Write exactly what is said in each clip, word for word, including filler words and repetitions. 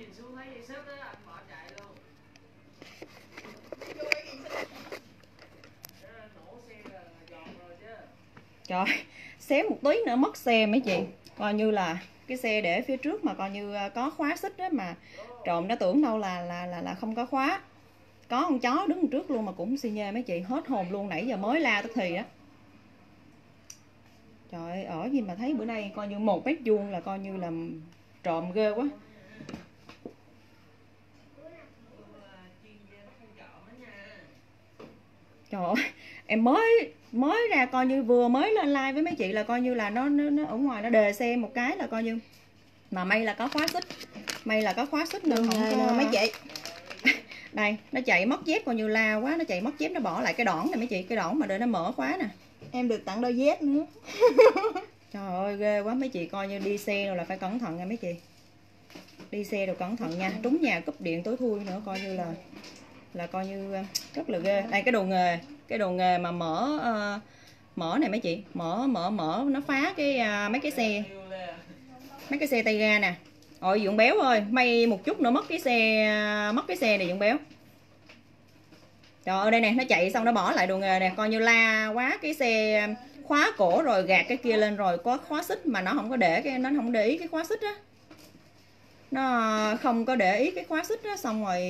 Trời, xém một tí nữa mất xe mấy chị. Coi như là cái xe để phía trước mà coi như có khóa xích đó mà trộm nó tưởng đâu là là là là không có khóa. Có con chó đứng trước luôn mà cũng xi nhê mấy chị, hết hồn luôn, nãy giờ mới la tức thì á. Trời ơi, ở gì mà thấy bữa nay coi như một mét vuông là coi như là trộm ghê quá. Trời ơi, em mới mới ra coi như vừa mới lên live với mấy chị là coi như là nó nó, nó ở ngoài nó đề xe một cái là coi như, mà may là có khóa xích, may là có khóa xích nên không có mấy chị. Đây nó chạy mất dép coi như la quá, nó chạy mất dép nó bỏ lại cái đỏn này mấy chị, cái đỏn mà để nó mở khóa nè. Em được tặng đôi dép nữa. Trời ơi ghê quá mấy chị, coi như đi xe rồi là phải cẩn thận nha mấy chị, đi xe rồi cẩn thận nha, trúng nhà cúp điện tối thui nữa coi như là là coi như rất là ghê. Đây cái đồ nghề, cái đồ nghề mà mở uh, mở này mấy chị, mở mở mở nó phá cái uh, mấy cái xe mấy cái xe tay ga nè. Ôi Dượng Béo ơi, may một chút nữa mất cái xe mất cái xe này Dượng Béo. Trời ơi đây nè, nó chạy xong nó bỏ lại đồ nghề nè, coi như la quá, cái xe khóa cổ rồi gạt cái kia lên rồi có khóa xích mà nó không có để cái, nó không để ý cái khóa xích á, nó không có để ý cái khóa xích á, xong rồi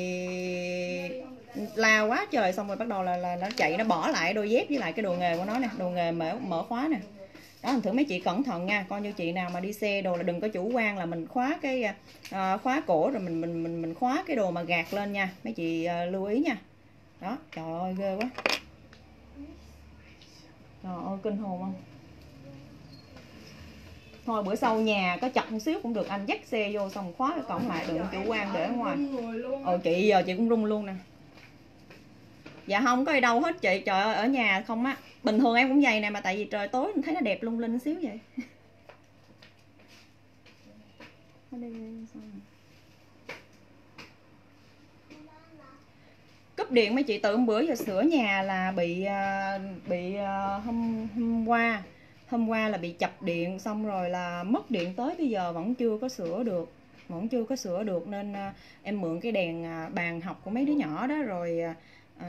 la quá trời, xong rồi bắt đầu là, là nó chạy nó bỏ lại đôi dép với lại cái đồ nghề của nó nè, đồ nghề mở mở khóa nè. Đó, thành thử mấy chị cẩn thận nha, coi như chị nào mà đi xe đồ là đừng có chủ quan là mình khóa cái uh, khóa cổ rồi mình mình mình mình khóa cái đồ mà gạt lên nha mấy chị, uh, lưu ý nha. Đó, trời ơi ghê quá. Trời ơi kinh hồn không. Thôi bữa sau nhà có chật một xíu cũng được, anh dắt xe vô xong khóa cái cổng lại, đừng chủ quan để ở ngoài. Ồ chị giờ chị cũng run luôn nè. Dạ không có đi đâu hết chị, trời ơi ở nhà không á. Bình thường em cũng vậy nè, mà tại vì trời tối mình thấy nó đẹp lung linh xíu vậy. Cúp điện mấy chị, từ hôm bữa giờ sửa nhà là bị bị hôm hôm qua hôm qua là bị chập điện, xong rồi là mất điện tới bây giờ vẫn chưa có sửa được, vẫn chưa có sửa được nên em mượn cái đèn bàn học của mấy đứa nhỏ đó rồi uh,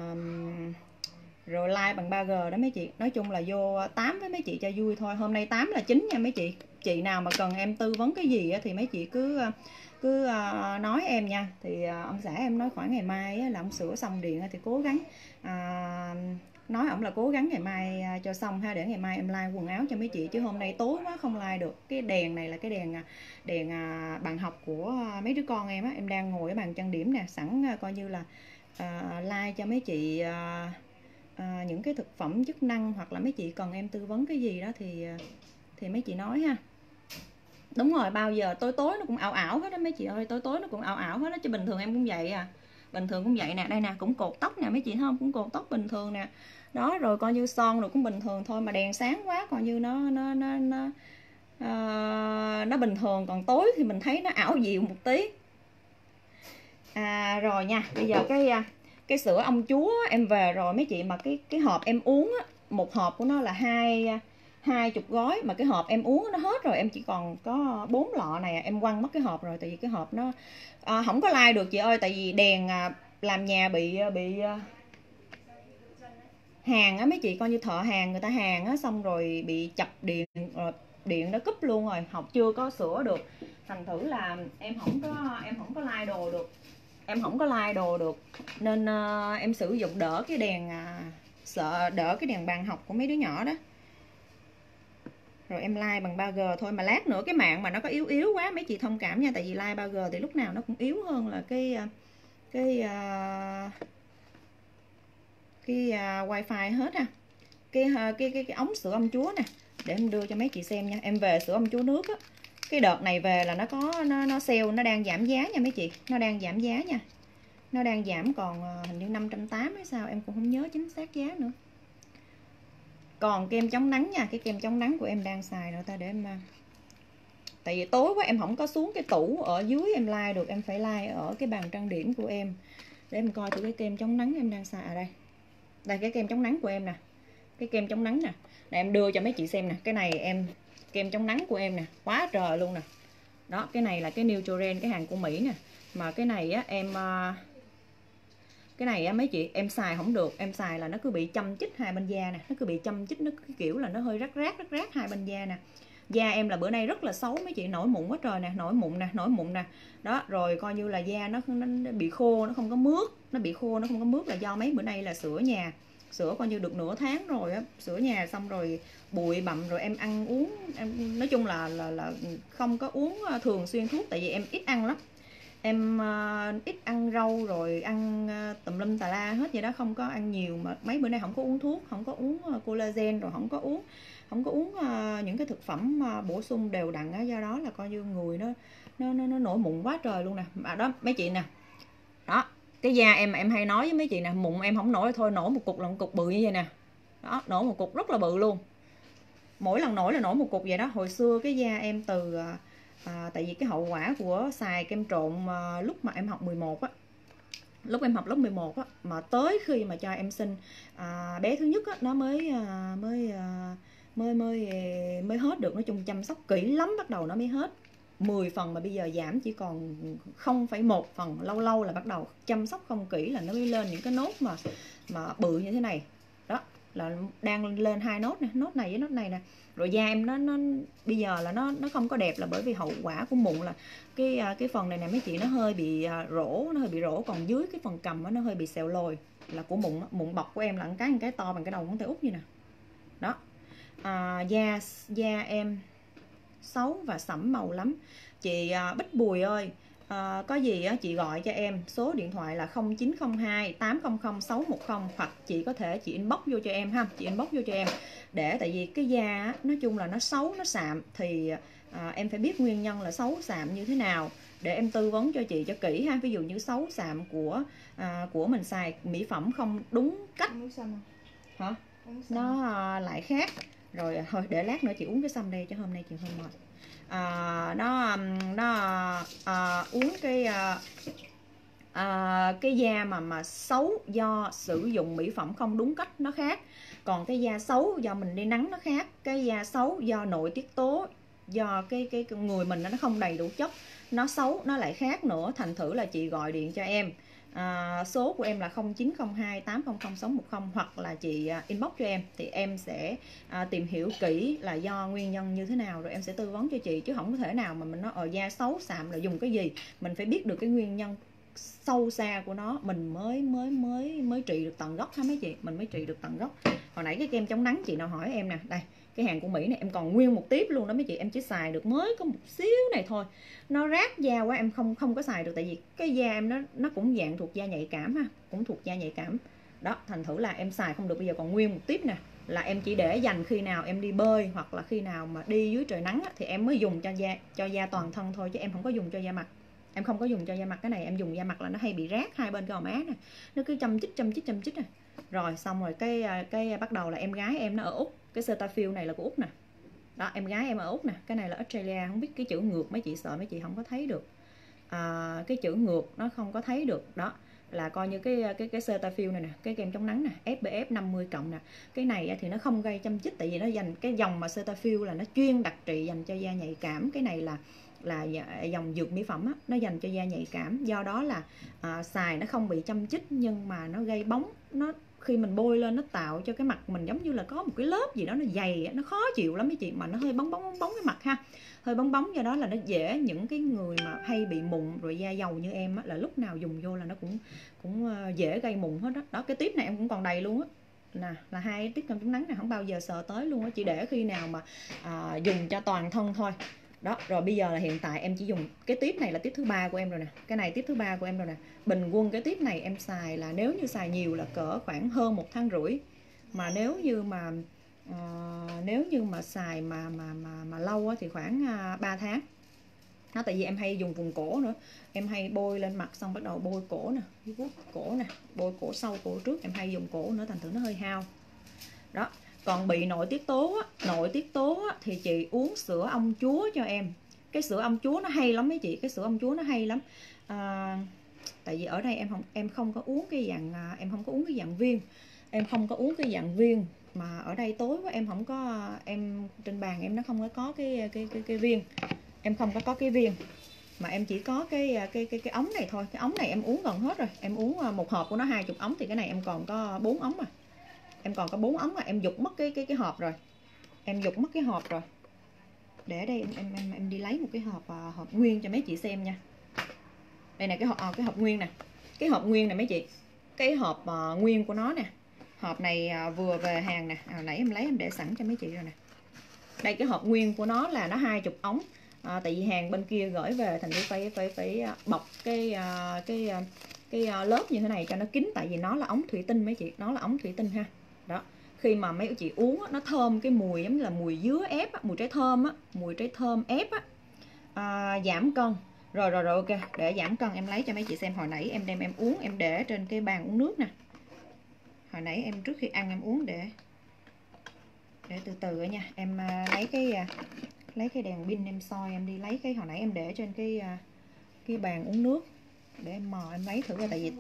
rồi like bằng ba G đó mấy chị. Nói chung là vô tám với mấy chị cho vui thôi. Hôm nay tám là chín nha mấy chị. Chị nào mà cần em tư vấn cái gì thì mấy chị cứ cứ nói em nha. Thì ông xã em nói khoảng ngày mai là ông sửa xong điện thì cố gắng à, nói ổng là cố gắng ngày mai cho xong ha, để ngày mai em like quần áo cho mấy chị, chứ hôm nay tối quá không like được. Cái đèn này là cái đèn đèn bàn học của mấy đứa con em á, em đang ngồi ở bàn trang điểm nè, sẵn coi như là à, like cho mấy chị à, à, những cái thực phẩm chức năng, hoặc là mấy chị cần em tư vấn cái gì đó thì thì mấy chị nói ha. Đúng rồi, bao giờ tối tối nó cũng ảo ảo hết đó mấy chị ơi, tối tối nó cũng ảo ảo hết đó, chứ bình thường em cũng vậy à, bình thường cũng vậy nè. Đây nè, cũng cột tóc nè mấy chị thấy không, cũng cột tóc bình thường nè. Đó, rồi coi như son rồi cũng bình thường thôi, mà đèn sáng quá coi như nó nó nó nó uh, nó bình thường, còn tối thì mình thấy nó ảo diệu một tí. À rồi nha, bây giờ cái cái sữa ông chúa em về rồi mấy chị, mà cái cái hộp em uống á, một hộp của nó là hai hai chục gói, mà cái hộp em uống nó hết rồi, em chỉ còn có bốn lọ này, em quăng mất cái hộp rồi, tại vì cái hộp nó à, không có like được chị ơi, tại vì đèn à, làm nhà bị bị à, hàng á mấy chị, coi như thợ hàng người ta hàng á, xong rồi bị chập điện rồi điện nó cúp luôn rồi, học chưa có sửa được, thành thử là em không có em không có like đồ được, em không có like đồ được nên uh, em sử dụng đỡ cái đèn à, sợ đỡ cái đèn bàn học của mấy đứa nhỏ đó. Rồi em like bằng ba G thôi, mà lát nữa cái mạng mà nó có yếu yếu quá mấy chị thông cảm nha, tại vì like ba G thì lúc nào nó cũng yếu hơn là cái cái uh, cái uh, wifi hết ha. Cái, uh, cái cái cái ống sữa ông chúa nè, để em đưa cho mấy chị xem nha. Em về sữa ông chúa nước á, cái đợt này về là nó có nó nó sale, nó đang giảm giá nha mấy chị, nó đang giảm giá nha, nó đang giảm còn uh, hình như năm trăm tám mươi hay sao, em cũng không nhớ chính xác giá nữa. Còn kem chống nắng nha, cái kem chống nắng của em đang xài nữa ta, để em tại vì tối quá em không có xuống cái tủ ở dưới em like được, em phải like ở cái bàn trang điểm của em để em coi thử cái kem chống nắng em đang xài. À đây, đây cái kem chống nắng của em nè, cái kem chống nắng nè, để em đưa cho mấy chị xem nè, cái này em kem chống nắng của em nè, quá trời luôn nè, Đó, cái này là cái Neutrogen, cái hàng của Mỹ nè. Mà cái này á em cái này á mấy chị em xài không được, em xài là nó cứ bị châm chích hai bên da nè, nó cứ bị châm chích, nó cái kiểu là nó hơi rát rát rát rát hai bên da nè. Da em là bữa nay rất là xấu mấy chị, nổi mụn quá trời nè, nổi mụn nè, nổi mụn nè. Đó, rồi coi như là da nó, nó bị khô, nó không có mướt, nó bị khô, nó không có mướt là do mấy bữa nay là sửa nhà. Sửa coi như được nửa tháng rồi á, sửa nhà xong rồi bụi bặm rồi em ăn uống, em nói chung là là là không có uống thường xuyên thuốc, tại vì em ít ăn lắm. Em uh, ít ăn rau rồi ăn uh, tùm lum tà la hết vậy đó, không có ăn nhiều. Mà mấy bữa nay không có uống thuốc, không có uống uh, collagen, rồi không có uống không có uống uh, những cái thực phẩm uh, bổ sung đều đặn á, do đó là coi như người nó nó nó, nó nổi mụn quá trời luôn nè. Mà đó mấy chị nè, đó cái da em em hay nói với mấy chị nè, mụn em không nổi thôi, nổi một cục là một cục bự như vậy nè. Đó, nổi một cục rất là bự luôn, mỗi lần nổi là nổi một cục vậy đó. Hồi xưa cái da em từ uh, À, tại vì cái hậu quả của xài kem trộn mà lúc mà em học mười một á, lúc em học lớp mười một á, mà tới khi mà cho em sinh à, bé thứ nhất á, nó mới à, mới à, mới mới mới hết được. Nói chung chăm sóc kỹ lắm, bắt đầu nó mới hết mười phần, mà bây giờ giảm chỉ còn không phẩy một phần. Lâu lâu là bắt đầu chăm sóc không kỹ là nó mới lên những cái nốt mà mà bự như thế này. Đó là đang lên hai nốt nè, nốt này với nốt này nè. Rồi da em nó nó bây giờ là nó nó không có đẹp là bởi vì hậu quả của mụn là cái cái phần này nè mấy chị, nó hơi bị rỗ, nó hơi bị rỗ, còn dưới cái phần cằm nó hơi bị xẹo lồi là của mụn. Mụn bọc của em là một cái một cái to bằng cái đầu ngón tay út như nè. Đó, à, da da em xấu và sẫm màu lắm. Chị à, Bích Bùi ơi, à, có gì á, chị gọi cho em, số điện thoại là không chín không hai tám không không sáu một không, hoặc chị có thể chị inbox vô cho em ha, chị inbox vô cho em. Để tại vì cái da nói chung là nó xấu, nó sạm thì à, em phải biết nguyên nhân là xấu sạm như thế nào để em tư vấn cho chị cho kỹ ha. Ví dụ như xấu sạm của à, của mình xài mỹ phẩm không đúng cách hả, nó à, lại khác. Rồi thôi để lát nữa chị uống cái sâm đây, cho hôm nay chị hơi mệt. À, nó nó à, uống cái à, à, cái da mà mà xấu do sử dụng mỹ phẩm không đúng cách nó khác, còn cái da xấu do mình đi nắng nó khác. Cái da xấu do nội tiết tố, do cái cái người mình nó không đầy đủ chất, nó xấu nó lại khác nữa. Thành thử là chị gọi điện cho em, à, số của em là không chín không hai tám không không sáu một không, hoặc là chị inbox cho em thì em sẽ à, tìm hiểu kỹ là do nguyên nhân như thế nào, rồi em sẽ tư vấn cho chị. Chứ không có thể nào mà mình nói ở da xấu sạm là dùng cái gì, mình phải biết được cái nguyên nhân sâu xa của nó mình mới mới mới mới trị được tận gốc ha mấy chị, mình mới trị được tận gốc. Hồi nãy cái kem chống nắng chị nào hỏi em nè, đây cái hàng của Mỹ này em còn nguyên một tiếp luôn đó mấy chị, em chỉ xài được mới có một xíu này thôi, nó rát da quá em không không có xài được, tại vì cái da em nó nó cũng dạng thuộc da nhạy cảm ha, cũng thuộc da nhạy cảm đó. Thành thử là em xài không được. Bây giờ còn nguyên một tiếp nè, là em chỉ để dành khi nào em đi bơi hoặc là khi nào mà đi dưới trời nắng á, thì em mới dùng cho da cho da toàn thân thôi, chứ em không có dùng cho da mặt. Em không có dùng cho da mặt. Cái này em dùng da mặt là nó hay bị rát hai bên cái gò má nè, nó cứ châm chích châm chích châm chích nè. Rồi xong rồi cái cái bắt đầu là em gái em nó ở Úc, cái Cetaphil này là của Úc nè. Đó, em gái em ở Úc nè, cái này là Australia, không biết cái chữ ngược mấy chị sợ mấy chị không có thấy được. À, cái chữ ngược nó không có thấy được. Đó là coi như cái cái cái Cetaphil này nè, cái kem chống nắng nè, ép pê ép năm mươi cộng nè. Cái này thì nó không gây châm chích, tại vì nó dành cái dòng mà Cetaphil là nó chuyên đặc trị dành cho da nhạy cảm. Cái này là là dòng dược mỹ phẩm á, nó dành cho da nhạy cảm, do đó là à, xài nó không bị châm chích, nhưng mà nó gây bóng. Nó khi mình bôi lên nó tạo cho cái mặt mình giống như là có một cái lớp gì đó nó dày, nó khó chịu lắm mấy chị, mà nó hơi bóng bóng bóng bóng cái mặt ha, hơi bóng bóng. Do đó là nó dễ, những cái người mà hay bị mụn rồi da dầu như em á, là lúc nào dùng vô là nó cũng cũng dễ gây mụn hết đó. Đó, cái tiếp này em cũng còn đầy luôn á nè, là hai tiếp kem chống nắng này không bao giờ sờ tới luôn á, chỉ để khi nào mà à, dùng cho toàn thân thôi. Đó, rồi bây giờ là hiện tại em chỉ dùng cái tiếp này là tiếp thứ ba của em rồi nè, cái này tiếp thứ ba của em rồi nè. Bình quân cái tiếp này em xài là nếu như xài nhiều là cỡ khoảng hơn một tháng rưỡi, mà nếu như mà uh, nếu như mà xài mà mà mà mà lâu á, thì khoảng uh, ba tháng. Nó tại vì em hay dùng vùng cổ nữa, em hay bôi lên mặt xong bắt đầu bôi cổ nè, vuốt cổ nè, bôi cổ sau cổ trước, em hay dùng cổ nữa, thành thử nó hơi hao. Đó. Còn bị nội tiết tố á, nội tiết tố á, thì chị uống sữa ong chúa cho em. Cái sữa ong chúa nó hay lắm mấy chị, cái sữa ong chúa nó hay lắm. À, tại vì ở đây em không em không có uống cái dạng em không có uống cái dạng viên, em không có uống cái dạng viên mà ở đây tối quá em không có, em trên bàn em nó không có có cái cái cái, cái viên. em không có có cái viên, mà em chỉ có cái cái cái cái ống này thôi. Cái ống này em uống gần hết rồi, em uống một hộp của nó hai mươi ống, thì cái này em còn có bốn ống mà. Em còn có bốn ống mà em dục mất cái cái cái hộp rồi. Em dục mất cái hộp rồi. Để đây em em em, em đi lấy một cái hộp uh, hộp nguyên cho mấy chị xem nha. Đây nè, cái hộp uh, cái hộp nguyên nè. Cái hộp nguyên nè mấy chị. Cái hộp uh, nguyên của nó nè. Hộp này uh, vừa về hàng nè. À, nãy em lấy em để sẵn cho mấy chị rồi nè. Đây cái hộp nguyên của nó là nó hai mươi ống. À, tại vì hàng bên kia gửi về thành phải phải phải bọc cái uh, cái uh, cái uh, lớp như thế này cho nó kín, tại vì nó là ống thủy tinh mấy chị, nó là ống thủy tinh ha. Đó. Khi mà mấy chị uống nó thơm cái mùi giống như là mùi dứa ép, mùi trái thơm á, mùi trái thơm ép á. À, giảm cân. Rồi rồi rồi ok, để giảm cân em lấy cho mấy chị xem. Hồi nãy em đem em uống, em để trên cái bàn uống nước nè. Hồi nãy em trước khi ăn em uống để để từ từ nha. Em uh, lấy cái uh, lấy cái đèn pin em soi, em đi lấy cái hồi nãy em để trên cái uh, cái bàn uống nước để em mò em lấy thử ra. Tại vì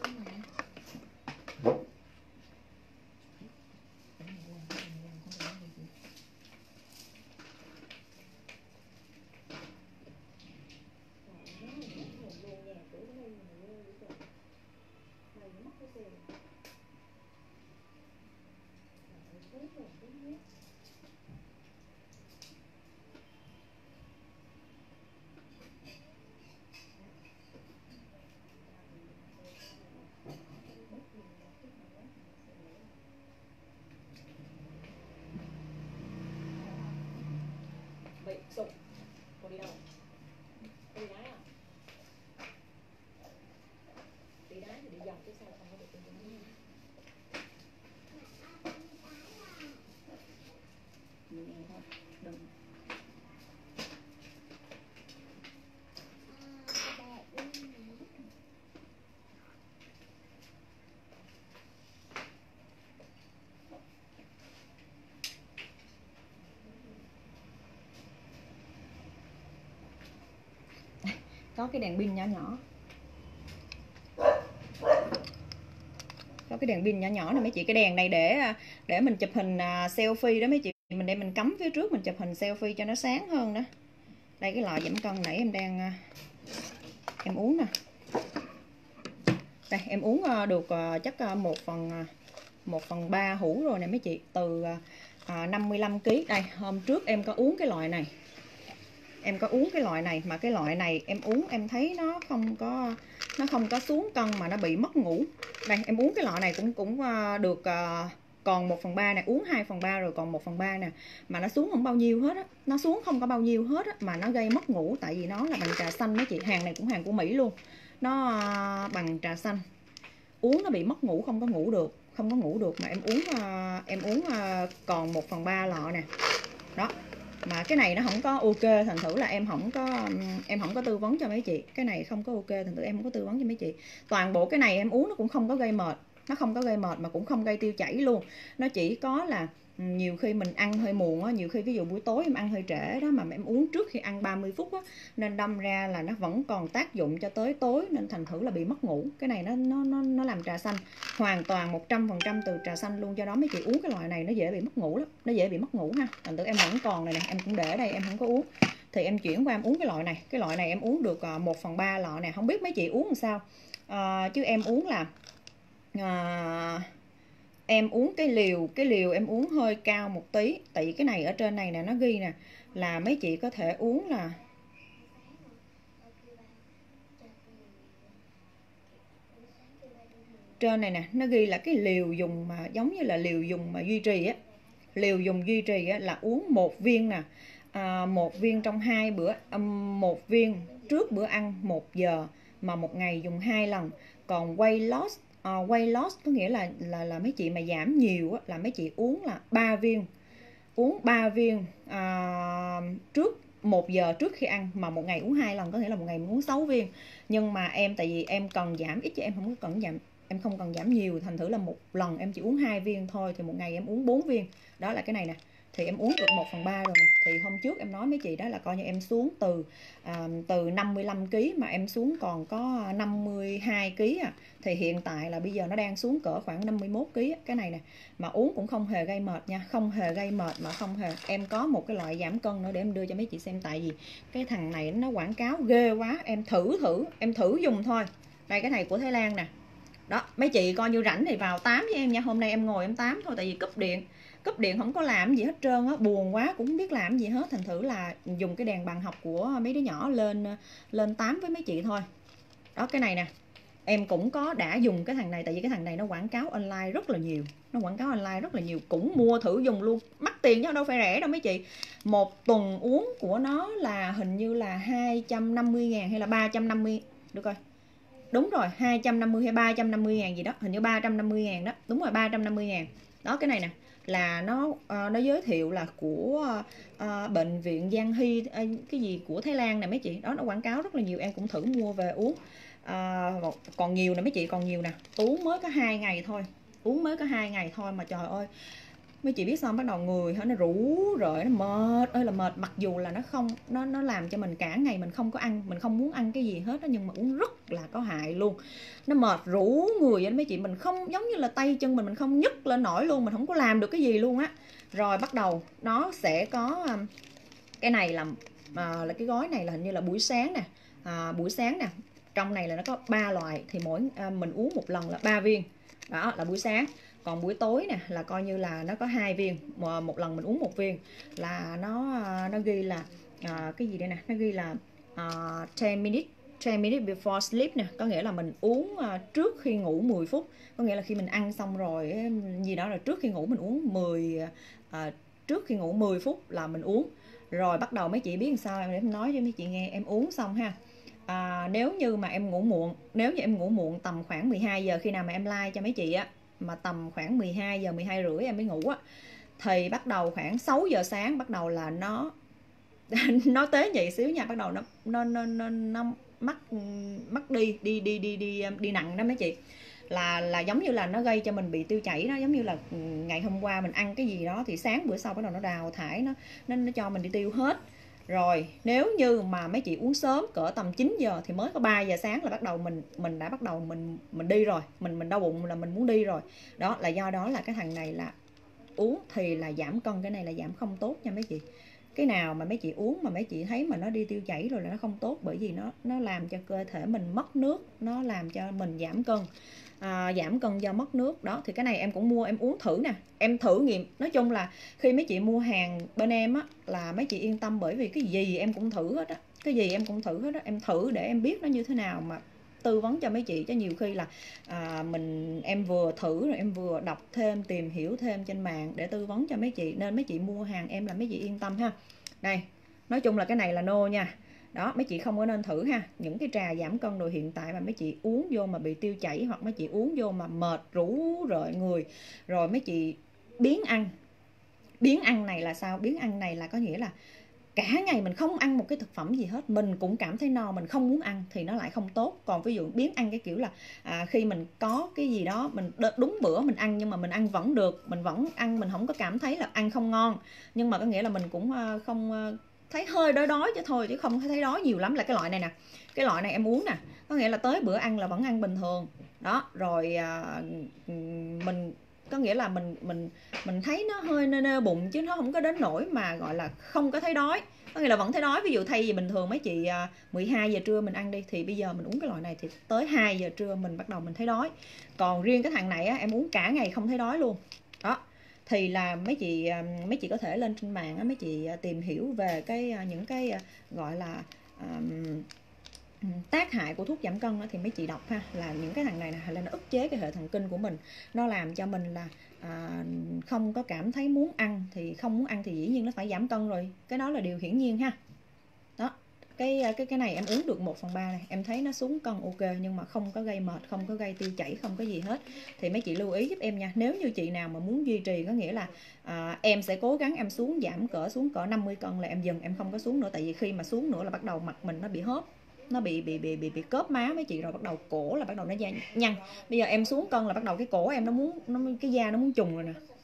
Sụp. Cô đi đâu? Cô đi đá à? Đi đá thì đi dọc chứ sao không có được đi đá nha. Nhẹ thôi, đừng. Có cái đèn pin nhỏ nhỏ, có cái đèn pin nhỏ nhỏ này mấy chị. Cái đèn này để để mình chụp hình selfie đó mấy chị. Mình đem mình cắm phía trước mình chụp hình selfie cho nó sáng hơn đó. Đây cái lọ giảm cân nãy em đang em uống nè. Đây em uống được chắc một phần một phần ba hũ rồi nè mấy chị. Từ năm mươi lăm ki lô gam. Đây hôm trước em có uống cái loại này. Em có uống cái loại này mà cái loại này em uống em thấy nó không có nó không có xuống cân mà nó bị mất ngủ. Đây em uống cái loại này cũng cũng được uh, còn một phần ba nè, uống hai phần ba rồi còn một phần ba nè, mà nó xuống không bao nhiêu hết á, nó xuống không có bao nhiêu hết á, mà nó gây mất ngủ. Tại vì nó là bằng trà xanh mấy chị, hàng này cũng hàng của Mỹ luôn, nó uh, bằng trà xanh. Uống nó bị mất ngủ, không có ngủ được, không có ngủ được mà em uống uh, em uống uh, còn một phần ba lọ nè. Đó. Mà cái này nó không có ok, thành thử là em không có em không có tư vấn cho mấy chị. Cái này không có ok, thành thử em không có tư vấn cho mấy chị. Toàn bộ cái này em uống nó cũng không có gây mệt, nó không có gây mệt mà cũng không gây tiêu chảy luôn. Nó chỉ có là nhiều khi mình ăn hơi muộn á, nhiều khi ví dụ buổi tối em ăn hơi trễ đó mà em uống trước khi ăn ba mươi phút á, nên đâm ra là nó vẫn còn tác dụng cho tới tối, nên thành thử là bị mất ngủ. Cái này nó nó nó nó làm trà xanh hoàn toàn một trăm phần trăm từ trà xanh luôn, do đó mấy chị uống cái loại này nó dễ bị mất ngủ lắm, nó dễ bị mất ngủ ha. Thành thử em vẫn còn này nè, em cũng để đây em không có uống, thì em chuyển qua em uống cái loại này. Cái loại này em uống được một phần ba lọ nè, không biết mấy chị uống làm sao à, chứ em uống là à, em uống cái liều cái liều em uống hơi cao một tí. Tại vì cái này ở trên này nè nó ghi nè là mấy chị có thể uống là trên này nè nó ghi là cái liều dùng mà giống như là liều dùng mà duy trì á, liều dùng duy trì á là uống một viên nè, à, một viên trong hai bữa, um, một viên trước bữa ăn một giờ mà một ngày dùng hai lần. Còn weight loss uh, weight loss có nghĩa là là là mấy chị mà giảm nhiều á, là mấy chị uống là ba viên, uống ba viên uh, trước một giờ trước khi ăn, mà một ngày uống hai lần, có nghĩa là một ngày mình uống sáu viên. Nhưng mà em tại vì em cần giảm ít chứ em không có cần giảm, em không cần giảm nhiều, thành thử là một lần em chỉ uống hai viên thôi, thì một ngày em uống bốn viên. Đó là cái này nè, thì em uống được một phần ba rồi nè. Thì hôm trước em nói mấy chị đó là coi như em xuống từ à, từ năm mươi lăm ki lô gam mà em xuống còn có năm mươi hai ki lô gam à. Thì hiện tại là bây giờ nó đang xuống cỡ khoảng năm mươi mốt ki lô gam cái này nè. Mà uống cũng không hề gây mệt nha, không hề gây mệt mà không hề. Em có một cái loại giảm cân nữa để em đưa cho mấy chị xem, tại vì cái thằng này nó quảng cáo ghê quá, em thử thử, em thử dùng thôi. Đây cái này của Thái Lan nè. Đó, mấy chị coi như rảnh thì vào tám với em nha. Hôm nay em ngồi em tám thôi tại vì cúp điện. Cúp điện không có làm gì hết trơn á, buồn quá cũng không biết làm gì hết, thành thử là dùng cái đèn bàn học của mấy đứa nhỏ lên lên tám với mấy chị thôi. Đó cái này nè. Em cũng có đã dùng cái thằng này tại vì cái thằng này nó quảng cáo online rất là nhiều. Nó quảng cáo online rất là nhiều, cũng mua thử dùng luôn. Mắc tiền chứ đâu phải rẻ đâu mấy chị. Một tuần uống của nó là hình như là hai trăm năm mươi ngàn hay là ba trăm năm mươi. Được rồi. Đúng rồi, hai trăm năm mươi hay ba trăm năm mươi ngàn gì đó, hình như ba trăm năm mươi ngàn đó. Đúng rồi, ba trăm năm mươi ngàn. Đó cái này nè là nó uh, nó giới thiệu là của uh, bệnh viện Giang Hy uh, cái gì của Thái Lan nè mấy chị. Đó nó quảng cáo rất là nhiều, em cũng thử mua về uống. Uh, còn nhiều nè mấy chị, còn nhiều nè. Uống mới có hai ngày thôi. Uống mới có hai ngày thôi mà trời ơi. Mấy chị biết sao, bắt đầu người nó rũ rượi, nó mệt ơi là mệt, mặc dù là nó không nó nó làm cho mình cả ngày mình không có ăn, mình không muốn ăn cái gì hết đó, nhưng mà uống rất là có hại luôn. Nó mệt rũ người vậy mấy chị, mình không giống như là tay chân mình mình không nhấc lên nổi luôn, mình không có làm được cái gì luôn á. Rồi bắt đầu nó sẽ có cái này là à, là cái gói này là hình như là buổi sáng nè, à, buổi sáng nè, trong này là nó có ba loại thì mỗi à, mình uống một lần là ba viên. Đó là buổi sáng. Còn buổi tối nè là coi như là nó có hai viên, mà một lần mình uống một viên là nó nó ghi là à, cái gì đây nè, nó ghi là uh, ten minutes ten minutes before sleep nè, có nghĩa là mình uống uh, trước khi ngủ mười phút, có nghĩa là khi mình ăn xong rồi gì đó là trước khi ngủ mình uống mười uh, trước khi ngủ mười phút là mình uống. Rồi bắt đầu mấy chị biết làm sao em để em nói cho mấy chị nghe. Em uống xong ha, à, nếu như mà em ngủ muộn, nếu như em ngủ muộn tầm khoảng mười hai giờ, khi nào mà em like cho mấy chị á mà tầm khoảng mười hai giờ, mười hai rưỡi em mới ngủ á, thì bắt đầu khoảng sáu giờ sáng bắt đầu là nó nó tế nhị xíu nha, bắt đầu nó nó nó nó, nó mắc mắc đi đi đi đi đi đi nặng đó mấy chị. Là là giống như là nó gây cho mình bị tiêu chảy đó, giống như là ngày hôm qua mình ăn cái gì đó thì sáng bữa sau bắt đầu nó đào thải, nó nó, nó cho mình đi tiêu hết. Rồi nếu như mà mấy chị uống sớm cỡ tầm chín giờ thì mới có ba giờ sáng là bắt đầu mình mình đã bắt đầu mình mình đi rồi, mình mình đau bụng là mình muốn đi rồi. Đó là do đó là cái thằng này là uống thì là giảm cân, cái này là giảm không tốt nha mấy chị. Cái nào mà mấy chị uống mà mấy chị thấy mà nó đi tiêu chảy rồi là nó không tốt, bởi vì nó nó làm cho cơ thể mình mất nước, nó làm cho mình giảm cân. À, giảm cân do mất nước đó. Thì cái này em cũng mua em uống thử nè, em thử nghiệm. Nói chung là khi mấy chị mua hàng bên em á là mấy chị yên tâm, bởi vì cái gì em cũng thử hết á, cái gì em cũng thử hết á, em thử để em biết nó như thế nào mà tư vấn cho mấy chị. Chứ nhiều khi là à, mình em vừa thử rồi em vừa đọc thêm, tìm hiểu thêm trên mạng để tư vấn cho mấy chị, nên mấy chị mua hàng em là mấy chị yên tâm ha. Đây, nói chung là cái này là no nha. Đó, mấy chị không có nên thử ha. Những cái trà giảm cân đồ hiện tại mà mấy chị uống vô mà bị tiêu chảy, hoặc mấy chị uống vô mà mệt rũ rượi người, rồi mấy chị biến ăn. Biến ăn này là sao? Biến ăn này là có nghĩa là cả ngày mình không ăn một cái thực phẩm gì hết, mình cũng cảm thấy no, mình không muốn ăn thì nó lại không tốt. Còn ví dụ biến ăn cái kiểu là à, khi mình có cái gì đó mình đúng bữa mình ăn, nhưng mà mình ăn vẫn được, mình vẫn ăn, mình không có cảm thấy là ăn không ngon, nhưng mà có nghĩa là mình cũng không thấy hơi đói đói chứ thôi, chứ không thấy đói nhiều lắm. Là cái loại này nè, cái loại này em uống nè, có nghĩa là tới bữa ăn là vẫn ăn bình thường đó. Rồi à, mình có nghĩa là mình mình mình thấy nó hơi nơ nơ bụng, chứ nó không có đến nỗi mà gọi là không có thấy đói, có nghĩa là vẫn thấy đói. Ví dụ thay vì bình thường mấy chị mười hai giờ trưa mình ăn đi, thì bây giờ mình uống cái loại này thì tới hai giờ trưa mình bắt đầu mình thấy đói. Còn riêng cái thằng này á, em uống cả ngày không thấy đói luôn đó. Thì là mấy chị mấy chị có thể lên trên mạng á, mấy chị tìm hiểu về cái những cái gọi là um, tác hại của thuốc giảm cân đó, thì mấy chị đọc ha, là những cái thằng này là nó ức chế cái hệ thần kinh của mình, nó làm cho mình là à, không có cảm thấy muốn ăn. Thì không muốn ăn thì dĩ nhiên nó phải giảm cân rồi, cái đó là điều hiển nhiên ha. Đó, cái cái cái này em uống được một phần ba này, em thấy nó xuống cân ok, nhưng mà không có gây mệt, không có gây tiêu chảy, không có gì hết. Thì mấy chị lưu ý giúp em nha. Nếu như chị nào mà muốn duy trì, có nghĩa là à, em sẽ cố gắng em xuống giảm cỡ xuống cỡ năm mươi cân là em dừng, em không có xuống nữa. Tại vì khi mà xuống nữa là bắt đầu mặt mình nó bị hớp, nó bị bị bị bị bị cớp má mấy chị, rồi bắt đầu cổ là bắt đầu nó nhăn. Bây giờ em xuống cân là bắt đầu cái cổ em nó muốn nó cái da nó muốn trùng rồi nè.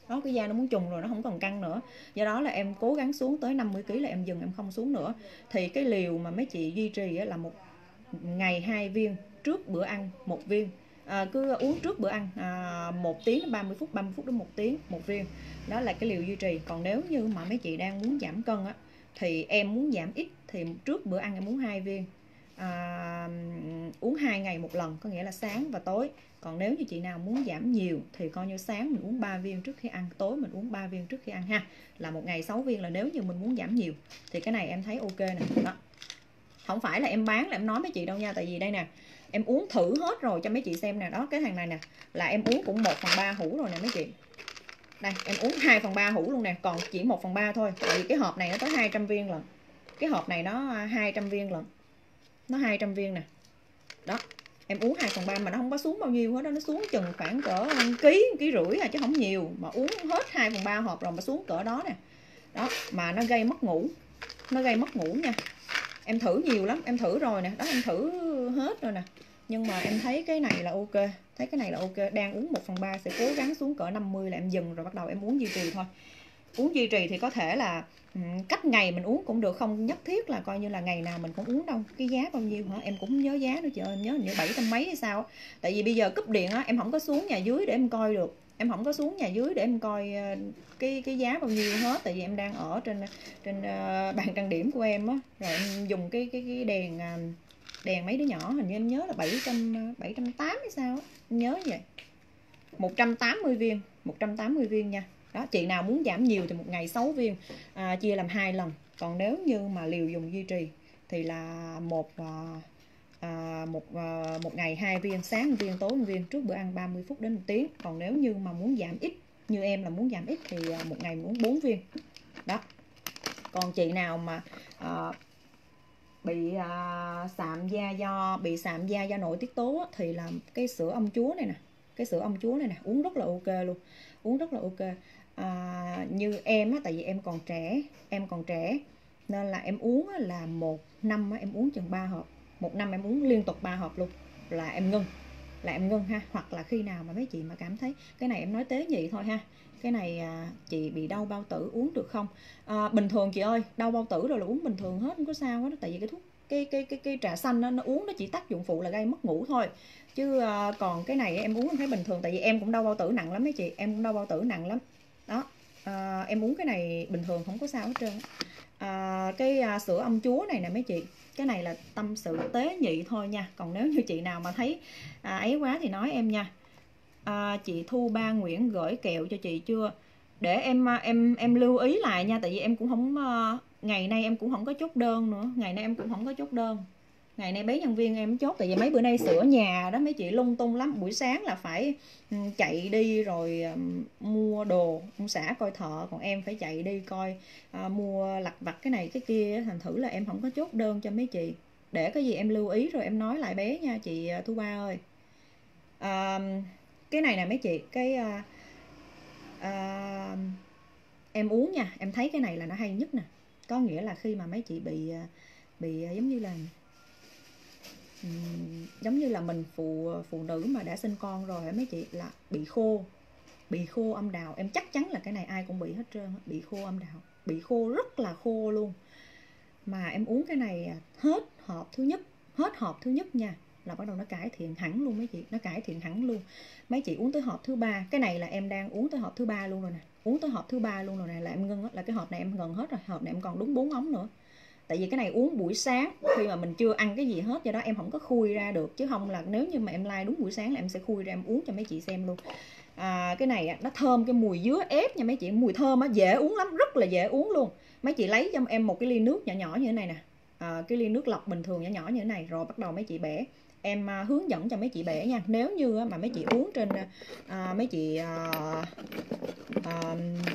Đó, cái da nó muốn trùng rồi, nó không còn căng nữa. Do đó là em cố gắng xuống tới năm mươi ki lô gam là em dừng, em không xuống nữa. Thì cái liều mà mấy chị duy trì là một ngày hai viên, trước bữa ăn một viên. À, cứ uống trước bữa ăn à, một tiếng đến ba mươi phút, ba mươi phút đến một tiếng một viên. Đó là cái liều duy trì. Còn nếu như mà mấy chị đang muốn giảm cân á, thì em muốn giảm ít thì trước bữa ăn em uống hai viên. À, uống hai ngày một lần, có nghĩa là sáng và tối. Còn nếu như chị nào muốn giảm nhiều thì coi như sáng mình uống ba viên trước khi ăn, tối mình uống ba viên trước khi ăn ha. Là một ngày sáu viên là nếu như mình muốn giảm nhiều. Thì cái này em thấy ok nè. Đó. Không phải là em bán là em nói mấy chị đâu nha. Tại vì đây nè, em uống thử hết rồi cho mấy chị xem nè. Đó, cái thằng này nè là em uống cũng một phần ba hũ rồi nè mấy chị. Đây, em uống hai phần ba hũ luôn nè. Còn chỉ một phần ba thôi. Tại vì cái hộp này nó tới hai trăm viên lận. Cái hộp này nó hai trăm viên lận. Nó hai trăm viên nè. Đó, em uống hai phần ba mà nó không có xuống bao nhiêu hết đó. Nó xuống chừng khoảng cỡ ký, ký rưỡi à, chứ không nhiều. Mà uống hết hai phần ba hộp rồi mà xuống cỡ đó nè. Đó, mà nó gây mất ngủ. Nó gây mất ngủ nha. Em thử nhiều lắm, em thử rồi nè. Đó, em thử hết rồi nè. Nhưng mà em thấy cái này là ok. Thấy cái này là ok. Đang uống một phần ba sẽ cố gắng xuống cỡ năm mươi là em dừng rồi bắt đầu em uống duy trì thôi. Uống duy trì thì có thể là cách ngày mình uống cũng được, không nhất thiết là coi như là ngày nào mình cũng uống đâu. Cái giá bao nhiêu hả? Em cũng không nhớ giá nữa chị ơi, em nhớ như bảy trăm mấy hay sao. Tại vì bây giờ cúp điện á, em không có xuống nhà dưới để em coi được. Em không có xuống nhà dưới để em coi cái cái giá bao nhiêu hết. Tại vì em đang ở trên trên uh, bàn trang điểm của em á. Rồi em dùng cái cái cái đèn đèn mấy đứa nhỏ, hình như em nhớ là bảy trăm bảy trăm tám mươi hay sao á. Em nhớ vậy. một trăm tám mươi viên, một trăm tám mươi viên nha. Đó, chị nào muốn giảm nhiều thì một ngày sáu viên, à, chia làm hai lần. Còn nếu như mà liều dùng duy trì thì là một à, một à, một ngày hai viên, sáng một viên, tối một viên, trước bữa ăn ba mươi phút đến một tiếng. Còn nếu như mà muốn giảm ít như em là muốn giảm ít thì một ngày muốn bốn viên. Đó. Còn chị nào mà à, bị à, sạm da do bị sạm da do nội tiết tố á, thì là cái sữa ong chúa này nè, cái sữa ong chúa này nè uống rất là ok luôn, uống rất là ok. À, như em á, tại vì em còn trẻ, em còn trẻ nên là em uống á, là một năm á, em uống chừng ba hộp, một năm em uống liên tục ba hộp luôn là em ngưng, là em ngưng ha. Hoặc là khi nào mà mấy chị mà cảm thấy cái này em nói tế nhị thôi ha, cái này à, chị bị đau bao tử uống được không? À, bình thường chị ơi, đau bao tử rồi là uống bình thường hết, không có sao hết. Tại vì cái thuốc cái cái cái cái trà xanh đó, nó uống nó chỉ tác dụng phụ là gây mất ngủ thôi. Chứ à, còn cái này em uống em thấy bình thường. Tại vì em cũng đau bao tử nặng lắm mấy chị, em cũng đau bao tử nặng lắm. Đó, à, em uống cái này bình thường không có sao hết trơn. À, cái à, sữa ong chúa này nè mấy chị, cái này là tâm sự tế nhị thôi nha. Còn nếu như chị nào mà thấy à, ấy quá thì nói em nha. À, chị Thu Ba Nguyễn gửi kẹo cho chị chưa? Để em em em lưu ý lại nha. Tại vì em cũng không, ngày nay em cũng không có chốt đơn nữa, ngày nay em cũng không có chốt đơn. Ngày nay bé nhân viên em chốt. Tại vì mấy bữa nay sửa nhà đó mấy chị, lung tung lắm. Buổi sáng là phải chạy đi rồi mua đồ, ông xã coi thợ, còn em phải chạy đi coi à, mua lặt vặt cái này cái kia. Thành thử là em không có chốt đơn cho mấy chị. Để cái gì em lưu ý rồi em nói lại bé nha chị Thu Ba ơi. À, cái này nè mấy chị, cái à, à, em uống nha, em thấy cái này là nó hay nhất nè. Có nghĩa là khi mà mấy chị bị bị giống như là giống như là mình phụ phụ nữ mà đã sinh con rồi mấy chị, là bị khô, bị khô âm đạo. Em chắc chắn là cái này ai cũng bị hết trơn, bị khô âm đạo, bị khô rất là khô luôn. Mà em uống cái này hết hộp thứ nhất, hết hộp thứ nhất nha, là bắt đầu nó cải thiện hẳn luôn mấy chị, nó cải thiện hẳn luôn. Mấy chị uống tới hộp thứ ba, cái này là em đang uống tới hộp thứ ba luôn rồi nè, uống tới hộp thứ ba luôn rồi nè, là em ngưng, là cái hộp này em ngừng hết rồi, hộp này em còn đúng bốn ống nữa. Tại vì cái này uống buổi sáng khi mà mình chưa ăn cái gì hết, do đó em không có khui ra được. Chứ không là nếu như mà em like đúng buổi sáng là em sẽ khui ra em uống cho mấy chị xem luôn. À, cái này nó thơm cái mùi dứa ép nha mấy chị, mùi thơm á, dễ uống lắm, rất là dễ uống luôn. Mấy chị lấy cho em một cái ly nước nhỏ nhỏ như thế này nè, à, cái ly nước lọc bình thường nhỏ nhỏ như thế này, rồi bắt đầu mấy chị bẻ. Em à, hướng dẫn cho mấy chị bẻ nha. Nếu như mà mấy chị uống trên à, mấy chị à, à,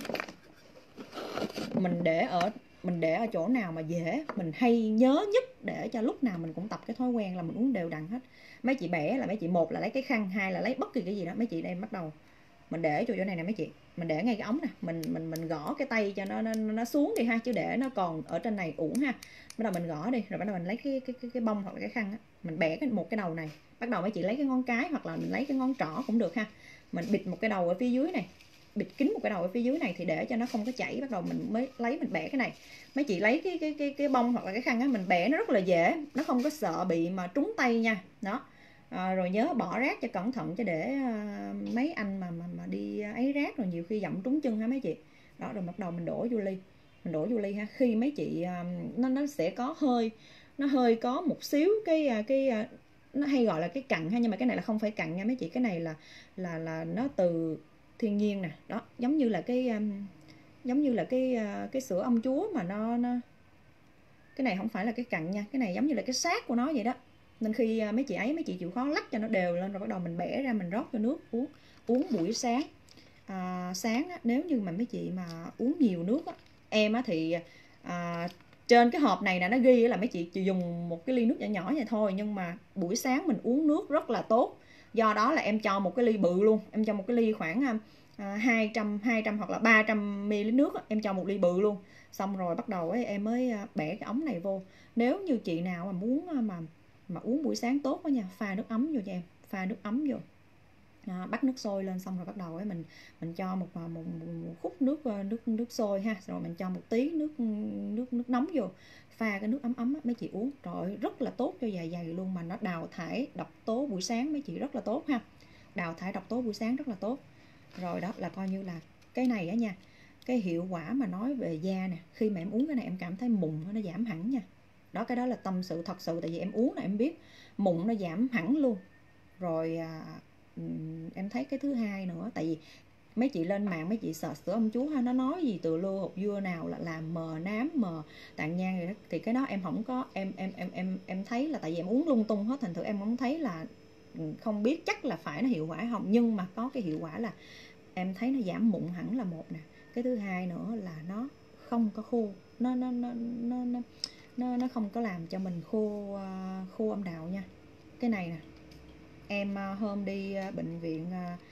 mình để ở mình để ở chỗ nào mà dễ, mình hay nhớ nhất, để cho lúc nào mình cũng tập cái thói quen là mình uống đều đặn hết. Mấy chị bẻ là mấy chị, một là lấy cái khăn, hai là lấy bất kỳ cái gì đó mấy chị. Đây bắt đầu mình để chỗ chỗ này nè mấy chị, mình để ngay cái ống nè, mình mình mình gõ cái tay cho nó nó, nó xuống đi ha, chứ để nó còn ở trên này uổng ha. Bắt đầu mình gõ đi, rồi bắt đầu mình lấy cái cái cái, cái bông hoặc là cái khăn á, mình bẻ cái một cái đầu này. Bắt đầu mấy chị lấy cái ngón cái hoặc là mình lấy cái ngón trỏ cũng được ha, mình bịt một cái đầu ở phía dưới này, bịt kín một cái đầu ở phía dưới này, thì để cho nó không có chảy, bắt đầu mình mới lấy mình bẻ cái này. Mấy chị lấy cái cái cái cái bông hoặc là cái khăn á, mình bẻ nó rất là dễ, nó không có sợ bị mà trúng tay nha. Đó. À, rồi nhớ bỏ rác cho cẩn thận, cho để à, mấy anh mà, mà mà đi ấy rác rồi nhiều khi dậm trúng chân ha mấy chị. Đó, rồi bắt đầu mình đổ vô ly, mình đổ vô ly ha. Khi mấy chị à, nó nó sẽ có hơi, nó hơi có một xíu cái cái nó hay gọi là cái cặn ha, nhưng mà cái này là không phải cặn nha mấy chị, cái này là là là nó từ thiên nhiên nè. Đó, giống như là cái um, giống như là cái uh, cái sữa ông chúa mà nó nó cái này không phải là cái cặn nha, cái này giống như là cái xác của nó vậy đó. Nên khi uh, mấy chị ấy mấy chị chịu khó lắc cho nó đều lên, rồi bắt đầu mình bẻ ra, mình rót cho nước uống. Uống buổi sáng. À, sáng á, nếu như mà mấy chị mà uống nhiều nước á, em á thì à, trên cái hộp này là nó ghi là mấy chị chỉ dùng một cái ly nước nhỏ nhỏ vậy thôi, nhưng mà buổi sáng mình uống nước rất là tốt. Do đó là em cho một cái ly bự luôn, em cho một cái ly khoảng à, hai trăm hai trăm hoặc là ba trăm mi li lít nước, em cho một ly bự luôn. Xong rồi bắt đầu ấy em mới bẻ cái ống này vô. Nếu như chị nào mà muốn mà mà uống buổi sáng tốt đó nha, pha nước ấm vô cho em, pha nước ấm vô. À, bắt nước sôi lên, xong rồi bắt đầu ấy mình mình cho một, một, một, một khúc nước nước nước sôi ha, rồi mình cho một tí nước nước nước nóng vô, pha cái nước ấm ấm á, mấy chị uống rồi rất là tốt cho dạ dày luôn, mà nó đào thải độc tố buổi sáng mấy chị rất là tốt ha, đào thải độc tố buổi sáng rất là tốt. Rồi đó là coi như là cái này á nha, cái hiệu quả mà nói về da nè, khi mà em uống cái này em cảm thấy mụn nó giảm hẳn nha. Đó, cái đó là tâm sự thật sự, tại vì em uống là em biết mụn nó giảm hẳn luôn. Rồi à, em thấy cái thứ hai nữa, tại vì mấy chị lên mạng mấy chị sợ sữa ông chúa ha, nó nói gì từ lưa hột dưa nào là làm mờ nám mờ tàn nhang rồi đó, thì cái đó em không có, em em em em em thấy là tại vì em uống lung tung hết, thành thử em không thấy là, không biết chắc là phải nó hiệu quả không, nhưng mà có cái hiệu quả là em thấy nó giảm mụn hẳn là một nè. Cái thứ hai nữa là nó không có khô, nó nó nó nó nó nó, nó không có làm cho mình khô khô âm đạo nha. Cái này nè, em hôm đi bệnh viện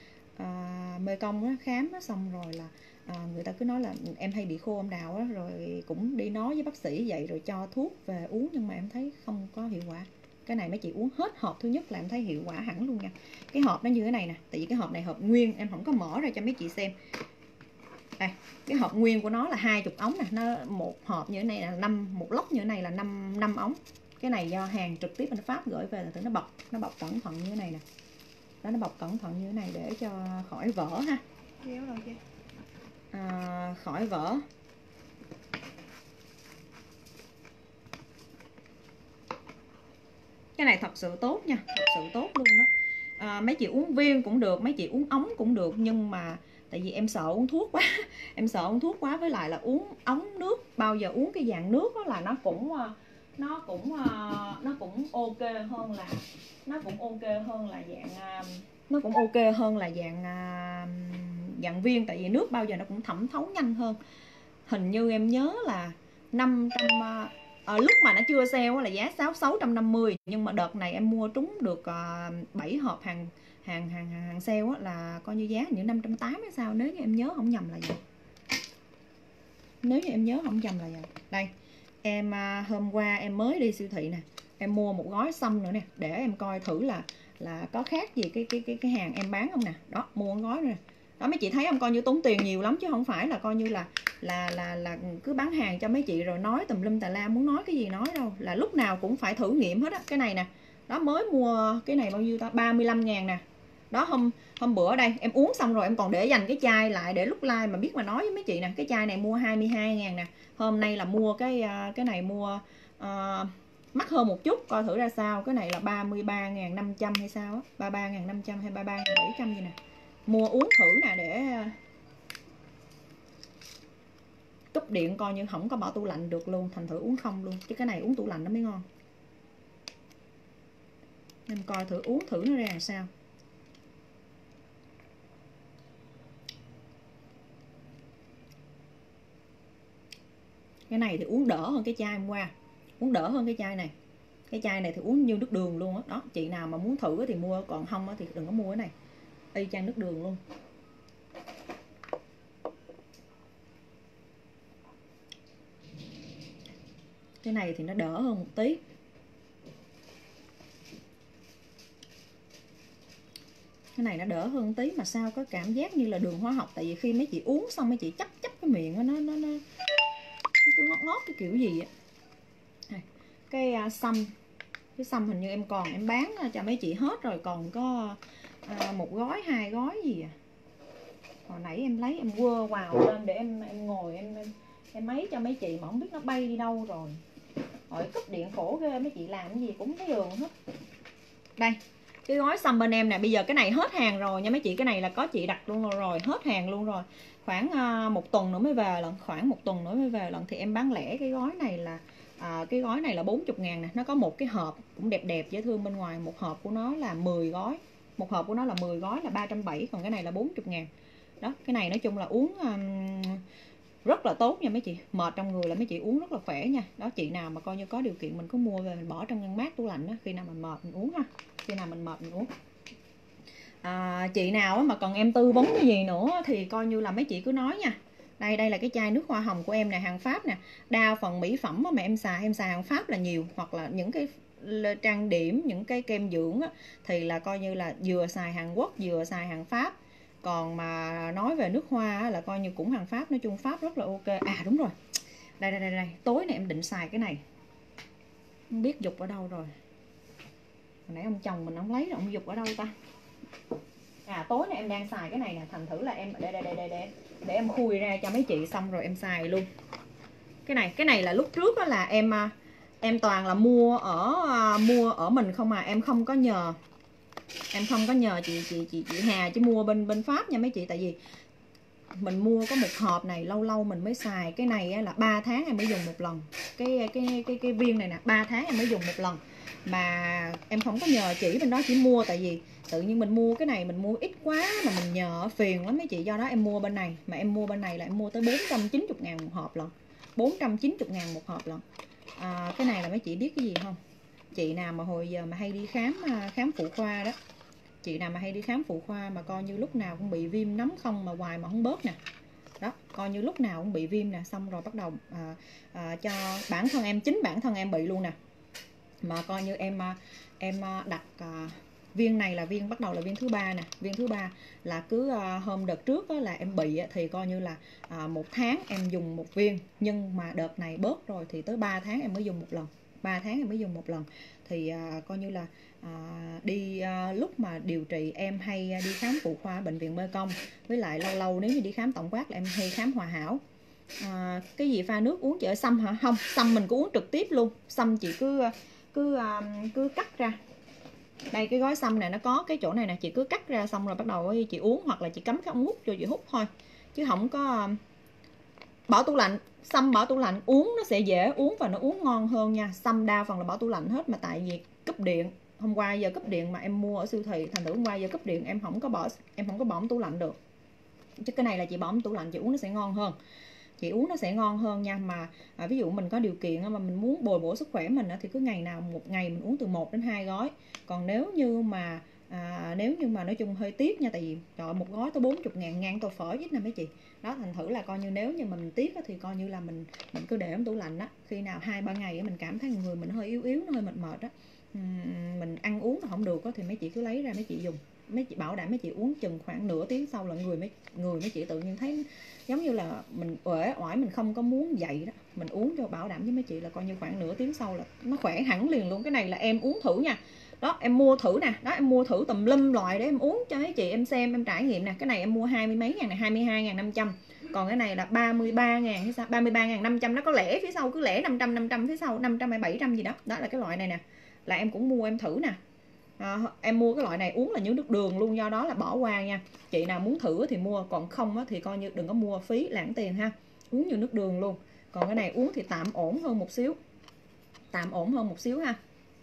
à, Mê Công á, khám á, xong rồi là à, người ta cứ nói là em hay bị khô âm đạo á, rồi cũng đi nói với bác sĩ vậy, rồi cho thuốc về uống, nhưng mà em thấy không có hiệu quả. Cái này mấy chị uống hết hộp thứ nhất là em thấy hiệu quả hẳn luôn nha. Cái hộp nó như thế này nè, tại vì cái hộp này hộp nguyên, em không có mở ra cho mấy chị xem. Đây, cái hộp nguyên của nó là hai mươi ống nè, nó một hộp như thế này là năm, một lốc như thế này là năm năm ống. Cái này do hàng trực tiếp bên Pháp gửi về, là tự nó bọc, nó bọc cẩn thận như thế này nè. Đó, nó bọc cẩn thận như thế này để cho khỏi vỡ ha. À, khỏi vỡ. Cái này thật sự tốt nha, thật sự tốt luôn đó. À, mấy chị uống viên cũng được, mấy chị uống ống cũng được, nhưng mà tại vì em sợ uống thuốc quá em sợ uống thuốc quá, với lại là uống ống nước, bao giờ uống cái dạng nước đó là nó cũng nó cũng nó cũng ok hơn là nó cũng ok hơn là dạng nó cũng ok hơn là dạng dạng viên, tại vì nước bao giờ nó cũng thẩm thấu nhanh hơn. Hình như em nhớ là năm trăm à, lúc mà nó chưa sale là giá sáu trăm năm mươi, nhưng mà đợt này em mua trúng được bảy hộp hàng hàng hàng hàng sale là coi như giá như năm trăm tám mươi hay sao, nếu như em nhớ không nhầm là vậy. Nếu như em nhớ không nhầm là vậy. Đây, em hôm qua em mới đi siêu thị nè, em mua một gói xăm nữa nè, để em coi thử là là có khác gì cái cái cái cái hàng em bán không nè. Đó, mua một gói nữa nè. Đó, mấy chị thấy không, coi như tốn tiền nhiều lắm chứ không phải là coi như là là là là cứ bán hàng cho mấy chị rồi nói tùm lum tà la, muốn nói cái gì nói đâu, là lúc nào cũng phải thử nghiệm hết á. Cái này nè, đó mới mua cái này bao nhiêu ta, ba mươi lăm ngàn nè. Đó, hôm hôm bữa đây em uống xong rồi em còn để dành cái chai lại để lúc like mà biết mà nói với mấy chị nè. Cái chai này mua hai mươi hai ngàn nè, hôm nay là mua cái cái này mua uh, mắc hơn một chút, coi thử ra sao. Cái này là ba mươi ba ngàn năm trăm hay sao á, ba mươi ba ngàn năm trăm hay ba mươi ba ngàn bảy trăm gì nè. Mua uống thử nè, để cúp điện coi như không có bỏ tủ lạnh được luôn, thành thử uống không luôn, chứ cái này uống tủ lạnh nó mới ngon. Em coi thử uống thử nó ra làm sao. Cái này thì uống đỡ hơn cái chai hôm qua, uống đỡ hơn cái chai này. Cái chai này thì uống như nước đường luôn á. Đó, chị nào mà muốn thử thì mua, còn không thì đừng có mua cái này, y chang nước đường luôn. Cái này thì nó đỡ hơn một tí. Cái Cái này nó đỡ hơn tí mà sao có cảm giác như là đường hóa học. Tại vì khi mấy chị uống xong mấy chị chấp chấp cái miệng nó nó nó, nó cứ ngót ngót cái kiểu gì á. Cái uh, sâm, cái sâm hình như em còn em bán cho mấy chị hết rồi, còn có uh, một gói hai gói gì à. Hồi nãy em lấy em quơ vào lên để em em ngồi em em, em mấy cho mấy chị mà không biết nó bay đi đâu rồi. Hỏi cúp điện khổ ghê, mấy chị làm cái gì cũng thấy đường hết. Đây, cái gói sâm bên em nè, bây giờ cái này hết hàng rồi nha mấy chị, cái này là có chị đặt luôn rồi, hết hàng luôn rồi. Khoảng uh, một tuần nữa mới về lần, khoảng một tuần nữa mới về lần thì em bán lẻ cái gói này là à, cái gói này là bốn mươi ngàn nè, nó có một cái hộp cũng đẹp đẹp dễ thương bên ngoài, một hộp của nó là mười gói, một hộp của nó là mười gói là ba trăm bảy mươi, còn cái này là bốn mươi ngàn. Đó, cái này nói chung là uống um, rất là tốt nha mấy chị, mệt trong người là mấy chị uống rất là khỏe nha. Đó, chị nào mà coi như có điều kiện mình cứ mua về mình bỏ trong ngăn mát tủ lạnh đó, khi nào mình mệt mình uống ha, khi nào mình mệt mình uống. À, chị nào mà còn em tư vấn cái gì nữa thì coi như là mấy chị cứ nói nha. Đây, đây là cái chai nước hoa hồng của em nè, hàng Pháp nè. Đa phần mỹ phẩm mà em xài, em xài hàng Pháp là nhiều. Hoặc là những cái trang điểm, những cái kem dưỡng á, thì là coi như là vừa xài Hàn Quốc, vừa xài hàng Pháp. Còn mà nói về nước hoa là coi như cũng hàng Pháp, nói chung Pháp rất là ok. À đúng rồi, đây đây đây, đây. Tối nay em định xài cái này, không biết dục ở đâu rồi. Hồi nãy ông chồng mình ông lấy rồi, ông dục ở đâu ta. À, tối nay em đang xài cái này nè, thành thử là em để đây đây đây để, để em khui ra cho mấy chị xong rồi em xài luôn. Cái này, cái này là lúc trước đó là em em toàn là mua ở mua ở mình không mà em không có nhờ em không có nhờ chị chị chị chị Hà chứ mua bên bên Pháp nha mấy chị. Tại vì mình mua có một hộp này lâu lâu mình mới xài. Cái này là ba tháng em mới dùng một lần. Cái cái cái cái viên này nè, ba tháng em mới dùng một lần. Mà em không có nhờ chỉ bên đó, chỉ mua tại vì tự nhiên mình mua cái này mình mua ít quá mà mình nhờ phiền lắm mấy chị, do đó em mua bên này. Mà em mua bên này là em mua tới bốn trăm chín mươi ngàn một hộp lận, bốn trăm chín mươi ngàn một hộp lận. À, cái này là mấy chị biết cái gì không? Chị nào mà hồi giờ mà hay đi khám khám phụ khoa đó, chị nào mà hay đi khám phụ khoa mà coi như lúc nào cũng bị viêm nấm không mà hoài mà không bớt nè. Đó, coi như lúc nào cũng bị viêm nè, xong rồi bắt đầu à, à, cho bản thân em, chính bản thân em bị luôn nè. Mà coi như em em đặt à, viên này là viên bắt đầu là viên thứ ba nè, viên thứ ba là cứ à, hôm đợt trước á, là em bị thì coi như là à, một tháng em dùng một viên, nhưng mà đợt này bớt rồi thì tới ba tháng em mới dùng một lần, ba tháng em mới dùng một lần. Thì à, coi như là à, đi à, lúc mà điều trị em hay đi khám phụ khoa ở bệnh viện Mê Công, với lại lâu lâu nếu như đi khám tổng quát là em hay khám Hòa Hảo. À, cái gì pha nước uống chị ở Sâm hả? Không, Sâm mình cứ uống trực tiếp luôn. Sâm chị cứ cứ cứ cắt ra. Đây cái gói Sâm này nó có cái chỗ này nè, chị cứ cắt ra xong rồi bắt đầu chị uống, hoặc là chị cắm cái ống hút cho chị hút thôi, chứ không có bỏ tủ lạnh. Sâm bỏ tủ lạnh uống nó sẽ dễ uống và nó uống ngon hơn nha. Sâm đa phần là bỏ tủ lạnh hết, mà tại vì cúp điện hôm qua giờ cúp điện mà em mua ở siêu thị, thành thử hôm qua giờ cúp điện em không có bỏ em không có bỏ tủ lạnh được. Chứ cái này là chị bỏ tủ lạnh chị uống nó sẽ ngon hơn, chị uống nó sẽ ngon hơn nha. Mà à, ví dụ mình có điều kiện mà mình muốn bồi bổ sức khỏe mình thì cứ ngày nào một ngày mình uống từ một đến hai gói. Còn nếu như mà à, nếu như mà nói chung hơi tiếc nha, tại vì trời, một gói tới bốn mươi ngàn ngang tôi phở chứ nè mấy chị. Đó, thành thử là coi như nếu như mình tiếc thì coi như là mình mình cứ để trong tủ lạnh đó. Khi nào hai ba ngày mình cảm thấy người mình hơi yếu yếu, nó hơi mệt mệt đó, mình ăn uống nó không được thì mấy chị cứ lấy ra mấy chị dùng. Mấy chị bảo đảm mấy chị uống chừng khoảng nửa tiếng sau là người mấy người mấy chị tự nhiên thấy giống như là mình uể oải, mình không có muốn dậy đó. Mình uống cho bảo đảm với mấy chị là coi như khoảng nửa tiếng sau là nó khỏe hẳn liền luôn. Cái này là em uống thử nha. Đó, em mua thử nè, đó em mua thử tùm lum loại để em uống cho mấy chị em xem, em trải nghiệm nè. Cái này em mua hai mươi mấy ngàn này, hai mươi hai ngàn năm trăm. Còn cái này là ba mươi ba ngàn hay sao? ba mươi ba ngàn năm trăm, nó có lẻ phía sau, cứ lẻ năm trăm năm trăm phía sau, năm trăm hay bảy trăm gì đó. Đó là cái loại này nè. Là em cũng mua em thử nè. À, em mua cái loại này uống là như nước đường luôn, do đó là bỏ qua nha. Chị nào muốn thử thì mua, còn không thì coi như đừng có mua phí lãng tiền ha. Uống như nước đường luôn. Còn cái này uống thì tạm ổn hơn một xíu, tạm ổn hơn một xíu ha.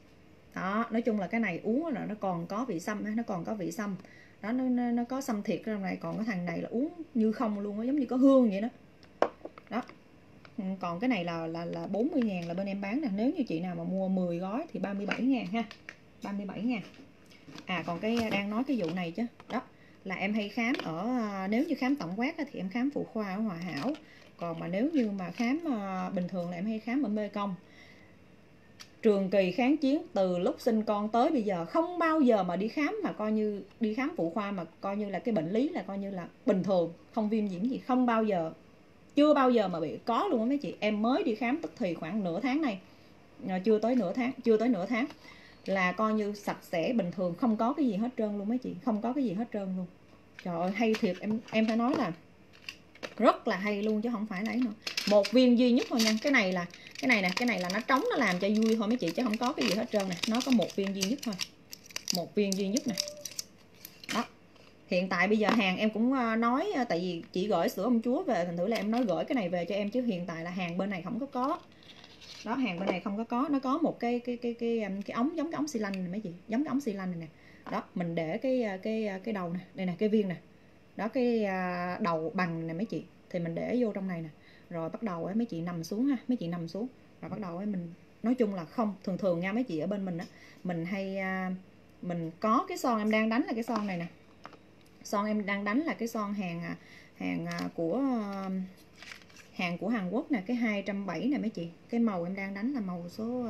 Đó, nói chung là cái này uống là nó còn có vị sâm, nó còn có vị sâm đó, nó, nó, nó có sâm thiệt trong này. Còn cái thằng này là uống như không luôn, giống như có hương vậy đó. Đó, còn cái này là là là bốn mươi ngàn là bên em bán nè. Nếu như chị nào mà mua mười gói thì ba mươi bảy ngàn ha, ba mươi bảy ngàn. À, còn cái đang nói cái vụ này chứ. Đó, là em hay khám ở, nếu như khám tổng quát thì em khám phụ khoa ở Hòa Hảo. Còn mà nếu như mà khám bình thường là em hay khám ở Mê Công. trường kỳ kháng chiến, từ lúc sinh con tới bây giờ không bao giờ mà đi khám mà coi như đi khám phụ khoa mà coi như là cái bệnh lý là coi như là bình thường, không viêm nhiễm gì, không bao giờ, chưa bao giờ mà bị có luôn á mấy chị. Em mới đi khám tức thì khoảng nửa tháng này, chưa tới nửa tháng, chưa tới nửa tháng là coi như sạch sẽ bình thường, không có cái gì hết trơn luôn mấy chị, không có cái gì hết trơn luôn. Trời ơi hay thiệt, em em phải nói là rất là hay luôn chứ không phải là ấy nữa. Một viên duy nhất thôi nha, cái này là cái này nè, cái này là nó trống, nó làm cho vui thôi mấy chị, chứ không có cái gì hết trơn nè, nó có một viên duy nhất thôi, một viên duy nhất nè. Đó, hiện tại bây giờ hàng em cũng nói, tại vì chị gửi sữa ông chúa về, thành thử là em nói gửi cái này về cho em, chứ hiện tại là hàng bên này không có có. Đó, hàng bên này không có có, nó có một cái cái cái cái cái, cái ống giống cái ống xi lanh này mấy chị, giống cái ống xi lanh này nè. Đó, mình để cái cái cái đầu nè, đây nè, cái viên nè. Đó, cái đầu bằng nè mấy chị, thì mình để vô trong này nè, rồi bắt đầu ấy mấy chị nằm xuống ha, mấy chị nằm xuống rồi bắt đầu ấy mình, nói chung là không, thường thường nha mấy chị, ở bên mình á mình hay mình có cái son em đang đánh là cái son này nè, son em đang đánh là cái son hàng hàng của hàng của Hàn Quốc nè, cái hai trăm bảy mươi nè mấy chị. Cái màu em đang đánh là màu số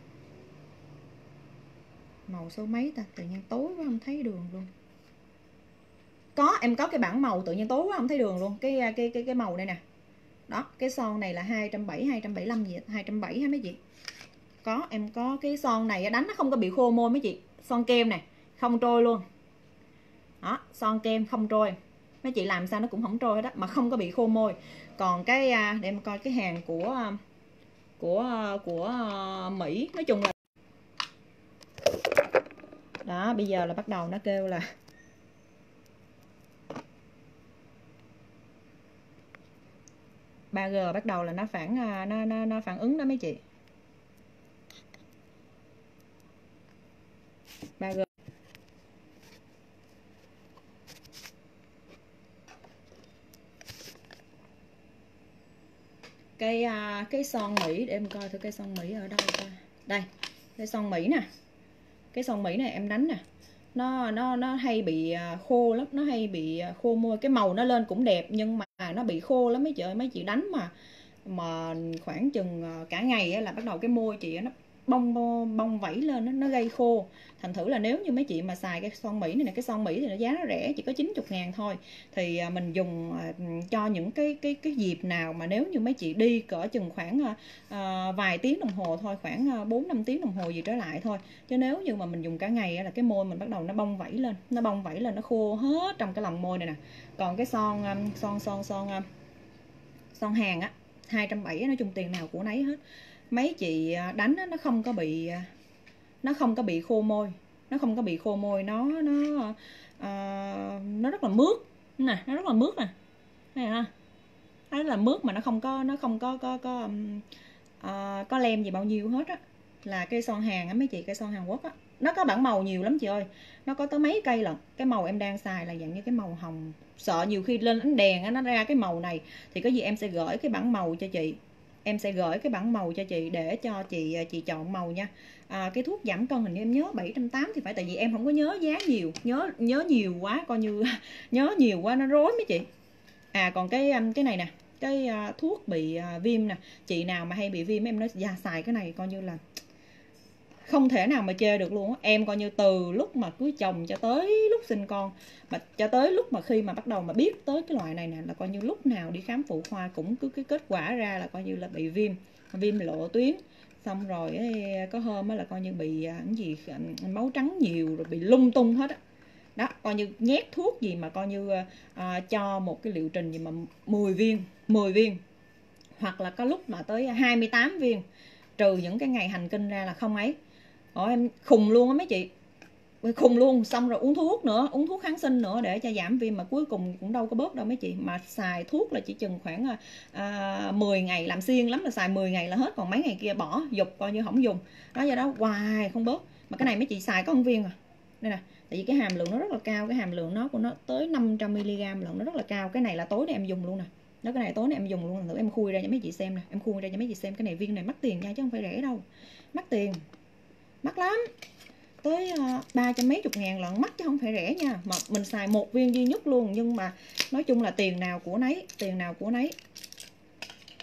màu số mấy ta, tự nhiên tối quá không thấy đường luôn. Có, em có cái bảng màu tự nhiên tối quá không thấy đường luôn. Cái cái cái cái màu đây nè. Đó, cái son này là hai trăm bảy mươi, hai trăm bảy mươi lăm gì, hai trăm bảy mươi hả mấy chị? Có, em có cái son này đánh nó không có bị khô môi mấy chị. Son kem này, không trôi luôn. Đó, son kem không trôi. Mấy chị làm sao nó cũng không trôi hết đó, mà không có bị khô môi. Còn cái để em coi cái hàng của của của Mỹ, nói chung là đó, bây giờ là bắt đầu nó kêu là ba G, bắt đầu là nó phản nó nó nó phản ứng đó mấy chị. ba G cái cái son Mỹ, để em coi thử cái son Mỹ ở đâu ta. Đây, cái son Mỹ nè. Cái son Mỹ này em đánh nè, nó nó nó hay bị khô lắm, nó hay bị khô môi. Cái màu nó lên cũng đẹp nhưng mà nó bị khô lắm mấy chị ơi. Mấy chị đánh mà mà khoảng chừng cả ngày á, là bắt đầu cái môi chị nó bong bong vẩy lên, nó, nó gây khô. Thành thử là nếu như mấy chị mà xài cái son Mỹ này nè, cái son Mỹ thì nó giá nó rẻ, chỉ có chín mươi ngàn thôi. Thì mình dùng cho những cái cái cái dịp nào mà nếu như mấy chị đi cỡ chừng khoảng uh, vài tiếng đồng hồ thôi, khoảng bốn năm tiếng đồng hồ gì trở lại thôi. Chứ nếu như mà mình dùng cả ngày là cái môi mình bắt đầu nó bong vẩy lên, nó bong vẩy lên, nó khô hết trong cái lòng môi này nè. Còn cái son son son son son hàng á hai trăm bảy mươi, nói chung tiền nào của nấy hết. Mấy chị đánh nó không có bị nó không có bị khô môi, nó không có bị khô môi, nó nó uh, nó rất là mướt nè, nó rất là mướt nè, thấy không? Nó rất là mướt mà nó không có nó không có có có um, uh, có lem gì bao nhiêu hết á. Là cây son hàng á mấy chị, cây son Hàn Quốc á, nó có bảng màu nhiều lắm chị ơi, nó có tới mấy cây lận. Cái màu em đang xài là dạng như cái màu hồng, sợ nhiều khi lên ánh đèn á nó ra cái màu này thì có gì em sẽ gửi cái bảng màu cho chị, em sẽ gửi cái bảng màu cho chị để cho chị chị chọn màu nha. À, cái thuốc giảm cân hình như em nhớ bảy trăm tám mươi thì phải, tại vì em không có nhớ giá nhiều, nhớ nhớ nhiều quá coi như nhớ nhiều quá nó rối mấy chị. À còn cái cái này nè, cái uh, thuốc bị uh, viêm nè, chị nào mà hay bị viêm em nói dạ, xài cái này coi như là không thể nào mà chê được luôn á. Em coi như từ lúc mà cưới chồng cho tới lúc sinh con, mà cho tới lúc mà khi mà bắt đầu mà biết tới cái loại này nè, là coi như lúc nào đi khám phụ khoa cũng cứ cái kết quả ra là coi như là bị viêm, viêm lộ tuyến. Xong rồi ấy, có hôm là coi như bị cái gì máu trắng nhiều, rồi bị lung tung hết á. Đó, coi như nhét thuốc gì mà coi như à, cho một cái liệu trình gì mà mười viên, mười viên, hoặc là có lúc mà tới hai mươi tám viên, trừ những cái ngày hành kinh ra là không ấy. Ồ, em khùng luôn á mấy chị, khùng luôn. Xong rồi uống thuốc nữa, uống thuốc kháng sinh nữa để cho giảm viêm, mà cuối cùng cũng đâu có bớt đâu mấy chị. Mà xài thuốc là chỉ chừng khoảng à, mười ngày, làm xiên lắm là xài mười ngày là hết, còn mấy ngày kia bỏ dục coi như không dùng. Đó, do đó hoài không bớt. Mà cái này mấy chị xài có một viên à, đây nè, tại vì cái hàm lượng nó rất là cao, cái hàm lượng nó của nó tới năm trăm mi li gam lận, nó rất là cao. Cái này là tối nay em dùng luôn nè, đó, cái này tối nay em dùng luôn. Thử em khui ra cho mấy chị xem nè, em khui ra cho mấy chị xem. Cái này viên này mắc tiền nha, chứ không phải rẻ đâu, mắc tiền, mắc lắm, tới uh, ba trăm mấy chục ngàn lận, mắc chứ không phải rẻ nha. Mà mình xài một viên duy nhất luôn, nhưng mà nói chung là tiền nào của nấy, tiền nào của nấy.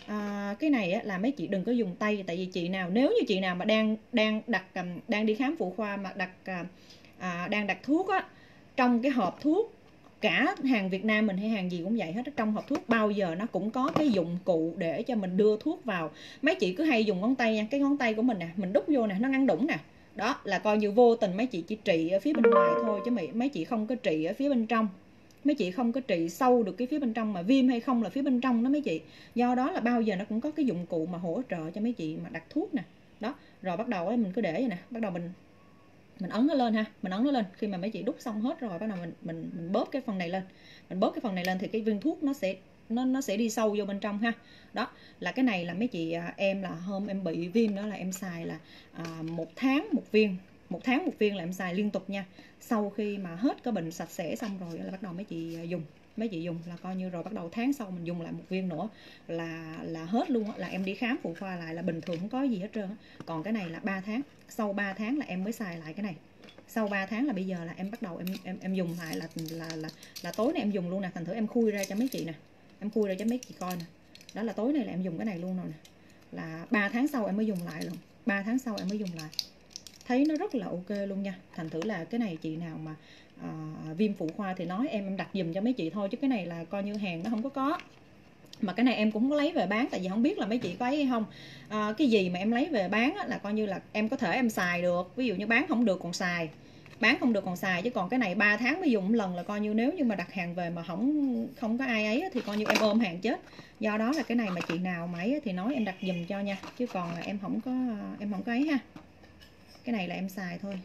à, cái này á, là mấy chị đừng có dùng tay, tại vì chị nào nếu như chị nào mà đang đang đặt đang đi khám phụ khoa mà đặt à, đang đặt thuốc á, trong cái hộp thuốc, cả hàng Việt Nam mình hay hàng gì cũng vậy hết, trong hộp thuốc bao giờ nó cũng có cái dụng cụ để cho mình đưa thuốc vào. Mấy chị cứ hay dùng ngón tay nha, cái ngón tay của mình nè, mình đút vô nè, nó ngăn đủng nè, đó là coi như vô tình mấy chị chỉ trị ở phía bên ngoài thôi, chứ mấy chị không có trị ở phía bên trong. Mấy chị không có trị sâu được cái phía bên trong, mà viêm hay không là phía bên trong đó mấy chị. Do đó là bao giờ nó cũng có cái dụng cụ mà hỗ trợ cho mấy chị mà đặt thuốc nè. Đó, rồi bắt đầu ấy mình cứ để vậy nè, bắt đầu mình mình ấn nó lên ha, mình ấn nó lên. Khi mà mấy chị đút xong hết rồi, bắt đầu mình mình mình bóp cái phần này lên. Mình bóp cái phần này lên thì cái viên thuốc nó sẽ nó nó sẽ đi sâu vô bên trong ha. Đó, là cái này là mấy chị em là hôm em bị viêm đó là em xài là à, một tháng một viên. Một tháng một viên là em xài liên tục nha. Sau khi mà hết cái bình sạch sẽ xong rồi là bắt đầu mấy chị dùng, mấy chị dùng là coi như rồi, bắt đầu tháng sau mình dùng lại một viên nữa là là hết luôn, là em đi khám phụ khoa lại là bình thường, không có gì hết trơn. Còn cái này là ba tháng, sau ba tháng là em mới xài lại cái này. Sau ba tháng là bây giờ là em bắt đầu em em em dùng lại là là là là tối nay em dùng luôn nè. Thành thử em khui ra cho mấy chị nè, em khui ra cho mấy chị coi nè. Đó là tối nay là em dùng cái này luôn rồi nè. Là ba tháng sau em mới dùng lại luôn. ba tháng sau em mới dùng lại. Thấy nó rất là ok luôn nha. Thành thử là cái này chị nào mà à, viêm phụ khoa thì nói em em đặt giùm cho mấy chị thôi, chứ cái này là coi như hàng nó không có có. Mà cái này em cũng không có lấy về bán, tại vì không biết là mấy chị có ấy hay không. À, cái gì mà em lấy về bán á, là coi như là em có thể em xài được. Ví dụ như bán không được còn xài, bán không được còn xài, chứ còn cái này ba tháng mới dùng một lần, là coi như nếu như mà đặt hàng về mà không không có ai ấy thì coi như em ôm hàng chết. Do đó là cái này mà chị nào mà ấy thì nói em đặt giùm cho nha, chứ còn là em không có em không có ấy ha. Cái này là em xài thôi,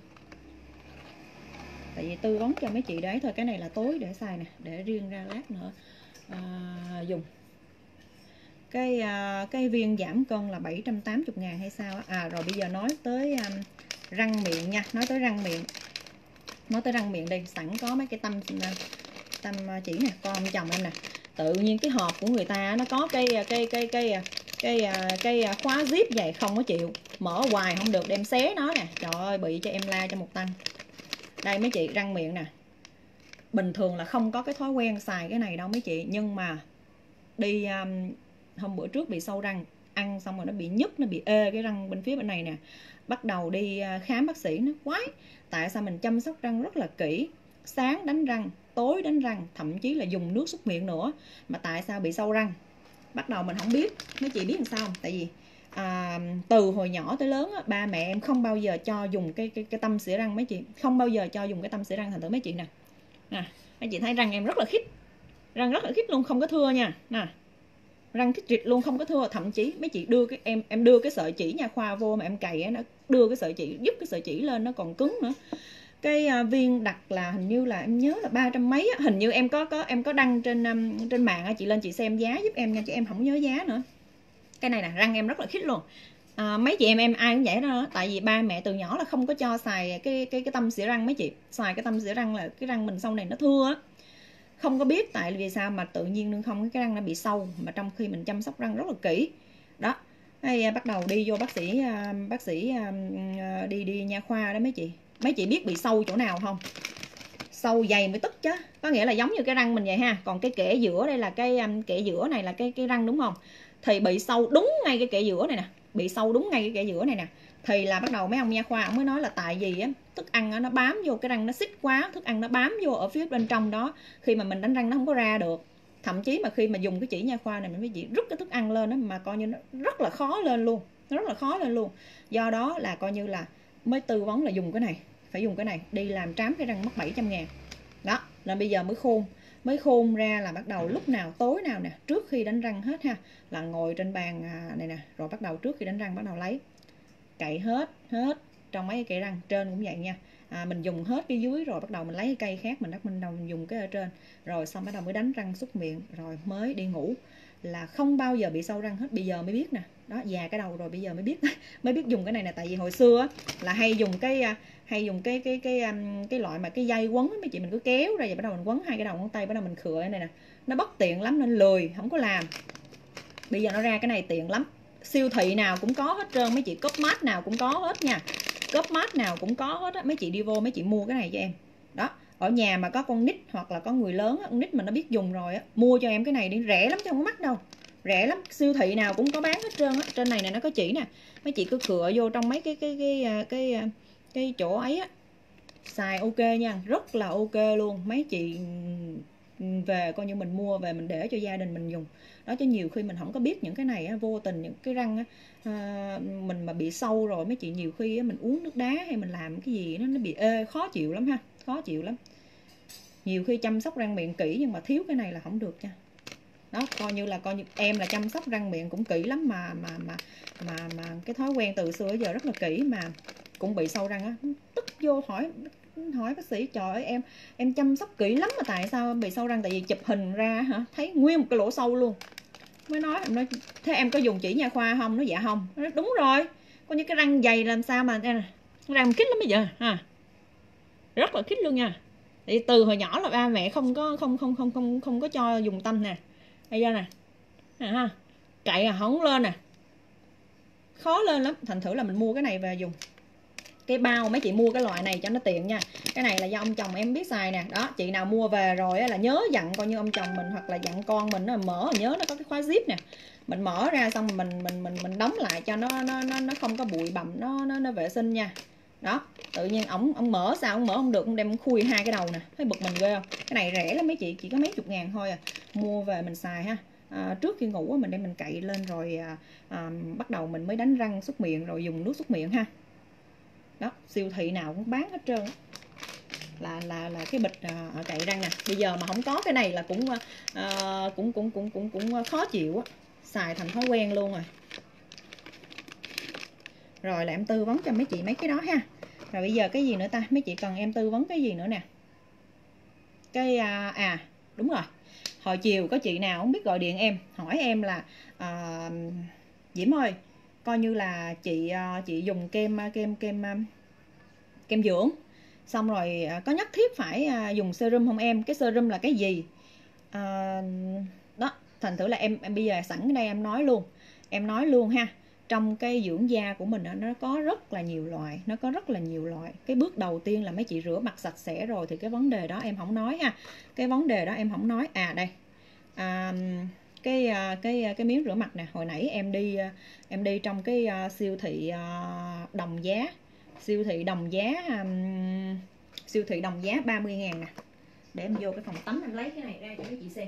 tại vì tư vấn cho mấy chị đấy thôi. Cái này là tối để xài nè, để riêng ra lát nữa à, dùng. Cái à, cái viên giảm cân là bảy trăm tám mươi ngàn hay sao á. À rồi bây giờ nói tới um, răng miệng nha. Nói tới răng miệng Nói tới răng miệng đi. Sẵn có mấy cái tâm tâm chỉ nè, con ông chồng em nè. Tự nhiên cái hộp của người ta nó có cái cái cái cái cái cái, cái khóa zip vậy không có chịu. Mở hoài không được, đem xé nó nè. Trời ơi, bị cho em la cho một tăng. Đây mấy chị, răng miệng nè. Bình thường là không có cái thói quen xài cái này đâu mấy chị. Nhưng mà đi um, hôm bữa trước bị sâu răng, ăn xong rồi nó bị nhức, nó bị ê cái răng bên phía bên này nè. Bắt đầu đi khám bác sĩ, nó quái tại sao mình chăm sóc răng rất là kỹ, sáng đánh răng, tối đánh răng, thậm chí là dùng nước súc miệng nữa, mà tại sao bị sâu răng. Bắt đầu mình không biết. Mấy chị biết làm sao không? Tại vì à, từ hồi nhỏ tới lớn á, ba mẹ em không bao giờ cho dùng cái cái cái tăm xỉa răng mấy chị, không bao giờ cho dùng cái tăm xỉa răng. Thành thử mấy chị nè, nè mấy chị thấy răng em rất là khít, răng rất là khít luôn, không có thưa nha, nè răng khít rịt luôn, không có thưa. Thậm chí mấy chị đưa cái em em đưa cái sợi chỉ nha khoa vô mà em cày á, nó đưa cái sợi chỉ, giúp cái sợi chỉ lên nó còn cứng nữa. Cái uh, viên đặt là hình như là em nhớ là ba trăm mấy á. Hình như em có có em có đăng trên um, trên mạng á, chị lên chị xem giá giúp em nha, chứ em không nhớ giá nữa. Cái này nè, răng em rất là khít luôn. À, mấy chị em em ai cũng vậy đó, tại vì ba mẹ từ nhỏ là không có cho xài cái cái cái tăm xỉa răng mấy chị. Xài cái tăm xỉa răng là cái răng mình sau này nó thưa á. Không có biết tại vì sao mà tự nhiên nương không cái răng nó bị sâu, mà trong khi mình chăm sóc răng rất là kỹ. Đó. Hay bắt đầu đi vô bác sĩ bác sĩ đi đi nha khoa đó mấy chị. Mấy chị biết bị sâu chỗ nào không? Sâu dày mới tức chứ. Có nghĩa là giống như cái răng mình vậy ha. Còn cái kẽ giữa đây là cái kẽ giữa này là cái cái răng đúng không? Thì bị sâu đúng ngay cái kẽ giữa này nè, bị sâu đúng ngay cái kẽ giữa này nè. Thì là bắt đầu mấy ông nha khoa ông mới nói là tại vì á, thức ăn nó bám vô cái răng, nó xích quá, thức ăn nó bám vô ở phía bên trong đó, khi mà mình đánh răng nó không có ra được. Thậm chí mà khi mà dùng cái chỉ nha khoa này mình mới chỉ rút cái thức ăn lên đó, mà coi như nó rất là khó lên luôn, nó rất là khó lên luôn. Do đó là coi như là mới tư vấn là dùng cái này, phải dùng cái này, đi làm trám cái răng mất bảy trăm ngàn. Đó, là bây giờ mới khôn, mới khôn ra là bắt đầu lúc nào tối nào nè, trước khi đánh răng hết ha, là ngồi trên bàn này nè, rồi bắt đầu trước khi đánh răng bắt đầu lấy cậy hết hết trong mấy cái cây răng trên cũng vậy nha. À, mình dùng hết cái dưới rồi bắt đầu mình lấy cái cây khác mình đắp mình đầu mình dùng cái ở trên, rồi xong bắt đầu mới đánh răng súc miệng rồi mới đi ngủ, là không bao giờ bị sâu răng hết. Bây giờ mới biết nè, đó già cái đầu rồi bây giờ mới biết mới biết dùng cái này nè. Tại vì hồi xưa á, là hay dùng cái hay dùng cái cái cái cái, cái loại mà cái dây quấn mấy chị, mình cứ kéo ra vậy bắt đầu mình quấn hai cái đầu ngón tay, bắt đầu mình khựa này nè, nó bất tiện lắm nên lười không có làm. Bây giờ nó ra cái này tiện lắm, siêu thị nào cũng có hết trơn mấy chị, cốp mát nào cũng có hết nha, cốp mát nào cũng có hết á. Mấy chị đi vô mấy chị mua cái này cho em. Đó, ở nhà mà có con nít hoặc là có người lớn á, con nít mà nó biết dùng rồi á, mua cho em cái này đi, rẻ lắm chứ không có mắc đâu, rẻ lắm, siêu thị nào cũng có bán hết trơn á. Trên này nè nó có chỉ nè, mấy chị cứ cựa vô trong mấy cái cái cái cái cái, cái chỗ ấy á, xài ok nha, rất là ok luôn. Mấy chị về coi như mình mua về mình để cho gia đình mình dùng đó, chứ nhiều khi mình không có biết những cái này á, vô tình những cái răng á, à, mình mà bị sâu rồi mấy chị nhiều khi á, mình uống nước đá hay mình làm cái gì nó nó bị ê, khó chịu lắm ha, khó chịu lắm. Nhiều khi chăm sóc răng miệng kỹ nhưng mà thiếu cái này là không được nha. Đó, coi như là coi như em là chăm sóc răng miệng cũng kỹ lắm mà mà mà mà mà cái thói quen từ xưa đến giờ rất là kỹ mà cũng bị sâu răng á, tức vô hỏi hỏi bác sĩ trời ơi em em chăm sóc kỹ lắm mà tại sao bị sâu răng, tại vì chụp hình ra hả thấy nguyên một cái lỗ sâu luôn. Mới nói em nói thế em có dùng chỉ nha khoa không? Nó dạ không. Nó nói, đúng rồi, coi như cái răng dày làm sao mà răng kít lắm bây giờ ha, rất là kít luôn nha. Thì từ hồi nhỏ là ba mẹ không có không không không không không có cho dùng tăm nè, bây giờ nè ha, cậy à không lên nè, khó lên lắm. Thành thử là mình mua cái này về dùng. Cái bao mấy chị mua cái loại này cho nó tiện nha. Cái này là do ông chồng em biết xài nè. Đó, chị nào mua về rồi là nhớ dặn coi như ông chồng mình hoặc là dặn con mình nó mở, nhớ nó có cái khóa zip nè. Mình mở ra xong mình mình mình mình đóng lại cho nó nó nó nó không có bụi bặm, nó nó nó vệ sinh nha. Đó, tự nhiên ổng ông mở sao ông mở không được, ông đem khui hai cái đầu nè, thấy bực mình ghê không? Cái này rẻ lắm mấy chị, chỉ có mấy chục ngàn thôi à. Mua về mình xài ha. À, trước khi ngủ mình đem mình cậy lên rồi à, à, bắt đầu mình mới đánh răng súc miệng rồi dùng nước súc miệng ha. Đó, siêu thị nào cũng bán hết trơn là là là cái bịch à, cậy răng nè. Bây giờ mà không có cái này là cũng à, cũng cũng cũng cũng cũng khó chịu á, xài thành thói quen luôn rồi. Rồi là em tư vấn cho mấy chị mấy cái đó ha. Rồi bây giờ cái gì nữa ta, mấy chị cần em tư vấn cái gì nữa nè. Cái à, à đúng rồi, hồi chiều có chị nào không biết gọi điện em hỏi em là à, Diễm ơi, coi như là chị chị dùng kem kem kem kem dưỡng xong rồi có nhất thiết phải dùng serum không em, cái serum là cái gì à, đó. Thành thử là em em bây giờ sẵn cái đây em nói luôn em nói luôn ha. Trong cái dưỡng da của mình nó có rất là nhiều loại, nó có rất là nhiều loại. Cái bước đầu tiên là mấy chị rửa mặt sạch sẽ rồi thì cái vấn đề đó em không nói ha, cái vấn đề đó em không nói. À đây à, cái cái cái miếng rửa mặt nè, hồi nãy em đi em đi trong cái siêu thị đồng giá, siêu thị đồng giá um, siêu thị đồng giá ba mươi ngàn nè. Để em vô cái phòng tắm em lấy cái này ra cho mấy chị xem.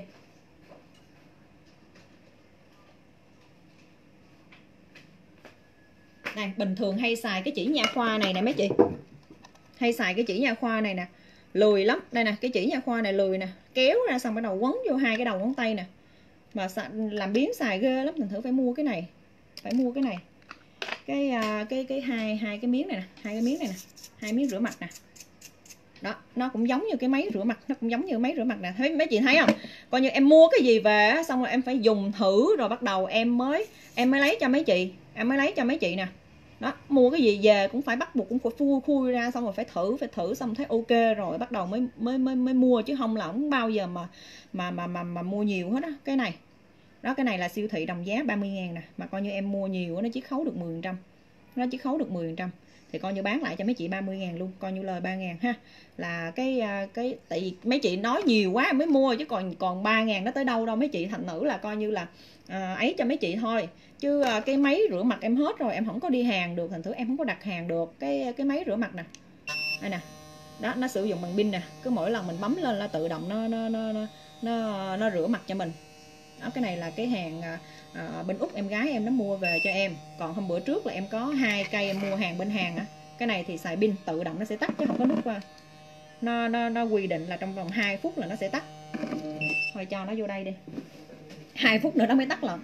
Này, bình thường hay xài cái chỉ nha khoa này nè mấy chị, hay xài cái chỉ nha khoa này nè, lười lắm. Đây nè, cái chỉ nha khoa này lười nè, kéo ra xong bắt đầu quấn vô hai cái đầu ngón tay nè, mà làm biến xài ghê lắm. Mình thử phải mua cái này, phải mua cái này, cái cái cái hai hai cái miếng này nè, hai cái miếng này nè, hai miếng rửa mặt nè. Đó, nó cũng giống như cái máy rửa mặt, nó cũng giống như máy rửa mặt nè. Thấy mấy chị thấy không? Coi như em mua cái gì về xong rồi em phải dùng thử rồi bắt đầu em mới em mới lấy cho mấy chị, em mới lấy cho mấy chị nè. Đó, mua cái gì về cũng phải bắt buộc cũng phải phui khui ra xong rồi phải thử, phải thử xong thấy ok rồi bắt đầu mới mới mới mới mua, chứ không là không bao giờ mà mà mà mà, mà mua nhiều hết á. Cái này đó, cái này là siêu thị đồng giá ba mươi ngàn nè, mà coi như em mua nhiều nó chỉ khấu được mười phần trăm, nó chỉ khấu được mười phần trăm thì coi như bán lại cho mấy chị ba mươi ngàn luôn, coi như lời ba ngàn ha. Là cái cái tại vì mấy chị nói nhiều quá mới mua, chứ còn còn ba ngàn nó tới đâu đâu mấy chị. Thành nữ là coi như là à, ấy cho mấy chị thôi, chứ à, cái máy rửa mặt em hết rồi, em không có đi hàng được, thành thử em không có đặt hàng được cái cái máy rửa mặt nè. Đây nè, đó, nó sử dụng bằng pin nè, cứ mỗi lần mình bấm lên là tự động nó nó nó nó nó, nó rửa mặt cho mình. Đó, cái này là cái hàng à, bên Úc em gái em nó mua về cho em. Còn hôm bữa trước là em có hai cây em mua hàng bên hàng á. Cái này thì xài pin tự động nó sẽ tắt chứ không có nút qua. Nó nó nó quy định là trong vòng hai phút là nó sẽ tắt. Thôi cho nó vô đây đi. hai phút nữa nó mới tắt lần.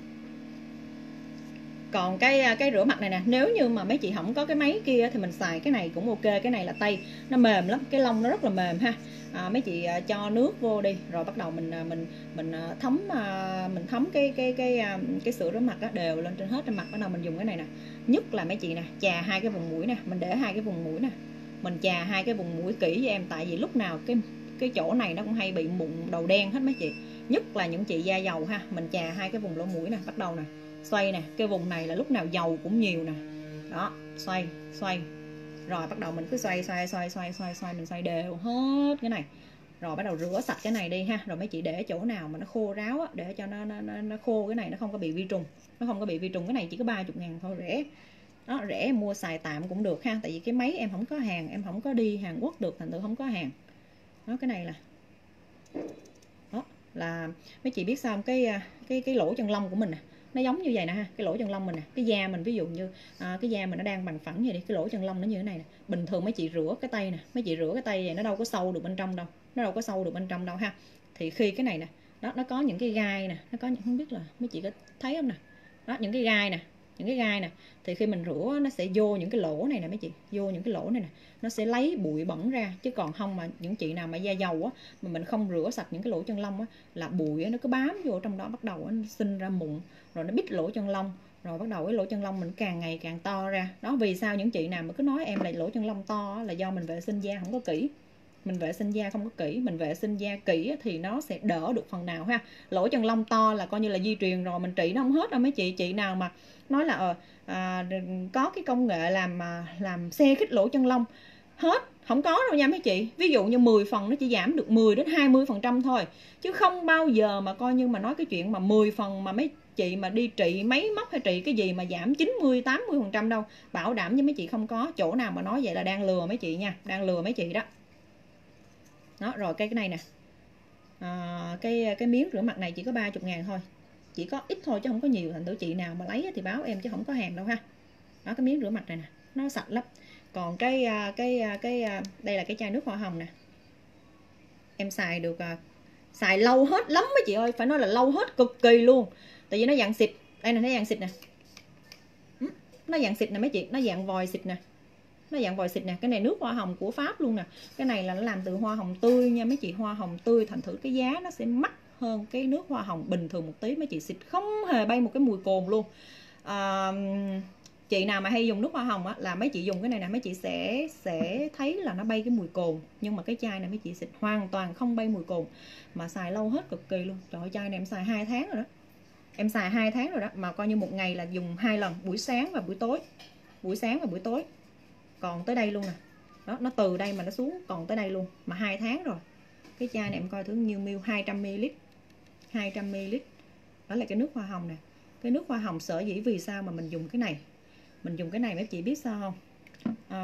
Còn cái cái rửa mặt này nè, nếu như mà mấy chị không có cái máy kia thì mình xài cái này cũng ok. Cái này là tay nó mềm lắm, cái lông nó rất là mềm ha. À, mấy chị cho nước vô đi rồi bắt đầu mình mình mình thấm mình thấm cái cái cái cái sữa rửa mặt đó, đều lên trên hết trên mặt. Bắt đầu mình dùng cái này nè, nhất là mấy chị nè, chà hai cái vùng mũi nè, mình để hai cái vùng mũi nè, mình chà hai cái vùng mũi kỹ với em, tại vì lúc nào cái cái chỗ này nó cũng hay bị mụn đầu đen hết mấy chị, nhất là những chị da dầu ha. Mình chà hai cái vùng lỗ mũi nè, bắt đầu nè xoay nè, cái vùng này là lúc nào dầu cũng nhiều nè. Đó, xoay xoay rồi bắt đầu mình cứ xoay xoay xoay xoay xoay xoay mình xoay đều hết cái này. Rồi bắt đầu rửa sạch cái này đi ha, rồi mấy chị để chỗ nào mà nó khô ráo á, để cho nó, nó, nó, nó khô, cái này nó không có bị vi trùng, nó không có bị vi trùng. Cái này chỉ có ba mươi ngàn thôi, rẻ đó, rẻ mua xài tạm cũng được ha, tại vì cái máy em không có hàng, em không có đi Hàn Quốc được, thành tựu không có hàng đó. Cái này là đó, là mấy chị biết sao, cái cái cái lỗ chân lông của mình nè, nó giống như vậy nè ha, cái lỗ chân lông mình nè, cái da mình ví dụ như à, cái da mình nó đang bằng phẳng vậy đi, cái lỗ chân lông nó như thế này nè. Bình thường mấy chị rửa cái tay nè, mấy chị rửa cái tay vậy nó đâu có sâu được bên trong đâu, nó đâu có sâu được bên trong đâu ha. Thì khi cái này nè, đó, nó có những cái gai nè, nó có những, không biết là mấy chị có thấy không nè, đó, những cái gai nè, những cái gai nè, thì khi mình rửa nó sẽ vô những cái lỗ này nè mấy chị, vô những cái lỗ này nè, nó sẽ lấy bụi bẩn ra. Chứ còn không mà những chị nào mà da dầu á, mà mình không rửa sạch những cái lỗ chân lông á, là bụi á, nó cứ bám vô trong đó, bắt đầu nó sinh ra mụn, rồi nó bít lỗ chân lông, rồi bắt đầu cái lỗ chân lông mình càng ngày càng to ra. Đó, vì sao những chị nào mà cứ nói em là lỗ chân lông to á, là do mình vệ sinh da không có kỹ, mình vệ sinh da không có kỹ. Mình vệ sinh da kỹ thì nó sẽ đỡ được phần nào ha. Lỗ chân lông to là coi như là di truyền rồi, mình trị nó không hết đâu mấy chị. Chị nào mà nói là ờ, à, có cái công nghệ làm làm xe khít lỗ chân lông, hết, không có đâu nha mấy chị. Ví dụ như mười phần nó chỉ giảm được mười đến hai mươi phần trăm thôi, chứ không bao giờ mà coi như mà nói cái chuyện mà mười phần mà mấy chị mà đi trị máy móc hay trị cái gì mà giảm chín mươi tám mươi phần trăm đâu. Bảo đảm với mấy chị không có. Chỗ nào mà nói vậy là đang lừa mấy chị nha, đang lừa mấy chị đó. Đó, rồi cái cái này nè, à, cái cái miếng rửa mặt này chỉ có ba mươi ngàn thôi, chỉ có ít thôi chứ không có nhiều. Thành tựu chị nào mà lấy thì báo em chứ không có hàng đâu ha. Đó, cái miếng rửa mặt này nè, nó sạch lắm. Còn cái cái cái đây là cái chai nước hoa hồng nè, em xài được, xài lâu hết lắm mấy chị ơi, phải nói là lâu hết cực kỳ luôn. Tại vì nó dạng xịt, đây nè, nó dạng xịt nè, nó dạng xịt nè mấy chị, nó dạng vòi xịt nè, nó dạng vòi xịt nè. Cái này nước hoa hồng của Pháp luôn nè. Cái này là nó làm từ hoa hồng tươi nha mấy chị, hoa hồng tươi, thành thử cái giá nó sẽ mắc hơn cái nước hoa hồng bình thường một tí. Mấy chị xịt không hề bay một cái mùi cồn luôn. À, chị nào mà hay dùng nước hoa hồng á, là mấy chị dùng cái này nè, mấy chị sẽ sẽ thấy là nó bay cái mùi cồn. Nhưng mà cái chai này mấy chị xịt hoàn toàn không bay mùi cồn, mà xài lâu hết cực kỳ luôn. Trời ơi, chai này em xài hai tháng rồi đó, em xài hai tháng rồi đó, mà coi như một ngày là dùng hai lần, buổi sáng và buổi tối, buổi sáng và buổi tối. Còn tới đây luôn nè, đó, nó từ đây mà nó xuống còn tới đây luôn, mà hai tháng rồi. Cái chai này em coi thử nhiêu ml, hai trăm mi li lít, hai trăm mi li lít. Đó là cái nước hoa hồng nè. Cái nước hoa hồng sở dĩ vì sao mà mình dùng cái này, mình dùng cái này mấy chị biết sao không? À,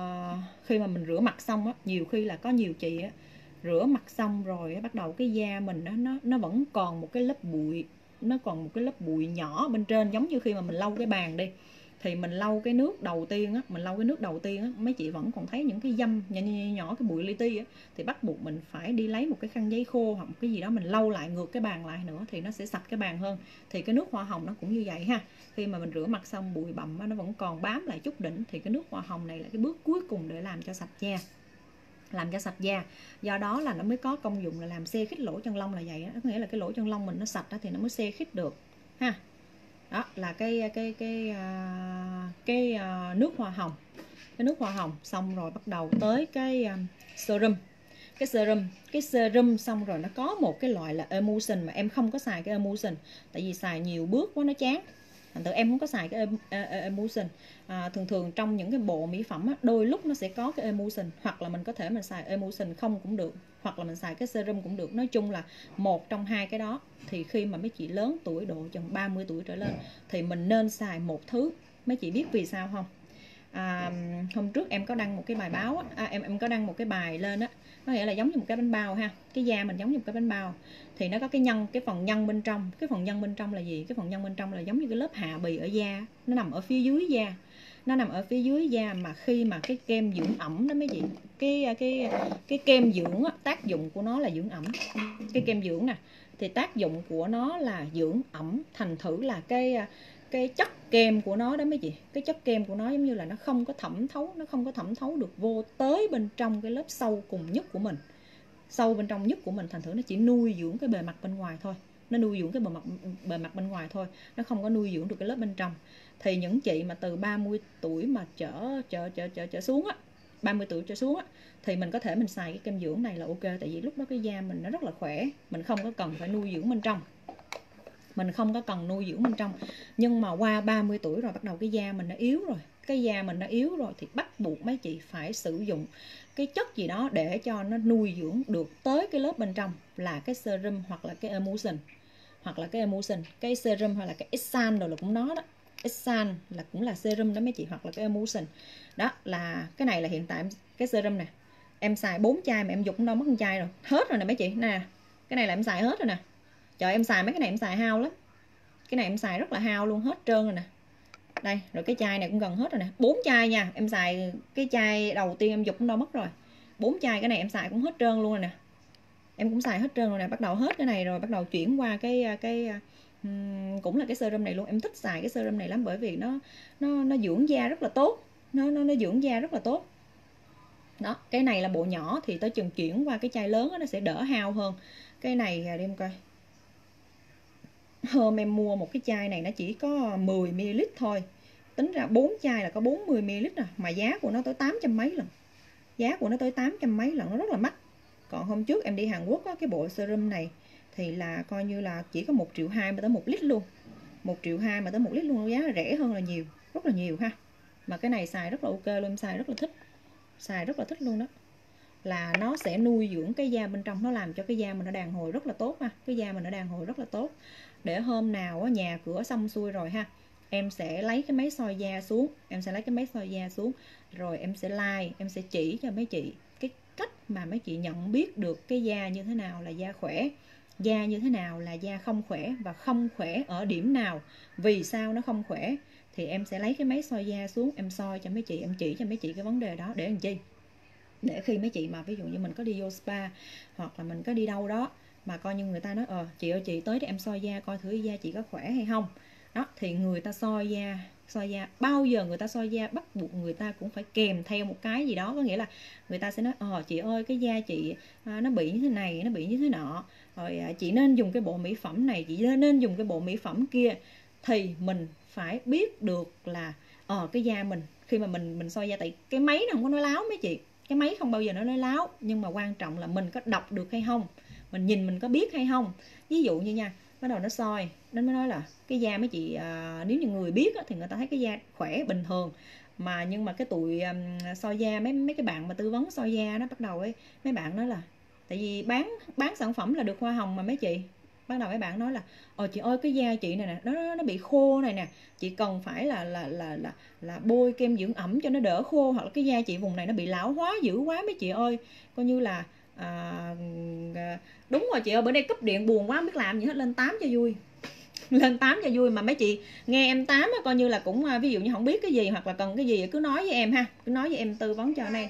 khi mà mình rửa mặt xong á, nhiều khi là có nhiều chị á, rửa mặt xong rồi á, bắt đầu cái da mình á, nó nó vẫn còn một cái lớp bụi, nó còn một cái lớp bụi nhỏ bên trên. Giống như khi mà mình lau cái bàn đi, thì mình lau cái nước đầu tiên á, mình lau cái nước đầu tiên á, mấy chị vẫn còn thấy những cái dăm nhỏ nhỏ, nhỏ cái bụi li ti á, thì bắt buộc mình phải đi lấy một cái khăn giấy khô hoặc một cái gì đó mình lau lại ngược cái bàn lại nữa, thì nó sẽ sạch cái bàn hơn. Thì cái nước hoa hồng nó cũng như vậy ha. Khi mà mình rửa mặt xong bụi bặm á, nó vẫn còn bám lại chút đỉnh, thì cái nước hoa hồng này là cái bước cuối cùng để làm cho sạch da, làm cho sạch da. Do đó là nó mới có công dụng là làm xe khít lỗ chân lông là vậy á. Có nghĩa là cái lỗ chân lông mình nó sạch đó, thì nó mới xe khít được ha. Đó là cái cái cái cái, cái nước hoa hồng. Cái nước hoa hồng xong rồi bắt đầu tới cái serum. Cái serum, cái serum xong rồi nó có một cái loại là emulsion, mà em không có xài cái emulsion, tại vì xài nhiều bước quá nó chán. Thành tự em không có xài cái emulsion. À, thường thường trong những cái bộ mỹ phẩm á, đôi lúc nó sẽ có cái emulsion, hoặc là mình có thể mình xài emulsion không cũng được, hoặc là mình xài cái serum cũng được. Nói chung là một trong hai cái đó. Thì khi mà mấy chị lớn tuổi, độ chừng ba mươi tuổi trở lên, thì mình nên xài một thứ. Mấy chị biết vì sao không? À, hôm trước em có đăng một cái bài báo á, à, em em có đăng một cái bài lên á, có nghĩa là giống như một cái bánh bao ha. Cái da mình giống như một cái bánh bao, thì nó có cái nhân, cái phần nhân bên trong. Cái phần nhân bên trong là gì? Cái phần nhân bên trong là giống như cái lớp hạ bì ở da, nó nằm ở phía dưới da, nó nằm ở phía dưới da. Mà khi mà cái kem dưỡng ẩm đó mấy chị, cái cái cái kem dưỡng á, tác dụng của nó là dưỡng ẩm. Cái kem dưỡng nè, thì tác dụng của nó là dưỡng ẩm, thành thử là cái cái chất kem của nó đó mấy chị, cái chất kem của nó giống như là nó không có thẩm thấu, nó không có thẩm thấu được vô tới bên trong cái lớp sâu cùng nhất của mình, sâu bên trong nhất của mình. Thành thử nó chỉ nuôi dưỡng cái bề mặt bên ngoài thôi, nó nuôi dưỡng cái bề mặt bề mặt bên ngoài thôi, nó không có nuôi dưỡng được cái lớp bên trong. Thì những chị mà từ ba mươi tuổi mà trở trở trở trở trở xuống á, ba mươi tuổi trở xuống á, thì mình có thể mình xài cái kem dưỡng này là ok. Tại vì lúc đó cái da mình nó rất là khỏe, mình không có cần phải nuôi dưỡng bên trong, mình không có cần nuôi dưỡng bên trong. Nhưng mà qua ba mươi tuổi rồi, bắt đầu cái da mình nó yếu rồi, cái da mình nó yếu rồi, thì bắt buộc mấy chị phải sử dụng cái chất gì đó để cho nó nuôi dưỡng được tới cái lớp bên trong là cái serum hoặc là cái emulsion, hoặc là cái emulsion, cái serum hoặc là cái exsan rồi là cũng nó đó. Exsan là cũng là serum đó mấy chị, hoặc là cái emulsion. Đó là cái này là hiện tại cái serum nè. Em xài bốn chai mà em dùng đâu mất một chai rồi. Hết rồi nè mấy chị. Nè, cái này là em xài hết rồi nè. Trời, em xài mấy cái này em xài hao lắm. Cái này em xài rất là hao luôn, hết trơn rồi nè. Đây, rồi cái chai này cũng gần hết rồi nè. Bốn chai nha, em xài cái chai đầu tiên em dùng đâu mất rồi. Bốn chai cái này em xài cũng hết trơn luôn rồi nè. Em cũng xài hết trơn rồi nè, bắt đầu hết cái này rồi, bắt đầu chuyển qua cái cái um, cũng là cái serum này luôn. Em thích xài cái serum này lắm bởi vì nó nó nó dưỡng da rất là tốt. Nó nó nó dưỡng da rất là tốt. Đó, cái này là bộ nhỏ thì tới chừng chuyển qua cái chai lớn đó, nó sẽ đỡ hao hơn. Cái này để em coi. Hôm em mua một cái chai này nó chỉ có mười mi li lít thôi. Tính ra bốn chai là có bốn mươi mi li lít à, mà giá của nó tới tám trăm mấy lần. Giá của nó tới tám trăm mấy lần, nó rất là mắc. Còn hôm trước em đi Hàn Quốc á, cái bộ serum này thì là coi như là chỉ có một triệu hai mà tới một lít luôn. một triệu hai mà tới một lít luôn, giá là rẻ hơn là nhiều, rất là nhiều ha. Mà cái này xài rất là ok luôn, em xài rất là thích. Xài rất là thích luôn đó. Là nó sẽ nuôi dưỡng cái da bên trong, nó làm cho cái da mình nó đàn hồi rất là tốt ha. Cái da mình nó đàn hồi rất là tốt. Để hôm nào á, nhà cửa xong xuôi rồi ha, em sẽ lấy cái máy soi da xuống, em sẽ lấy cái máy soi da xuống rồi em sẽ like, em sẽ chỉ cho mấy chị cái cách mà mấy chị nhận biết được cái da như thế nào là da khỏe, da như thế nào là da không khỏe, và không khỏe ở điểm nào, vì sao nó không khỏe. Thì em sẽ lấy cái máy soi da xuống, em soi cho mấy chị, em chỉ cho mấy chị cái vấn đề đó để làm chi? Để khi mấy chị mà ví dụ như mình có đi vô spa hoặc là mình có đi đâu đó mà coi như người ta nói ờ chị ơi chị tới để em soi da coi thử da chị có khỏe hay không. Đó thì người ta soi da, soi da bao giờ người ta soi da bắt buộc người ta cũng phải kèm theo một cái gì đó, có nghĩa là người ta sẽ nói ờ chị ơi cái da chị à, nó bị như thế này, nó bị như thế nọ, rồi à, chị nên dùng cái bộ mỹ phẩm này, chị nên dùng cái bộ mỹ phẩm kia. Thì mình phải biết được là ờ cái da mình khi mà mình mình soi da, tại cái máy nó không có nói láo mấy chị, cái máy không bao giờ nó nói láo, nhưng mà quan trọng là mình có đọc được hay không, mình nhìn mình có biết hay không. Ví dụ như nha, bắt đầu nó soi, nó mới nói là cái da mấy chị à, nếu như người biết á, thì người ta thấy cái da khỏe bình thường, mà nhưng mà cái tụi um, soi da, mấy mấy cái bạn mà tư vấn soi da đó, bắt đầu ấy mấy bạn nói là tại vì bán bán sản phẩm là được hoa hồng mà mấy chị, bắt đầu mấy bạn nói là ồ chị ơi cái da chị này nè nó nó bị khô này nè, chị cần phải là là là là là bôi kem dưỡng ẩm cho nó đỡ khô, hoặc là cái da chị vùng này nó bị lão hóa dữ quá mấy chị ơi, coi như là à, đúng rồi chị ơi bữa nay cúp điện buồn quá không biết làm gì hết, lên tám cho vui. Lên tám cho vui mà mấy chị nghe em tám coi như là cũng ví dụ như không biết cái gì hoặc là cần cái gì cứ nói với em ha, cứ nói với em tư vấn cho này.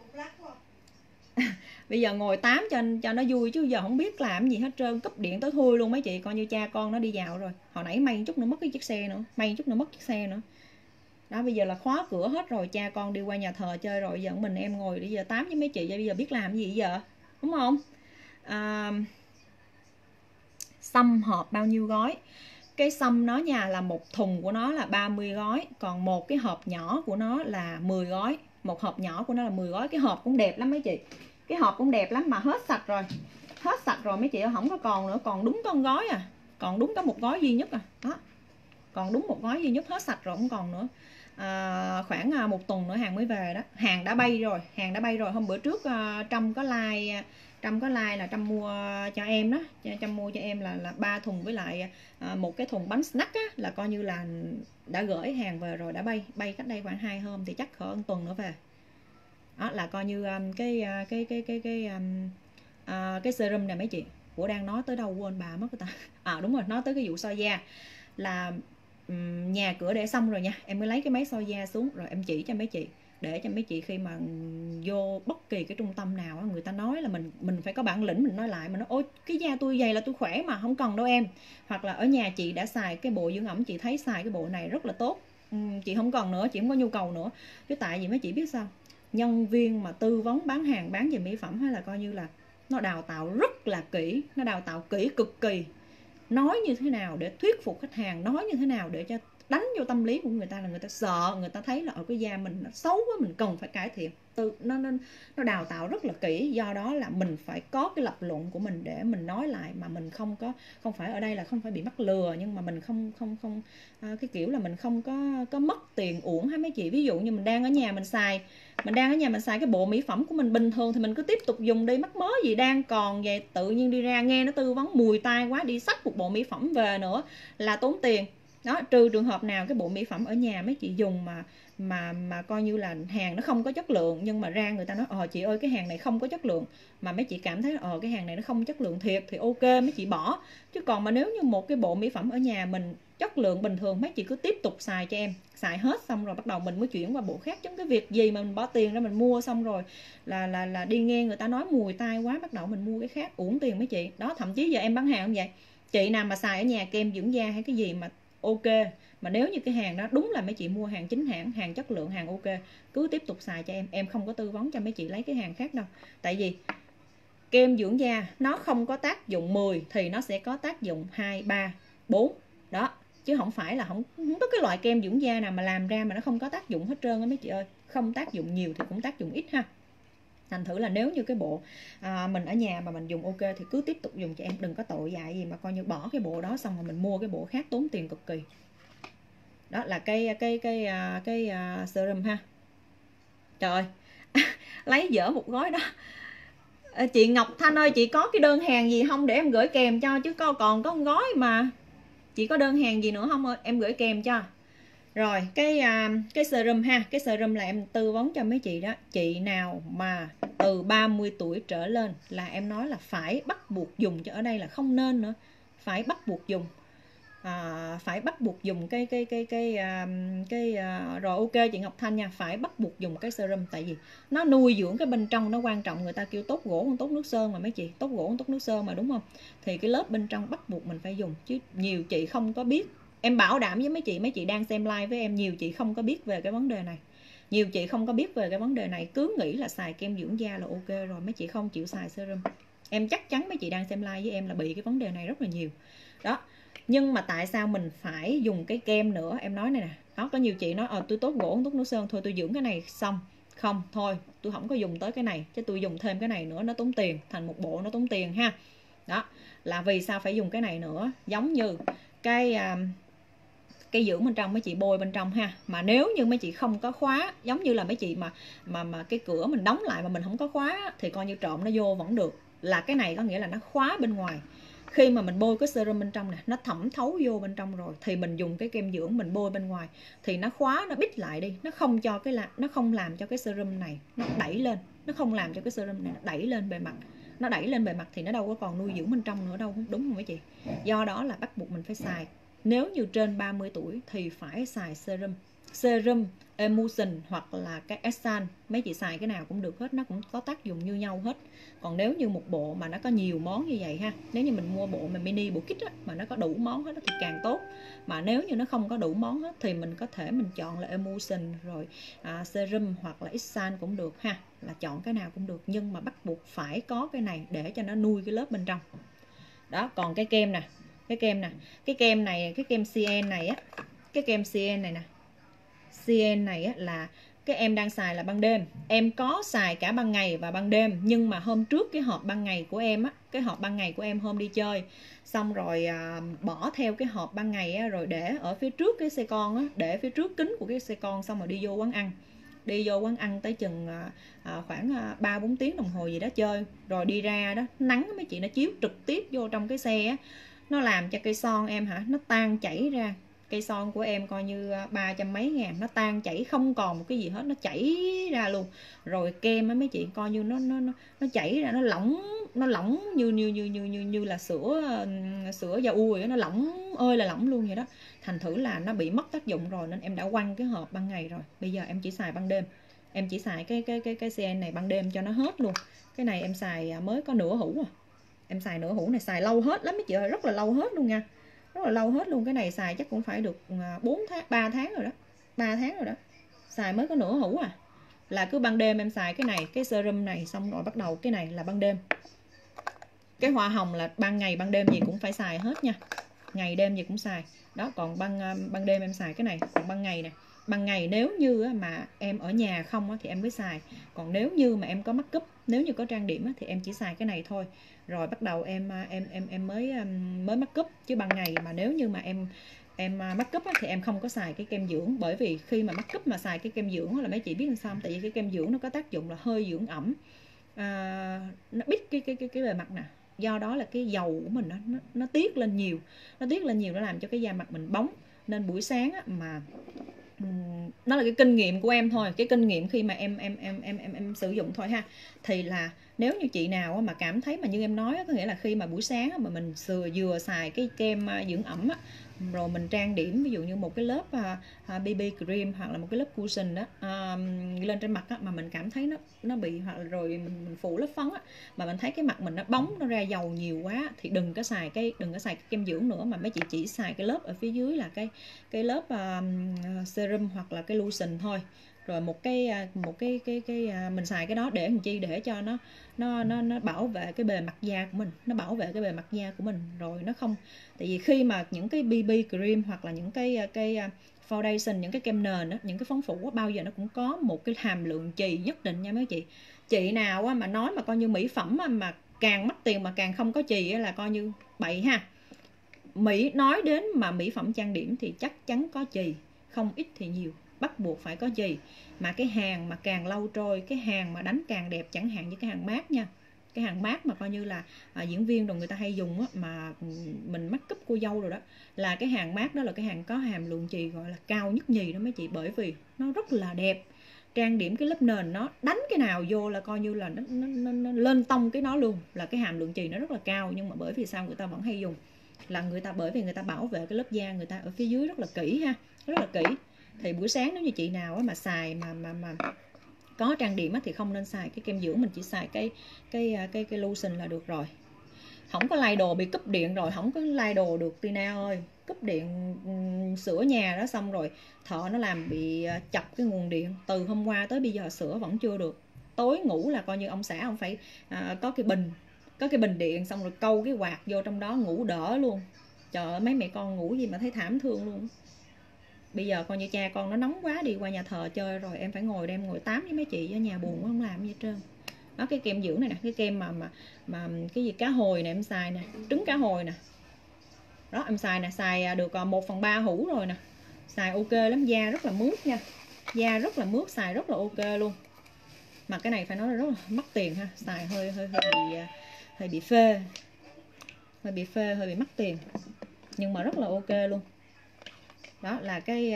Bây giờ ngồi tám cho cho nó vui chứ giờ không biết làm gì hết trơn, cúp điện tối thui luôn mấy chị, coi như cha con nó đi vào rồi. Hồi nãy may chút nữa mất cái chiếc xe nữa, may chút nữa mất chiếc xe nữa. Đó bây giờ là khóa cửa hết rồi, cha con đi qua nhà thờ chơi rồi, giờ mình em ngồi bây giờ tám với mấy chị, bây giờ biết làm gì giờ, đúng không? À, xăm hộp bao nhiêu gói? Cái xăm nó nha là một thùng của nó là ba mươi gói, còn một cái hộp nhỏ của nó là mười gói. Một hộp nhỏ của nó là mười gói. Cái hộp cũng đẹp lắm mấy chị. Cái hộp cũng đẹp lắm mà hết sạch rồi. Hết sạch rồi mấy chị ơi, không có còn nữa, còn đúng con gói à. Còn đúng có một gói duy nhất à. Đó. Còn đúng một gói duy nhất, hết sạch rồi không còn nữa. À, khoảng một tuần nữa hàng mới về đó. Hàng đã bay rồi, hàng đã bay rồi. Hôm bữa trước Trâm có like Trâm có like là Trâm mua cho em đó, Trâm mua cho em là là ba thùng với lại à, một cái thùng bánh snack á, là coi như là đã gửi hàng về rồi, đã bay bay cách đây khoảng hai hôm thì chắc cỡ một tuần nữa về. Đó là coi như um, cái cái cái cái cái um, uh, cái serum này mấy chị. Của đang nói tới đâu quên bà mất người ta. À đúng rồi, nói tới cái vụ soi da là um, nhà cửa để xong rồi nha, em mới lấy cái máy soi da xuống rồi em chỉ cho mấy chị, để cho mấy chị khi mà vô bất kỳ cái trung tâm nào người ta nói là mình mình phải có bản lĩnh, mình nói lại, mình nói ôi cái da tôi dày là tôi khỏe mà, không cần đâu em. Hoặc là ở nhà chị đã xài cái bộ dưỡng ẩm, chị thấy xài cái bộ này rất là tốt, uhm, chị không cần nữa, chị không có nhu cầu nữa. Chứ tại vì mấy chị biết sao, nhân viên mà tư vấn bán hàng, bán về mỹ phẩm hay là coi như là nó đào tạo rất là kỹ, nó đào tạo kỹ cực kỳ, nói như thế nào để thuyết phục khách hàng, nói như thế nào để cho đánh vô tâm lý của người ta là người ta sợ, người ta thấy là ở cái da mình nó xấu quá, mình cần phải cải thiện. Từ nó nó nó đào tạo rất là kỹ, do đó là mình phải có cái lập luận của mình để mình nói lại, mà mình không có không phải ở đây là không phải bị mắc lừa, nhưng mà mình không không không à, cái kiểu là mình không có có mất tiền uổng ha mấy chị. Ví dụ như mình đang ở nhà mình xài mình đang ở nhà mình xài cái bộ mỹ phẩm của mình bình thường thì mình cứ tiếp tục dùng đi, mắc mớ gì đang còn vậy, tự nhiên đi ra nghe nó tư vấn mùi tai quá, đi xách một bộ mỹ phẩm về nữa là tốn tiền đó. Trừ trường hợp nào cái bộ mỹ phẩm ở nhà mấy chị dùng mà mà mà coi như là hàng nó không có chất lượng, nhưng mà ra người ta nói ờ chị ơi cái hàng này không có chất lượng, mà mấy chị cảm thấy ờ cái hàng này nó không chất lượng thiệt thì ok mấy chị bỏ. Chứ còn mà nếu như một cái bộ mỹ phẩm ở nhà mình chất lượng bình thường, mấy chị cứ tiếp tục xài cho em, xài hết xong rồi bắt đầu mình mới chuyển qua bộ khác. Chứ cái việc gì mà mình bỏ tiền ra mình mua xong rồi là là là đi nghe người ta nói mùi tai quá, bắt đầu mình mua cái khác uổng tiền mấy chị đó. Thậm chí giờ em bán hàng không vậy, chị nào mà xài ở nhà kem dưỡng da hay cái gì mà ok, mà nếu như cái hàng đó đúng là mấy chị mua hàng chính hãng, hàng chất lượng, hàng ok, cứ tiếp tục xài cho em. Em không có tư vấn cho mấy chị lấy cái hàng khác đâu. Tại vì kem dưỡng da nó không có tác dụng mười thì nó sẽ có tác dụng hai, ba, bốn đó. Chứ không phải là không, không có cái loại kem dưỡng da nào mà làm ra mà nó không có tác dụng hết trơn á mấy chị ơi. Không tác dụng nhiều thì cũng tác dụng ít ha. Thành thử là nếu như cái bộ à, mình ở nhà mà mình dùng ok thì cứ tiếp tục dùng cho em, đừng có tội dại gì mà coi như bỏ cái bộ đó xong rồi mình mua cái bộ khác tốn tiền cực kỳ. Đó là cái cái cái cái, cái uh, serum ha. Trời ơi lấy dở một gói đó. À, chị Ngọc Thanh ơi, chị có cái đơn hàng gì không để em gửi kèm cho, chứ con còn có một gói mà. Chị có đơn hàng gì nữa không ơi, em gửi kèm cho. Rồi cái uh, cái serum ha, cái serum là em tư vấn cho mấy chị đó. Chị nào mà từ ba mươi tuổi trở lên là em nói là phải bắt buộc dùng, cho ở đây là không nên nữa, phải bắt buộc dùng. À, phải bắt buộc dùng cái cái cái cái cái, cái uh, rồi ok chị Ngọc Thanh nha, phải bắt buộc dùng cái serum. Tại vì nó nuôi dưỡng cái bên trong, nó quan trọng. Người ta kêu tốt gỗ không tốt nước sơn mà mấy chị, tốt gỗ không tốt nước sơn mà, đúng không? Thì cái lớp bên trong bắt buộc mình phải dùng. Chứ nhiều chị không có biết, em bảo đảm với mấy chị, mấy chị đang xem live với em, nhiều chị không có biết về cái vấn đề này. Nhiều chị không có biết về cái vấn đề này, cứ nghĩ là xài kem dưỡng da là ok rồi, mấy chị không chịu xài serum. Em chắc chắn mấy chị đang xem live với em là bị cái vấn đề này rất là nhiều đó. Nhưng mà tại sao mình phải dùng cái kem nữa, em nói này nè đó. Có nhiều chị nói ờ tôi tốt gỗ không tốt nước sơn, thôi tôi dưỡng cái này xong. Không, thôi tôi không có dùng tới cái này, chứ tôi dùng thêm cái này nữa nó tốn tiền, thành một bộ nó tốn tiền ha. Đó là vì sao phải dùng cái này nữa. Giống như cái uh, cái dưỡng bên trong mấy chị bôi bên trong ha. Mà nếu như mấy chị không có khóa, giống như là mấy chị mà mà mà cái cửa mình đóng lại mà mình không có khóa thì coi như trộm nó vô vẫn được. Là cái này có nghĩa là nó khóa bên ngoài. Khi mà mình bôi cái serum bên trong nè, nó thẩm thấu vô bên trong rồi thì mình dùng cái kem dưỡng mình bôi bên ngoài thì nó khóa, nó bít lại đi, nó không cho cái là nó không làm cho cái serum này nó đẩy lên, nó không làm cho cái serum này nó đẩy lên bề mặt. Nó đẩy lên bề mặt thì nó đâu có còn nuôi dưỡng bên trong nữa đâu, đúng không mấy chị? Do đó là bắt buộc mình phải xài. Nếu như trên ba mươi tuổi thì phải xài serum, serum emulsion hoặc là cái Essan. Mấy chị xài cái nào cũng được hết, nó cũng có tác dụng như nhau hết. Còn nếu như một bộ mà nó có nhiều món như vậy ha, nếu như mình mua bộ mà mini, bộ kit á, mà nó có đủ món hết thì càng tốt. Mà nếu như nó không có đủ món hết thì mình có thể mình chọn là emulsion rồi à, serum hoặc là Essan cũng được ha, là chọn cái nào cũng được. Nhưng mà bắt buộc phải có cái này để cho nó nuôi cái lớp bên trong đó. Còn cái kem nè, cái kem nè, cái kem này, cái kem xê en này á, cái kem xê en này nè, xê en này á là cái em đang xài là ban đêm. Em có xài cả ban ngày và ban đêm, nhưng mà hôm trước cái hộp ban ngày của em á, cái hộp ban ngày của em hôm đi chơi xong rồi à, bỏ theo cái hộp ban ngày á, rồi để ở phía trước cái xe con á, để phía trước kính của cái xe con, xong rồi đi vô quán ăn. Đi vô quán ăn tới chừng à, à, khoảng ba bốn tiếng đồng hồ gì đó chơi, rồi đi ra đó, nắng mấy chị nó chiếu trực tiếp vô trong cái xe á, nó làm cho cây son em hả, nó tan chảy ra. Cây son của em coi như ba trăm mấy ngàn, nó tan chảy không còn một cái gì hết, nó chảy ra luôn. Rồi kem á mấy chị coi như nó nó nó chảy ra, nó lỏng, nó lỏng như như như như như, như là sữa sữa da u vậy, nó lỏng ơi là lỏng luôn vậy đó. Thành thử là nó bị mất tác dụng rồi, nên em đã quăng cái hộp ban ngày rồi. Bây giờ em chỉ xài ban đêm. Em chỉ xài cái cái cái cái xê en này ban đêm cho nó hết luôn. Cái này em xài mới có nửa hũ à. Em xài nửa hũ này, xài lâu hết lắm mấy chị ơi, rất là lâu hết luôn nha. Rất là lâu hết luôn. Cái này xài chắc cũng phải được bốn tháng, ba tháng rồi đó. ba tháng rồi đó. Xài mới có nửa hũ à. Là cứ ban đêm em xài cái này, cái serum này, xong rồi bắt đầu cái này là ban đêm. Cái hoa hồng là ban ngày ban đêm gì cũng phải xài hết nha. ngày đêm gì cũng xài đó. Còn ban ban đêm em xài cái này, còn ban ngày nè, ban ngày nếu như mà em ở nhà không thì em mới xài, còn nếu như mà em có make up, nếu như có trang điểm thì em chỉ xài cái này thôi, rồi bắt đầu em em em em mới mới make up. Chứ ban ngày mà nếu như mà em em make up thì em không có xài cái kem dưỡng, bởi vì khi mà make up mà xài cái kem dưỡng là mấy chị biết làm sao không? Tại vì cái kem dưỡng nó có tác dụng là hơi dưỡng ẩm, à, nó bít cái cái cái cái bề mặt nè, do đó là cái dầu của mình nó nó, nó tiết lên nhiều, nó tiết lên nhiều nó làm cho cái da mặt mình bóng. Nên buổi sáng á, mà nó là cái kinh nghiệm của em thôi, cái kinh nghiệm khi mà em em em em em, em sử dụng thôi ha. Thì là nếu như chị nào mà cảm thấy mà như em nói, có nghĩa là khi mà buổi sáng mà mình vừa vừa xài cái kem dưỡng ẩm á, rồi mình trang điểm ví dụ như một cái lớp uh, bê bê cream hoặc là một cái lớp cushion đó uh, lên trên mặt á, mà mình cảm thấy nó nó bị, hoặc rồi mình, mình phủ lớp phấn á, mà mình thấy cái mặt mình nó bóng, nó ra dầu nhiều quá thì đừng có xài cái đừng có xài cái kem dưỡng nữa, mà mấy chị chỉ xài cái lớp ở phía dưới là cái cái lớp uh, serum hoặc là cái lotion thôi. Rồi một cái một cái cái cái mình xài cái đó để làm chi, để cho nó nó nó nó bảo vệ cái bề mặt da của mình, nó bảo vệ cái bề mặt da của mình rồi nó không. Tại vì khi mà những cái bê bê cream hoặc là những cái cái foundation, những cái kem nền đó, những cái phấn phủ đó, bao giờ nó cũng có một cái hàm lượng chì nhất định nha mấy chị. Chị nào mà nói mà coi như mỹ phẩm mà càng mắc tiền mà càng không có chì là coi như bậy ha. Mỹ nói đến mà mỹ phẩm trang điểm thì chắc chắn có chì, không ít thì nhiều, bắt buộc phải có chì. Mà cái hàng mà càng lâu trôi, cái hàng mà đánh càng đẹp, chẳng hạn như cái hàng mát nha, cái hàng mát mà coi như là à, diễn viên rồi người ta hay dùng á, mà mình make up cô dâu rồi đó, là cái hàng mát đó là cái hàng có hàm lượng chì gọi là cao nhất nhì đó mấy chị, bởi vì nó rất là đẹp. Trang điểm cái lớp nền nó đánh cái nào vô là coi như là nó, nó, nó, nó lên tông cái nó luôn, là cái hàm lượng chì nó rất là cao. Nhưng mà bởi vì sao người ta vẫn hay dùng, là người ta bởi vì người ta bảo vệ cái lớp da người ta ở phía dưới rất là kỹ ha, rất là kỹ. Thì buổi sáng nếu như chị nào mà xài mà mà mà có trang điểm thì không nên xài cái kem dưỡng, mình chỉ xài cái cái cái cái lotion là được rồi. Không có lai đồ bị cúp điện rồi, không có lai đồ được Tina ơi. Cúp điện sửa nhà đó xong rồi thợ nó làm bị chập cái nguồn điện, từ hôm qua tới bây giờ sửa vẫn chưa được. Tối ngủ là coi như ông xã ông phải à, có cái bình có cái bình điện, xong rồi câu cái quạt vô trong đó ngủ đỡ luôn. Trời ơi, mấy mẹ con ngủ gì mà thấy thảm thương luôn. Bây giờ coi như cha con nó nóng quá, đi qua nhà thờ chơi rồi em phải ngồi đem ngồi tám với mấy chị ở nhà buồn quá không làm gì hết trơn. Đó, cái kem dưỡng này nè, cái kem mà mà mà cái gì cá hồi nè em xài nè, trứng cá hồi nè. Đó em xài nè, xài được một phần ba hũ rồi nè. Xài ok lắm, da rất là mướt nha. Da rất là mướt, xài rất là ok luôn. Mà cái này phải nói là rất là mắc tiền ha, xài hơi hơi hơi bị hơi bị phê. Hơi bị phê, hơi bị mắc tiền. Nhưng mà rất là ok luôn. Đó là cái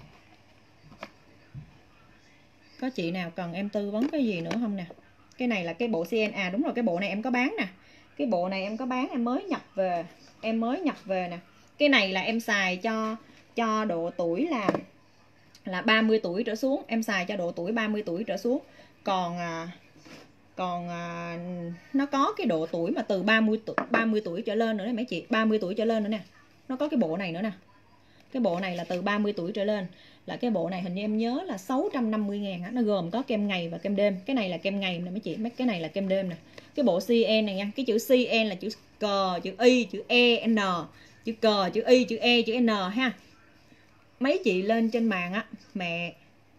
có chị nào cần em tư vấn cái gì nữa không nè. Cái này là cái bộ xê en, à đúng rồi, cái bộ này em có bán nè. Cái bộ này em có bán, em mới nhập về, em mới nhập về nè. Cái này là em xài cho cho độ tuổi là là ba mươi tuổi trở xuống, em xài cho độ tuổi ba mươi tuổi trở xuống. Còn à, còn à, nó có cái độ tuổi mà từ ba mươi tuổi ba mươi tuổi trở lên nữa nè mấy chị, ba mươi tuổi trở lên nữa nè. Nó có cái bộ này nữa nè. Cái bộ này là từ ba mươi tuổi trở lên, là cái bộ này hình như em nhớ là sáu trăm năm mươi ngàn. Nó gồm có kem ngày và kem đêm. Cái này là kem ngày nè mấy chị, mấy cái này là kem đêm nè. Cái bộ xê en này nha, cái chữ xê en là chữ cờ, chữ y, chữ e, n, chữ cờ, chữ y, chữ e, chữ n ha. Mấy chị lên trên mạng á, mẹ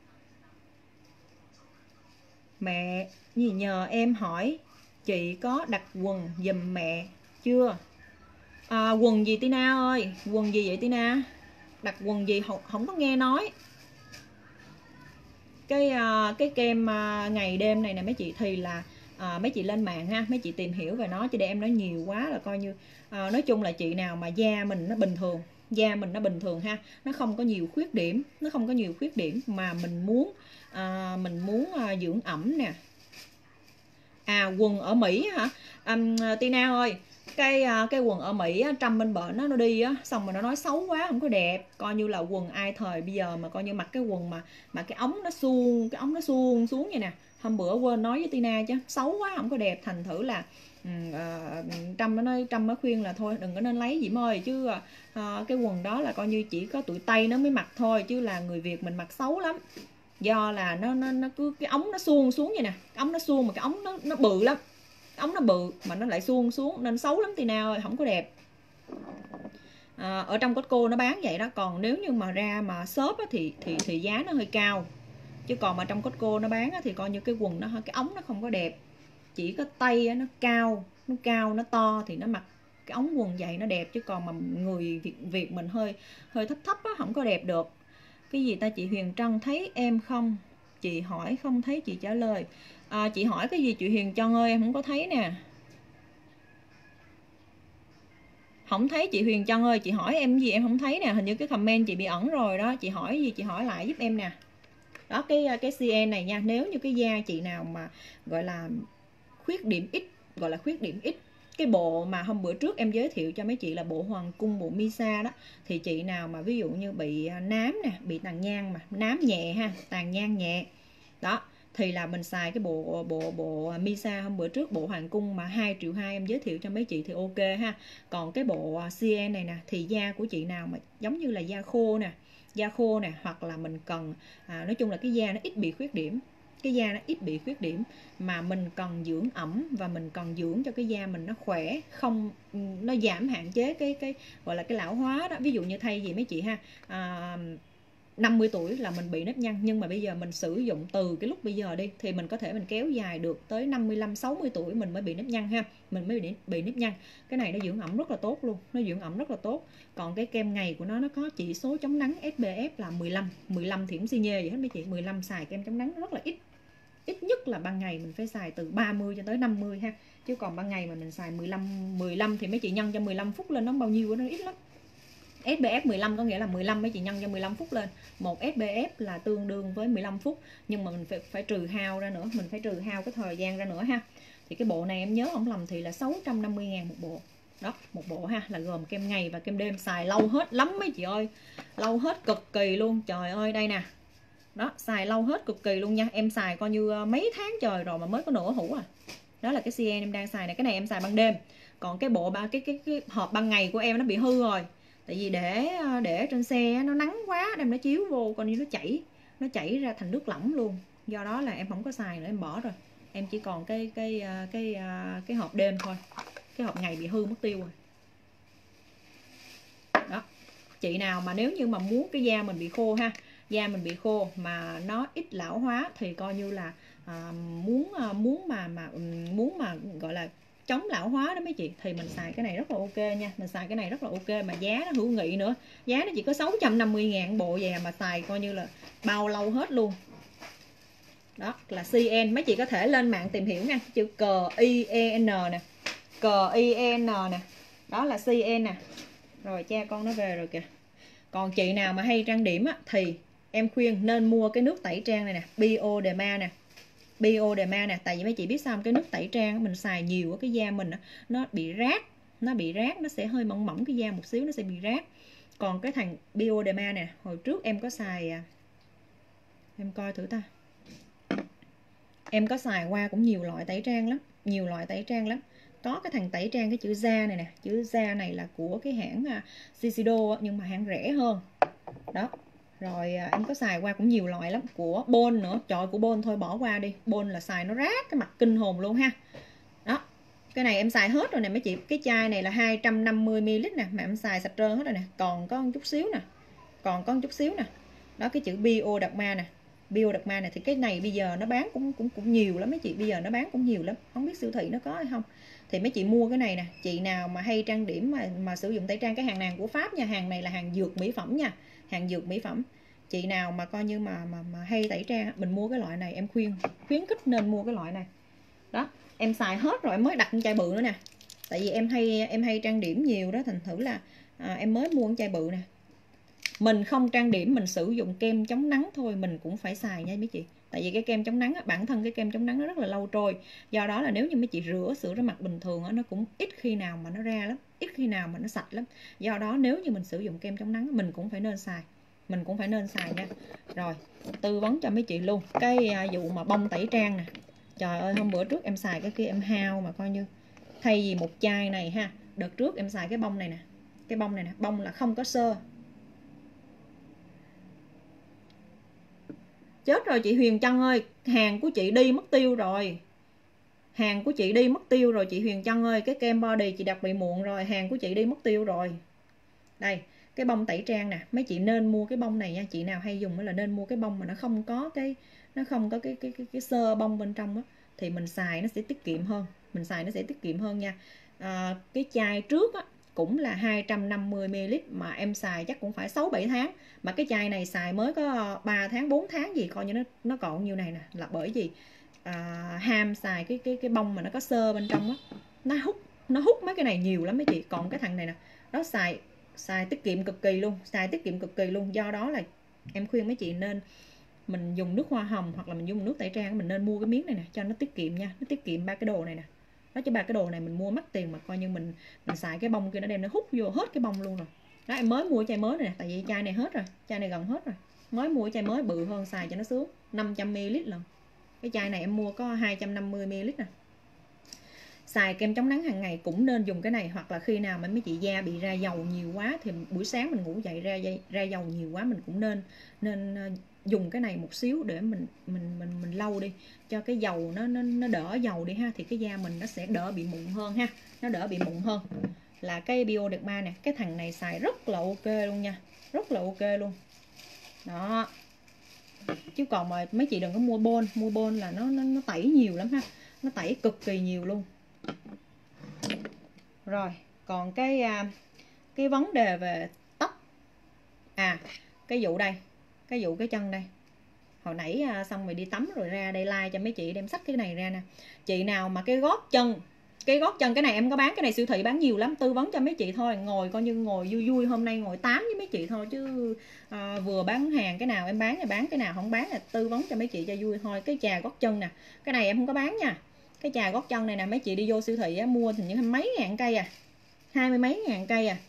mẹ gì nhờ em hỏi chị có đặt quần giùm mẹ chưa? À, quần gì Tina ơi? Quần gì vậy Tina? Đặt quần gì không, không có nghe nói. Cái uh, cái kem uh, ngày đêm này nè mấy chị, thì là uh, mấy chị lên mạng ha, mấy chị tìm hiểu về nó, chứ để em nói nhiều quá là coi như uh, nói chung là chị nào mà da mình nó bình thường, da mình nó bình thường ha, nó không có nhiều khuyết điểm, nó không có nhiều khuyết điểm mà mình muốn uh, mình muốn uh, dưỡng ẩm nè. À quần ở Mỹ hả? Um, Tina ơi, cái cái quần ở Mỹ á, Trump bên bển nó nó đi á, xong rồi nó nói xấu quá, không có đẹp. Coi như là quần ai thời bây giờ mà coi như mặc cái quần mà mà cái ống nó suông, cái ống nó suông xuống vậy nè. Hôm bữa quên nói với Tina chứ, xấu quá không có đẹp. Thành thử là uh, Trump nó nói, Trump mới khuyên là thôi đừng có nên lấy Diễm ơi, chứ uh, cái quần đó là coi như chỉ có tụi Tây nó mới mặc thôi, chứ là người Việt mình mặc xấu lắm. Do là nó nó nó cứ cái ống nó suông xuống vậy nè, cái ống nó suông mà cái ống nó nó bự lắm. Ống nó bự mà nó lại suông xuống nên xấu lắm Tina ơi, không có đẹp. à, ở trong Costco nó bán vậy đó. Còn nếu như mà ra mà shop á, thì thì thì giá nó hơi cao, chứ còn mà trong Costco nó bán á, thì coi như cái quần nó cái ống nó không có đẹp, chỉ có tay nó cao nó cao nó to thì nó mặc cái ống quần vậy nó đẹp, chứ còn mà người Việt, Việt mình hơi hơi thấp thấp á, không có đẹp được. Cái gì ta? Chị Huyền Trân thấy em không? Chị hỏi không thấy chị trả lời. À, chị hỏi cái gì chị Huyền Trân ơi? Em không có thấy nè. Không thấy chị Huyền Trân ơi, chị hỏi em gì em không thấy nè, hình như cái comment chị bị ẩn rồi đó. Chị hỏi gì chị hỏi lại giúp em nè. Đó, cái cái xê en này nha, nếu như cái da chị nào mà gọi là khuyết điểm ít, gọi là khuyết điểm ít, cái bộ mà hôm bữa trước em giới thiệu cho mấy chị là bộ Hoàng Cung, bộ Misa đó, thì chị nào mà ví dụ như bị nám nè, bị tàn nhang mà nám nhẹ ha, tàn nhang nhẹ đó, thì là mình xài cái bộ bộ bộ Misa hôm bữa trước, bộ Hoàng Cung mà hai triệu hai em giới thiệu cho mấy chị thì ok ha. Còn cái bộ xê en này nè, thì da của chị nào mà giống như là da khô nè, da khô nè, hoặc là mình cần à, nói chung là cái da nó ít bị khuyết điểm, cái da nó ít bị khuyết điểm mà mình cần dưỡng ẩm và mình cần dưỡng cho cái da mình nó khỏe, không nó giảm hạn chế cái cái gọi là cái lão hóa đó. Ví dụ như thay vì mấy chị ha, à, năm mươi tuổi là mình bị nếp nhăn, nhưng mà bây giờ mình sử dụng từ cái lúc bây giờ đi thì mình có thể mình kéo dài được tới năm mươi lăm sáu mươi tuổi mình mới bị nếp nhăn ha, mình mới bị bị nếp nhăn. Cái này nó dưỡng ẩm rất là tốt luôn, nó dưỡng ẩm rất là tốt. Còn cái kem ngày của nó nó có chỉ số chống nắng ét pê ép là mười lăm, mười lăm thì cũng xi nhê vậy hết mấy chị, mười lăm xài kem chống nắng rất là ít. Ít nhất là ban ngày mình phải xài từ ba mươi cho tới năm mươi ha, chứ còn ban ngày mà mình xài mười lăm mười lăm thì mấy chị nhân cho mười lăm phút lên nó bao nhiêu, nó ít lắm. ét pê ép mười lăm có nghĩa là mười lăm, mấy chị nhân cho mười lăm phút lên, một ét pê ép là tương đương với mười lăm phút, nhưng mà mình phải phải trừ hao ra nữa, mình phải trừ hao cái thời gian ra nữa ha. Thì cái bộ này em nhớ không lầm thì là sáu trăm năm mươi ngàn một bộ đó, một bộ ha, là gồm kem ngày và kem đêm. Xài lâu hết lắm mấy chị ơi, lâu hết cực kỳ luôn, trời ơi đây nè đó, xài lâu hết cực kỳ luôn nha. Em xài coi như mấy tháng trời rồi mà mới có nửa hũ à. Đó là cái xê en em đang xài này, cái này em xài ban đêm. Còn cái bộ ba cái cái cái hộp ban ngày của em nó bị hư rồi, tại vì để để trên xe nó nắng quá, đem nó chiếu vô coi như nó chảy nó chảy ra thành nước lỏng luôn, do đó là em không có xài nữa, em bỏ rồi. Em chỉ còn cái cái cái cái, cái hộp đêm thôi, cái hộp ngày bị hư mất tiêu rồi đó. Chị nào mà nếu như mà muốn cái da mình bị khô ha, da mình bị khô mà nó ít lão hóa thì coi như là à, muốn à, muốn mà mà muốn mà gọi là chống lão hóa đó mấy chị, thì mình xài cái này rất là ok nha. Mình xài cái này rất là ok mà giá nó hữu nghị nữa, giá nó chỉ có sáu trăm năm mươi ngàn bộ về mà xài coi như là bao lâu hết luôn. Đó là xê en, mấy chị có thể lên mạng tìm hiểu nha, chữ cờ i e en nè, cờ i e en nè, đó là xê en nè. Rồi cha con nó về rồi kìa. Còn chị nào mà hay trang điểm á, thì em khuyên nên mua cái nước tẩy trang này nè, Bioderma nè, Bioderma nè. Tại vì mấy chị biết sao, cái nước tẩy trang mình xài nhiều cái da mình nó bị rát, nó bị rát, nó sẽ hơi mỏng mỏng cái da một xíu, nó sẽ bị rát. Còn cái thằng Bioderma nè, hồi trước em có xài, em coi thử ta, em có xài qua cũng nhiều loại tẩy trang lắm, nhiều loại tẩy trang lắm. Có cái thằng tẩy trang cái chữ da này nè, chữ da này là của cái hãng Shiseido nhưng mà hãng rẻ hơn đó. Rồi em có xài qua cũng nhiều loại lắm, của Bôn nữa, trời, của Bôn thôi bỏ qua đi, Bôn là xài nó rát cái mặt kinh hồn luôn ha. Đó, cái này em xài hết rồi nè mấy chị, cái chai này là hai trăm năm mươi mi li lít nè, mà em xài sạch trơn hết rồi nè, còn có một chút xíu nè, còn có một chút xíu nè. Đó, cái chữ Bioderma nè, Bioderma này thì cái này bây giờ nó bán cũng cũng cũng nhiều lắm mấy chị, bây giờ nó bán cũng nhiều lắm, không biết siêu thị nó có hay không. Thì mấy chị mua cái này nè, chị nào mà hay trang điểm mà mà sử dụng tẩy trang, cái hàng này của Pháp nha, hàng này là hàng dược mỹ phẩm nha, hàng dược mỹ phẩm. Chị nào mà coi như mà mà, mà hay tẩy trang, mình mua cái loại này, em khuyên khuyến khích nên mua cái loại này. Đó, em xài hết rồi em mới đặt một chai bự nữa nè, tại vì em hay em hay trang điểm nhiều đó, thành thử là à, em mới mua một chai bự nè. Mình không trang điểm, mình sử dụng kem chống nắng thôi mình cũng phải xài nha mấy chị. Tại vì cái kem chống nắng, bản thân cái kem chống nắng nó rất là lâu trôi. Do đó là nếu như mấy chị rửa sữa rửa mặt bình thường nó cũng ít khi nào mà nó ra lắm, ít khi nào mà nó sạch lắm. Do đó nếu như mình sử dụng kem chống nắng mình cũng phải nên xài, mình cũng phải nên xài nha. Rồi tư vấn cho mấy chị luôn cái vụ mà bông tẩy trang nè. Trời ơi, hôm bữa trước em xài cái kia em hao mà coi như thay vì một chai này ha, đợt trước em xài cái bông này nè, cái bông này nè, bông là không có xơ. Chết rồi chị Huyền Trân ơi, hàng của chị đi mất tiêu rồi. Hàng của chị đi mất tiêu rồi chị Huyền Trân ơi, cái kem body chị đặt bị muộn rồi, hàng của chị đi mất tiêu rồi. Đây, cái bông tẩy trang nè, mấy chị nên mua cái bông này nha. Chị nào hay dùng là nên mua cái bông mà nó không có cái nó không có cái cái cái, cái sơ bông bên trong á, thì mình xài nó sẽ tiết kiệm hơn. Mình xài nó sẽ tiết kiệm hơn nha. À, cái chai trước á cũng là hai trăm năm mươi mi li lít mà em xài chắc cũng phải sáu bảy tháng, mà cái chai này xài mới có ba tháng bốn tháng gì, coi như nó nó còn nhiêu này nè, là bởi vì à, ham xài cái cái cái bông mà nó có sơ bên trong á, nó hút nó hút mấy cái này nhiều lắm mấy chị. Còn cái thằng này nè, nó xài xài tiết kiệm cực kỳ luôn, xài tiết kiệm cực kỳ luôn. Do đó là em khuyên mấy chị nên mình dùng nước hoa hồng hoặc là mình dùng nước tẩy trang, mình nên mua cái miếng này nè cho nó tiết kiệm nha. Nó tiết kiệm ba cái đồ này nè. Đó, chứ ba cái đồ này mình mua mắc tiền mà coi như mình mình xài cái bông kia nó đem nó hút vô hết cái bông luôn rồi. Đó, em mới mua chai mới này nè, tại vì chai này hết rồi, chai này gần hết rồi. Mới mua chai mới bự hơn xài cho nó sướng, năm trăm mi li lít lần. Cái chai này em mua có hai trăm năm mươi mi li lít nè. Xài kem chống nắng hàng ngày cũng nên dùng cái này, hoặc là khi nào mà mấy chị da bị ra dầu nhiều quá thì buổi sáng mình ngủ dậy ra ra dầu nhiều quá, mình cũng nên nên dùng cái này một xíu để mình mình mình mình lau đi cho cái dầu nó nó nó đỡ dầu đi ha, thì cái da mình nó sẽ đỡ bị mụn hơn ha, nó đỡ bị mụn hơn. Là cái Bioderma nè, cái thằng này xài rất là ok luôn nha, rất là ok luôn. Đó. Chứ còn mà mấy chị đừng có mua bôn, mua bôn là nó nó nó tẩy nhiều lắm ha. Nó tẩy cực kỳ nhiều luôn. Rồi, còn cái cái vấn đề về tóc. À, cái vụ đây, cái vụ cái chân đây. Hồi nãy xong rồi đi tắm rồi ra đây like cho mấy chị đem xách cái này ra nè. Chị nào mà cái gót chân, cái gót chân cái này em có bán, cái này siêu thị bán nhiều lắm, tư vấn cho mấy chị thôi, ngồi coi như ngồi vui vui hôm nay ngồi tám với mấy chị thôi chứ à, vừa bán hàng cái nào em bán thì bán, cái nào không bán là tư vấn cho mấy chị cho vui thôi. Cái chà gót chân nè, cái này em không có bán nha. Cái chà gót chân này nè, mấy chị đi vô siêu thị á, mua thì những mấy ngàn cây à, hai mươi mấy ngàn cây à.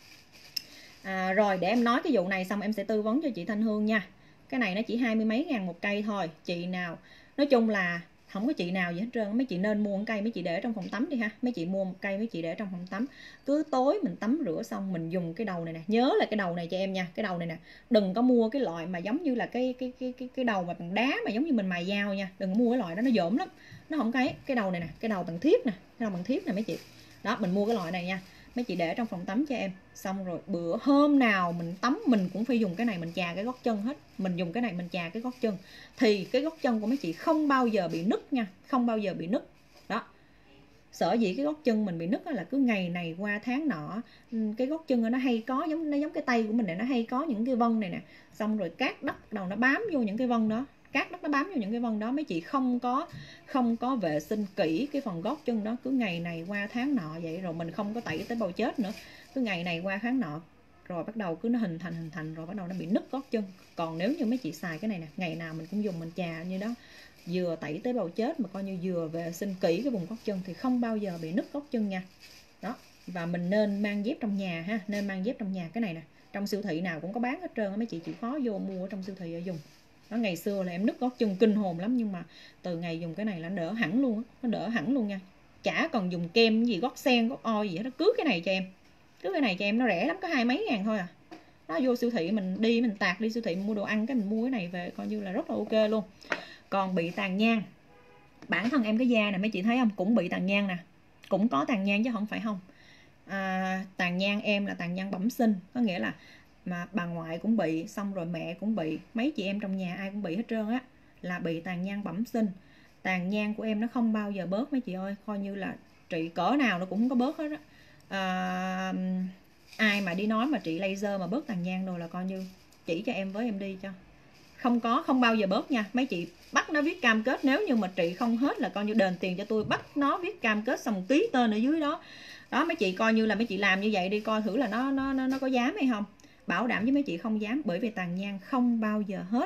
À, rồi để em nói cái vụ này xong em sẽ tư vấn cho chị Thanh Hương nha. Cái này nó chỉ hai mươi mấy ngàn một cây thôi. Chị nào, nói chung là không có chị nào gì hết trơn. Mấy chị nên mua một cây mấy chị để trong phòng tắm đi ha. Mấy chị mua một cây mấy chị để trong phòng tắm. Cứ tối mình tắm rửa xong mình dùng cái đầu này nè. Nhớ là cái đầu này cho em nha. Cái đầu này nè, đừng có mua cái loại mà giống như là cái cái cái cái cái đầu mà bằng đá mà giống như mình mài dao nha. Đừng có mua cái loại đó, nó dởm lắm. Nó không cái cái đầu này nè, cái đầu bằng thiếp nè, cái đầu bằng thiếp nè mấy chị. Đó, mình mua cái loại này nha. Mấy chị để trong phòng tắm cho em. Xong rồi bữa hôm nào mình tắm mình cũng phải dùng cái này mình chà cái gót chân hết. Mình dùng cái này mình chà cái gót chân thì cái gót chân của mấy chị không bao giờ bị nứt nha, không bao giờ bị nứt. Đó. Sở dĩ cái gót chân mình bị nứt là cứ ngày này qua tháng nọ, cái gót chân nó hay có giống nó giống cái tay của mình này, nó hay có những cái vân này nè. Xong rồi cát đất đầu nó bám vô những cái vân đó. Cát đất nó bám vô những cái vân đó, mấy chị không có không có vệ sinh kỹ cái phần gót chân đó, cứ ngày này qua tháng nọ vậy, rồi mình không có tẩy tới bao chết nữa, cứ ngày này qua tháng nọ rồi bắt đầu cứ nó hình thành hình thành rồi bắt đầu nó bị nứt gót chân. Còn nếu như mấy chị xài cái này nè, ngày nào mình cũng dùng mình chà như đó, vừa tẩy tế bào chết mà coi như vừa vệ sinh kỹ cái vùng gót chân thì không bao giờ bị nứt gót chân nha. Đó. Và mình nên mang dép trong nhà ha, nên mang dép trong nhà. Cái này nè, trong siêu thị nào cũng có bán hết trơn, mấy chị chịu khó vô mua ở trong siêu thị ở dùng. Đó, ngày xưa là em nứt gót chân kinh hồn lắm, nhưng mà từ ngày dùng cái này là nó đỡ hẳn luôn, nó đỡ hẳn luôn nha. Chả còn dùng kem gì gót sen gót oi gì hết, nó cứ cái này cho em, cứ cái này cho em, nó rẻ lắm, có hai mấy ngàn thôi à. Nó vô siêu thị mình đi mình tạt đi siêu thị mình mua đồ ăn cái mình mua cái này về coi như là rất là ok luôn. Còn bị tàn nhang, bản thân em cái da này mấy chị thấy không, cũng bị tàn nhang nè, cũng có tàn nhang chứ không phải không. À, tàn nhang em là tàn nhang bẩm sinh, có nghĩa là mà bà ngoại cũng bị, xong rồi mẹ cũng bị, mấy chị em trong nhà ai cũng bị hết trơn á, là bị tàn nhang bẩm sinh. Tàn nhang của em nó không bao giờ bớt mấy chị ơi, coi như là trị cỡ nào nó cũng không có bớt hết á. À, ai mà đi nói mà trị laser mà bớt tàn nhang rồi là coi như chỉ cho em với em đi cho, không có, không bao giờ bớt nha. Mấy chị bắt nó viết cam kết, nếu như mà trị không hết là coi như đền tiền cho tôi, bắt nó viết cam kết xong ký tên ở dưới đó. Đó, mấy chị coi như là mấy chị làm như vậy đi, coi thử là nó nó nó, nó có dám hay không. Bảo đảm với mấy chị không dám, bởi vì tàn nhang không bao giờ hết.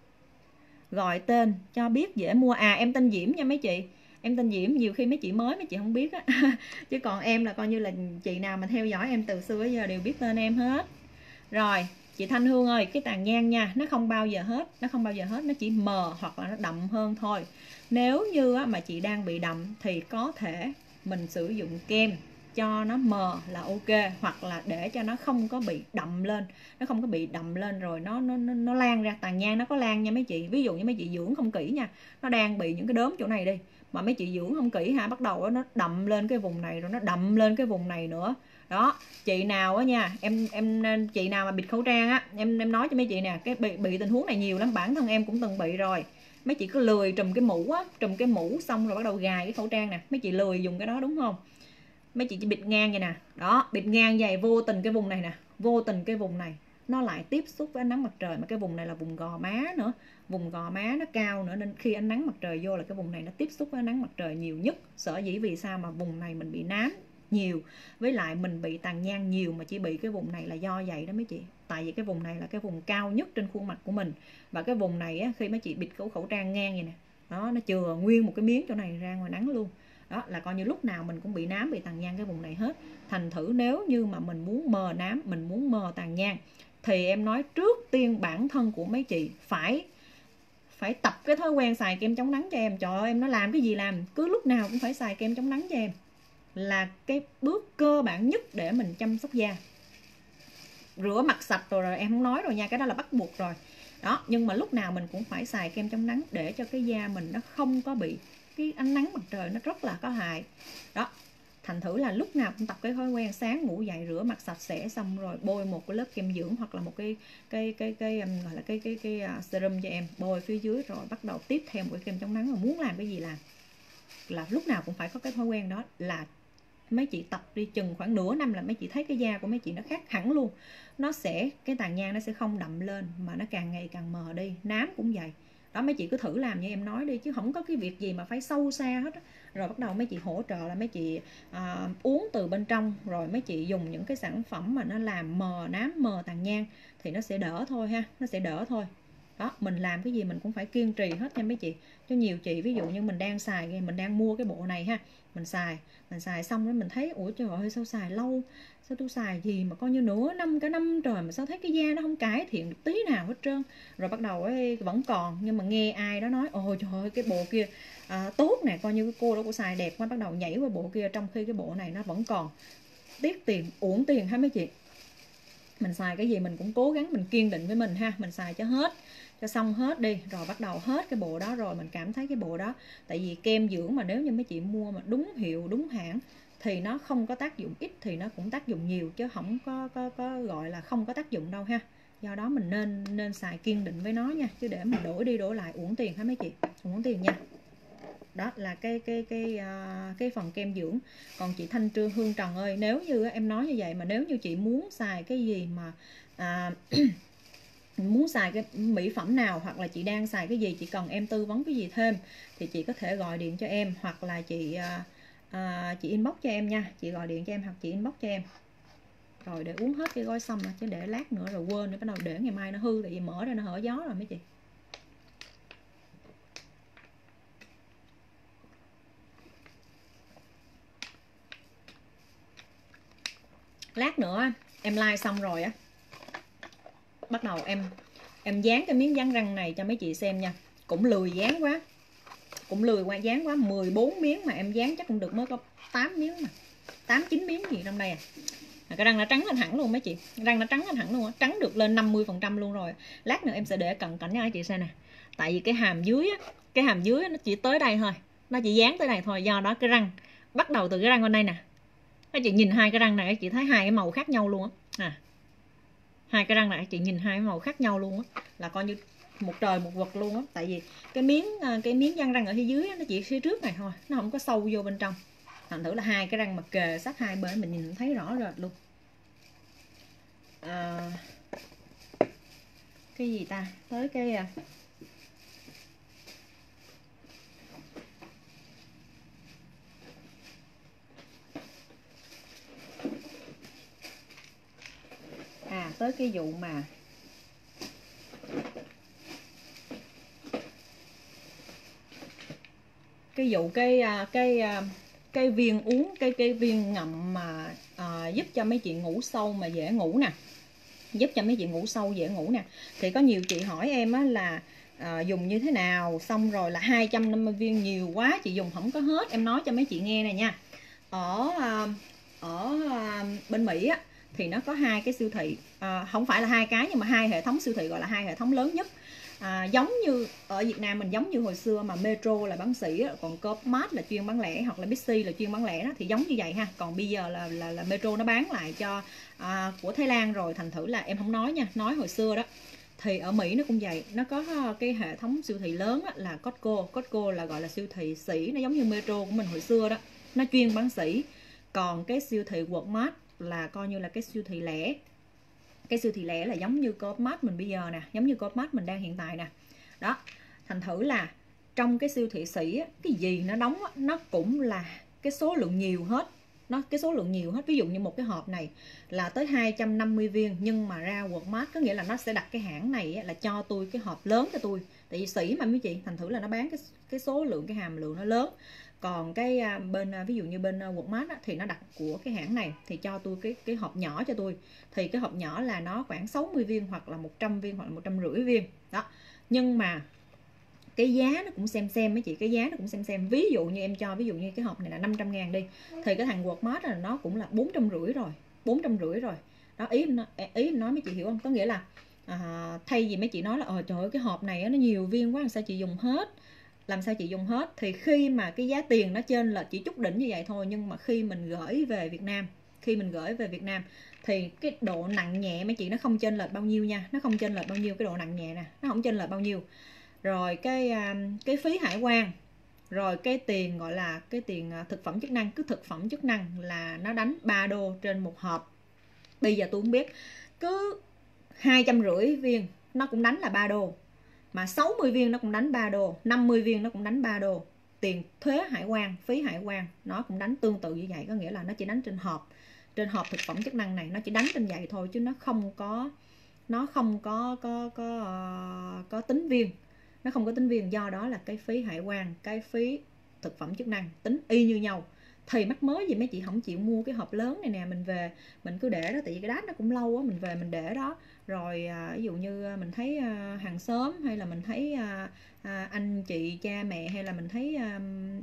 Gọi tên cho biết dễ mua. À, em tên Diễm nha mấy chị, em tên Diễm, nhiều khi mấy chị mới mấy chị không biết á chứ còn em là coi như là chị nào mà theo dõi em từ xưa đến giờ đều biết tên em hết. Rồi, chị Thanh Hương ơi, cái tàn nhang nha, nó không bao giờ hết, nó không bao giờ hết, nó chỉ mờ hoặc là nó đậm hơn thôi. Nếu như mà chị đang bị đậm thì có thể mình sử dụng kem cho nó mờ là ok, hoặc là để cho nó không có bị đậm lên, nó không có bị đậm lên rồi nó nó nó, nó lan ra. Tàn nhang nó có lan nha mấy chị, ví dụ như mấy chị dưỡng không kỹ nha, nó đang bị những cái đốm chỗ này đi, mà mấy chị dưỡng không kỹ ha, bắt đầu nó đậm lên cái vùng này rồi nó đậm lên cái vùng này nữa, Đó, chị nào á nha, em em chị nào mà bịt khẩu trang á, em em nói cho mấy chị nè, cái bị bị tình huống này nhiều lắm, bản thân em cũng từng bị rồi. Mấy chị cứ lười trùm cái mũ á, trùm cái mũ xong rồi bắt đầu gài cái khẩu trang nè, mấy chị lười dùng cái đó đúng không? Mấy chị chỉ bịt ngang vậy nè, đó, bịt ngang vậy vô tình cái vùng này nè, vô tình cái vùng này nó lại tiếp xúc với ánh nắng mặt trời, mà cái vùng này là vùng gò má nữa, vùng gò má nó cao nữa, nên khi ánh nắng mặt trời vô là cái vùng này nó tiếp xúc với ánh nắng mặt trời nhiều nhất. Sở dĩ vì sao mà vùng này mình bị nám nhiều, với lại mình bị tàn nhang nhiều mà chỉ bị cái vùng này là do vậy đó mấy chị. Tại vì cái vùng này là cái vùng cao nhất trên khuôn mặt của mình, và cái vùng này á, khi mấy chị bịt khẩu khẩu trang ngang vậy nè, đó, nó chừa nguyên một cái miếng chỗ này ra ngoài nắng luôn. Đó là coi như lúc nào mình cũng bị nám, bị tàn nhang cái vùng này hết. Thành thử nếu như mà mình muốn mờ nám, mình muốn mờ tàn nhang, thì em nói trước tiên bản thân của mấy chị phải phải tập cái thói quen xài kem chống nắng cho em. Trời ơi, em nó làm cái gì làm, cứ lúc nào cũng phải xài kem chống nắng cho em, là cái bước cơ bản nhất để mình chăm sóc da. Rửa mặt sạch rồi, rồi em không nói rồi nha, cái đó là bắt buộc rồi đó. Nhưng mà lúc nào mình cũng phải xài kem chống nắng để cho cái da mình nó không có bị cái ánh nắng mặt trời nó rất là có hại đó. Thành thử là lúc nào cũng tập cái thói quen sáng ngủ dậy rửa mặt sạch sẽ, xong rồi bôi một cái lớp kem dưỡng hoặc là một cái cái cái cái, cái gọi là cái cái cái, cái serum cho em, bôi phía dưới rồi bắt đầu tiếp theo một cái kem chống nắng. Mà muốn làm cái gì làm, là lúc nào cũng phải có cái thói quen đó. Là mấy chị tập đi chừng khoảng nửa năm là mấy chị thấy cái da của mấy chị nó khác hẳn luôn. Nó sẽ, cái tàn nhang nó sẽ không đậm lên mà nó càng ngày càng mờ đi. Nám cũng vậy đó, mấy chị cứ thử làm như em nói đi, chứ không có cái việc gì mà phải sâu xa hết. Rồi bắt đầu mấy chị hỗ trợ là mấy chị à, uống từ bên trong, rồi mấy chị dùng những cái sản phẩm mà nó làm mờ nám, mờ tàn nhang thì nó sẽ đỡ thôi ha, nó sẽ đỡ thôi đó. Mình làm cái gì mình cũng phải kiên trì hết nha mấy chị. Cho nhiều chị ví dụ như mình đang xài, mình đang mua cái bộ này ha, mình xài mình xài xong đó mình thấy ủa trời ơi sao xài lâu, sao tôi xài gì mà coi như nửa năm cả năm trời mà sao thấy cái da nó không cải thiện được tí nào hết trơn. Rồi bắt đầu ấy vẫn còn, nhưng mà nghe ai đó nói ôi trời ơi cái bộ kia à, tốt nè, coi như cái cô đó cô xài đẹp quá, bắt đầu nhảy qua bộ kia, trong khi cái bộ này nó vẫn còn. Tiếc tiền, uổng tiền ha mấy chị. Mình xài cái gì mình cũng cố gắng mình kiên định với mình ha, mình xài cho hết, cho xong hết đi, rồi bắt đầu hết cái bộ đó rồi mình cảm thấy cái bộ đó. Tại vì kem dưỡng mà nếu như mấy chị mua mà đúng hiệu đúng hãng thì nó không có tác dụng ít thì nó cũng tác dụng nhiều, chứ không có có có gọi là không có tác dụng đâu ha. Do đó mình nên nên xài kiên định với nó nha, chứ để mà đổi đi đổi lại uổng tiền hả mấy chị, uổng tiền nha. Đó là cái cái cái uh, cái phần kem dưỡng. Còn chị Thanh Trương Hương Trần ơi, nếu như em nói như vậy mà nếu như chị muốn xài cái gì mà à, muốn xài cái mỹ phẩm nào, hoặc là chị đang xài cái gì, chị cần em tư vấn cái gì thêm thì chị có thể gọi điện cho em, hoặc là chị à, à, chị inbox cho em nha. Chị gọi điện cho em hoặc chị inbox cho em. Rồi để uống hết cái gói xong rồi, chứ để lát nữa rồi quên nữa, bắt đầu để ngày mai nó hư, tại vì mở ra nó hở gió rồi mấy chị. Lát nữa em like xong rồi á, bắt đầu em em dán cái miếng dán răng này cho mấy chị xem nha. Cũng lười dán quá, cũng lười qua dán quá, mười bốn miếng mà em dán chắc cũng được mới có tám miếng mà, tám chín miếng gì trong đây à. À, cái răng nó trắng lên hẳn luôn mấy chị, răng nó trắng lên hẳn luôn á, trắng được lên năm mươi phần trăm luôn rồi. Lát nữa em sẽ để cận cảnh cho các chị xem nè. Tại vì cái hàm dưới á, cái hàm dưới nó chỉ tới đây thôi, nó chỉ dán tới đây thôi, do đó cái răng bắt đầu từ cái răng bên đây nè. Các chị nhìn hai cái răng này, các chị thấy hai cái màu khác nhau luôn á. À, hai cái răng này các chị nhìn hai cái màu khác nhau luôn á, là coi như một trời một vực luôn á. Tại vì cái miếng cái miếng răng răng ở phía dưới á, nó chỉ phía trước này thôi, nó không có sâu vô bên trong. Thành thử là hai cái răng mà kề sát hai bên mình nhìn thấy rõ rệt luôn. À, cái gì ta, tới cái à, à tới cái vụ mà cái vụ cái cái cái viên uống cái cái viên ngậm mà à, giúp cho mấy chị ngủ sâu mà dễ ngủ nè, giúp cho mấy chị ngủ sâu dễ ngủ nè. Thì có nhiều chị hỏi em á là à, dùng như thế nào, xong rồi là hai trăm năm mươi viên nhiều quá chị dùng không có hết. Em nói cho mấy chị nghe này nha. Ở ở bên Mỹ á thì nó có hai cái siêu thị, à, không phải là hai cái nhưng mà hai hệ thống siêu thị gọi là hai hệ thống lớn nhất. À, giống như ở Việt Nam mình giống như hồi xưa mà Metro là bán sỉ, còn Co.opmart là chuyên bán lẻ, hoặc là Bixi là chuyên bán lẻ đó, thì giống như vậy ha. Còn bây giờ là là, là Metro nó bán lại cho à, của Thái Lan rồi, thành thử là em không nói nha, nói hồi xưa đó. Thì ở Mỹ nó cũng vậy, nó có cái hệ thống siêu thị lớn á, là Costco. Costco là gọi là siêu thị sỉ, nó giống như Metro của mình hồi xưa đó, nó chuyên bán sỉ. Còn cái siêu thị Walmart là coi như là cái siêu thị lẻ. Cái siêu thị lẻ là giống như Co.opmart mình bây giờ nè, giống như Co.opmart mình đang hiện tại nè. Đó, thành thử là trong cái siêu thị sỉ á, cái gì nó đóng á, nó cũng là cái số lượng nhiều hết. Nó cái số lượng nhiều hết. Ví dụ như một cái hộp này là tới hai trăm năm mươi viên, nhưng mà ra Walmart có nghĩa là nó sẽ đặt cái hãng này á, là cho tôi cái hộp lớn cho tôi. Tại vì sỉ mà mấy chị, thành thử là nó bán cái cái số lượng, cái hàm lượng nó lớn. Còn cái bên ví dụ như bên Walmart á, thì nó đặt của cái hãng này thì cho tôi cái cái hộp nhỏ cho tôi. Thì cái hộp nhỏ là nó khoảng sáu mươi viên hoặc là một trăm viên hoặc là một trăm rưỡi viên. Đó. Nhưng mà cái giá nó cũng xem xem mấy chị, cái giá nó cũng xem xem. Ví dụ như em cho ví dụ như cái hộp này là năm trăm ngàn đi, thì cái thằng Walmart là nó cũng là bốn trăm rưỡi rồi, bốn trăm rưỡi rồi. Đó, ý em nói, ý em nói mấy chị hiểu không? Có nghĩa là à, thay vì mấy chị nói là ờ trời ơi cái hộp này nó nhiều viên quá, làm sao chị dùng hết, làm sao chị dùng hết, thì khi mà cái giá tiền nó trên là chỉ chút đỉnh như vậy thôi, nhưng mà khi mình gửi về Việt Nam, khi mình gửi về Việt Nam thì cái độ nặng nhẹ mấy chị nó không chênh lệch bao nhiêu nha, nó không chênh lệch bao nhiêu, cái độ nặng nhẹ nè nó không chênh lệch bao nhiêu. Rồi cái cái phí hải quan, rồi cái tiền gọi là cái tiền thực phẩm chức năng, cứ thực phẩm chức năng là nó đánh ba đô trên một hộp. Bây giờ tôi không biết, cứ hai trăm rưỡi viên nó cũng đánh là ba đô, mà sáu mươi viên nó cũng đánh ba đô, năm mươi viên nó cũng đánh ba đô. Tiền thuế hải quan, phí hải quan nó cũng đánh tương tự như vậy. Có nghĩa là nó chỉ đánh trên hộp, trên hộp thực phẩm chức năng này nó chỉ đánh trên vậy thôi, chứ nó không có nó không có có có uh, có tính viên, nó không có tính viên. Do đó là cái phí hải quan, cái phí thực phẩm chức năng tính y như nhau. Thì mắc mới gì mấy chị không chịu mua cái hộp lớn này nè, mình về mình cứ để đó, tại vì cái đát nó cũng lâu á, mình về mình để đó. Rồi à, ví dụ như mình thấy à, hàng xóm, hay là mình thấy à, à, anh chị cha mẹ, hay là mình thấy à,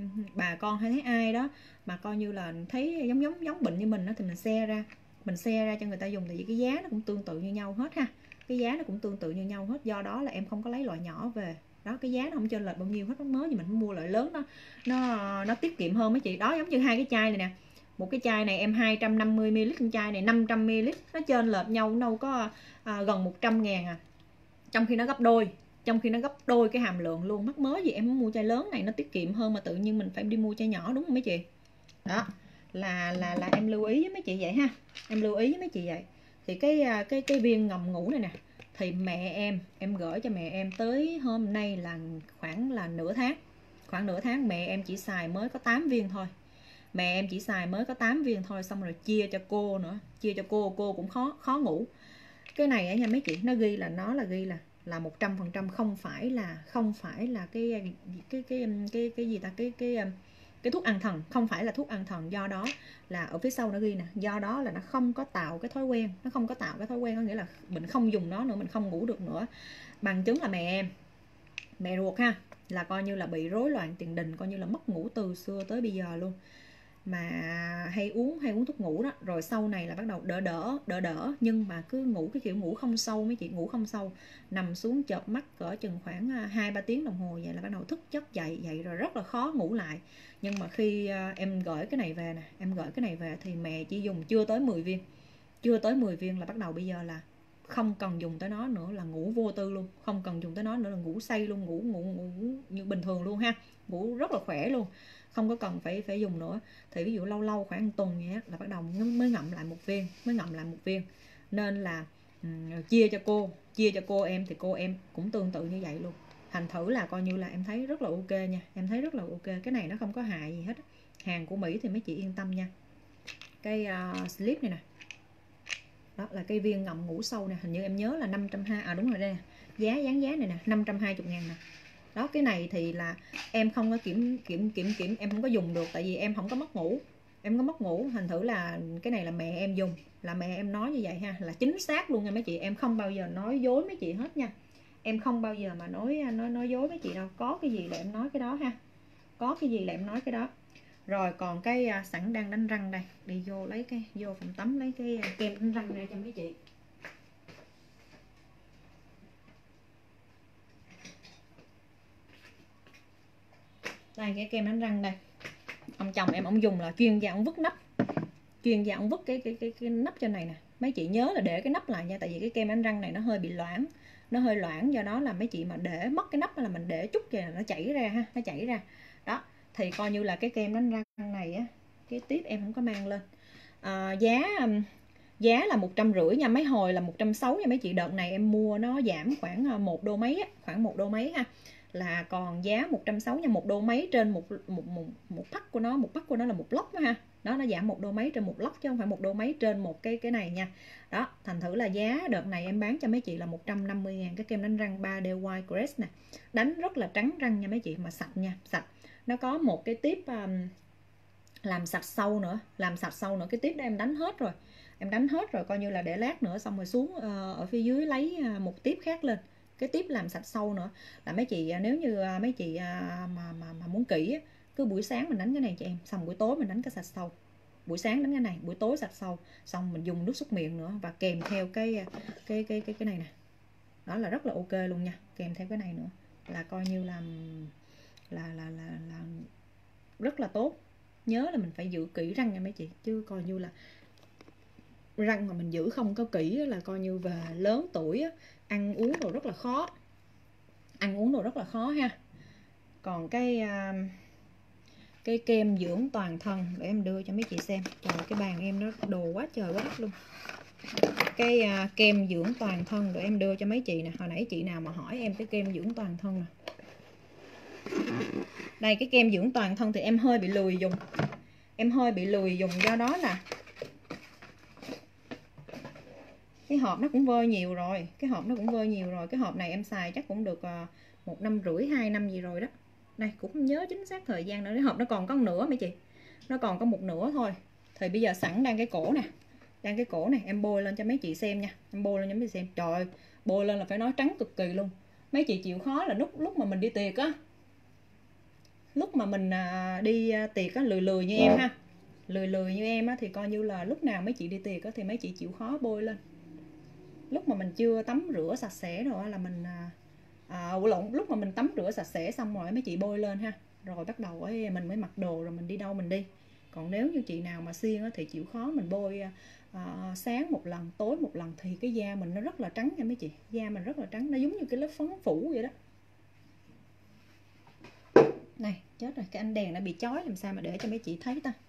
bà con, hay thấy ai đó mà coi như là thấy giống giống giống bệnh như mình đó, thì mình xe ra mình xe ra cho người ta dùng. Tại vì cái giá nó cũng tương tự như nhau hết ha, cái giá nó cũng tương tự như nhau hết. Do đó là em không có lấy loại nhỏ về đó, cái giá nó không chênh lệch bao nhiêu hết. Mắc mới gì mình mua loại lớn, nó nó nó tiết kiệm hơn mấy chị. Đó, giống như hai cái chai này nè, một cái chai này em hai trăm năm mươi mi li lít, chai này năm trăm mi li lít, nó chênh lệch nhau đâu có à, gần một trăm ngàn à, trong khi nó gấp đôi trong khi nó gấp đôi cái hàm lượng luôn. Mắc mới gì em mua chai lớn này nó tiết kiệm hơn, mà tự nhiên mình phải đi mua chai nhỏ, đúng không mấy chị? Đó là là là em lưu ý với mấy chị vậy ha, em lưu ý với mấy chị vậy. Thì cái cái cái viên ngầm ngủ này nè, thì mẹ em em gửi cho mẹ em tới hôm nay là khoảng là nửa tháng, khoảng nửa tháng mẹ em chỉ xài mới có tám viên thôi. Mẹ em chỉ xài mới có tám viên thôi, xong rồi chia cho cô nữa, chia cho cô, cô cũng khó khó ngủ. Cái này á nha mấy chị, nó ghi là nó là ghi là là một trăm phần trăm, không phải là không phải là cái cái cái cái cái cái gì ta, cái cái cái thuốc an thần, không phải là thuốc an thần. Do đó là ở phía sau nó ghi nè, do đó là nó không có tạo cái thói quen, nó không có tạo cái thói quen, có nghĩa là mình không dùng nó nữa, mình không ngủ được nữa. Bằng chứng là mẹ em, mẹ ruột ha, là coi như là bị rối loạn tiền đình, coi như là mất ngủ từ xưa tới bây giờ luôn, mà hay uống hay uống thuốc ngủ đó. Rồi sau này là bắt đầu đỡ đỡ đỡ đỡ nhưng mà cứ ngủ cái kiểu ngủ không sâu mấy chị, ngủ không sâu, nằm xuống chợp mắt cỡ chừng khoảng hai ba tiếng đồng hồ vậy là bắt đầu thức giấc dậy dậy rồi rất là khó ngủ lại. Nhưng mà khi em gửi cái này về nè, em gửi cái này về thì mẹ chỉ dùng chưa tới mười viên, chưa tới mười viên là bắt đầu bây giờ là không cần dùng tới nó nữa, là ngủ vô tư luôn, không cần dùng tới nó nữa, là ngủ say luôn, ngủ ngủ ngủ như bình thường luôn ha, ngủ rất là khỏe luôn, không có cần phải phải dùng nữa. Thì ví dụ lâu lâu khoảng một tuần vậy là bắt đầu mới ngậm lại một viên, mới ngậm lại một viên. Nên là um, chia cho cô, chia cho cô em thì cô em cũng tương tự như vậy luôn. Thành thử là coi như là em thấy rất là ok nha, em thấy rất là ok. Cái này nó không có hại gì hết, hàng của Mỹ thì mấy chị yên tâm nha. Cái uh, slip này nè, đó là cái viên ngậm ngủ sâu nè, hình như em nhớ là năm trăm hai mươi, à đúng rồi đây nè, giá dán giá này nè, năm trăm hai mươi ngàn nè. Đó, cái này thì là em không có kiểm kiểm kiểm kiểm em không có dùng được, tại vì em không có mất ngủ, em có mất ngủ. Thành thử là cái này là mẹ em dùng, là mẹ em nói như vậy ha, là chính xác luôn nha mấy chị. Em không bao giờ nói dối mấy chị hết nha, em không bao giờ mà nói nói nói dối mấy chị đâu. Có cái gì là em nói cái đó ha, có cái gì là em nói cái đó. Rồi còn cái à, sẵn đang đánh răng đây, đi vô lấy cái vô phòng tắm lấy cái à, kem đánh răng ra cho mấy chị. Đây cái kem đánh răng đây. Ông chồng em ông dùng là chuyên gia ông vứt nắp. Chuyên gia ông vứt cái cái cái, cái nắp trên này nè. Mấy chị nhớ là để cái nắp lại nha, tại vì cái kem đánh răng này nó hơi bị loãng. Nó hơi loãng, do đó là mấy chị mà để mất cái nắp là mình để chút kìa nó chảy ra ha, nó chảy ra. Đó, thì coi như là cái kem đánh răng này á, cái tiếp em không có mang lên. À, giá giá là một trăm rưỡi nha, mấy hồi là một trăm sáu mươi nha mấy chị. Đợt này em mua nó giảm khoảng một đô mấy á, khoảng một đô mấy ha, là còn giá một trăm sáu mươi nha, một đô mấy trên một một một một pack của nó, một pack của nó là một lốc đó ha. Đó, nó giảm một đô mấy trên một lốc chứ không phải một đô mấy trên một cái cái này nha. Đó, thành thử là giá đợt này em bán cho mấy chị là một trăm năm mươi ngàn cái kem đánh răng ba D White Crest nè. Đánh rất là trắng răng nha mấy chị, mà sạch nha, sạch. Nó có một cái tiếp um, làm sạch sâu nữa, làm sạch sâu nữa. Cái tiếp đó em đánh hết rồi. Em đánh hết rồi, coi như là để lát nữa xong rồi xuống uh, ở phía dưới lấy uh, một tiếp khác lên. Cái tiếp làm sạch sâu nữa là mấy chị, nếu như mấy chị mà mà, mà muốn kỹ, cứ buổi sáng mình đánh cái này cho em, xong buổi tối mình đánh cái sạch sâu. Buổi sáng đánh cái này, buổi tối sạch sâu, xong mình dùng nước súc miệng nữa, và kèm theo cái cái cái cái cái này nè. Đó là rất là ok luôn nha, kèm theo cái này nữa là coi như là là là là, là rất là tốt. Nhớ là mình phải giữ kỹ răng nha mấy chị, chứ coi như là răng mà mình giữ không có kỹ là coi như về lớn tuổi ăn uống đồ rất là khó, ăn uống đồ rất là khó ha. Còn cái cái kem dưỡng toàn thân để em đưa cho mấy chị xem. Trời, cái bàn em nó đồ quá trời quá đất luôn. Cái kem dưỡng toàn thân để em đưa cho mấy chị nè. Hồi nãy chị nào mà hỏi em cái kem dưỡng toàn thân nè. Đây, cái kem dưỡng toàn thân thì em hơi bị lười dùng. Em hơi bị lười dùng do đó là cái hộp nó cũng vơi nhiều rồi, cái hộp nó cũng vơi nhiều rồi. Cái hộp này em xài chắc cũng được một năm rưỡi hai năm gì rồi đó. Đây, cũng không nhớ chính xác thời gian nữa. Cái hộp nó còn có một nửa mấy chị, nó còn có một nửa thôi. Thì bây giờ sẵn đang cái cổ nè, đang cái cổ này em bôi lên cho mấy chị xem nha. Em bôi lên cho mấy chị xem. Trời ơi, bôi lên là phải nói trắng cực kỳ luôn. Mấy chị chịu khó là lúc lúc mà mình đi tiệc á, lúc mà mình đi tiệc á, lười lười như em ha, lười lười như em á, thì coi như là lúc nào mấy chị đi tiệc á, thì mấy chị chịu khó bôi lên. Lúc mà mình chưa tắm rửa sạch sẽ rồi là mình à, lộn, lúc mà mình tắm rửa sạch sẽ xong rồi mấy chị bôi lên ha, rồi bắt đầu ấy mình mới mặc đồ rồi mình đi đâu mình đi. Còn nếu như chị nào mà siêng á, thì chịu khó mình bôi à, sáng một lần, tối một lần, thì cái da mình nó rất là trắng nha mấy chị. Da mình rất là trắng, nó giống như cái lớp phấn phủ vậy đó. Này, chết rồi, cái ánh đèn nó bị chói, làm sao mà để cho mấy chị thấy ta.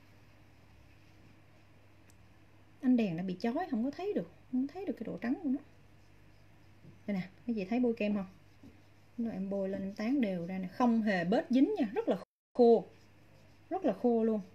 Ánh đèn nó bị chói, không có thấy được, không thấy được cái độ trắng của nó. Đây nè, mấy chị thấy bôi kem không? Rồi em bôi lên, em tán đều ra nè, không hề bết dính nha, rất là khô, rất là khô luôn.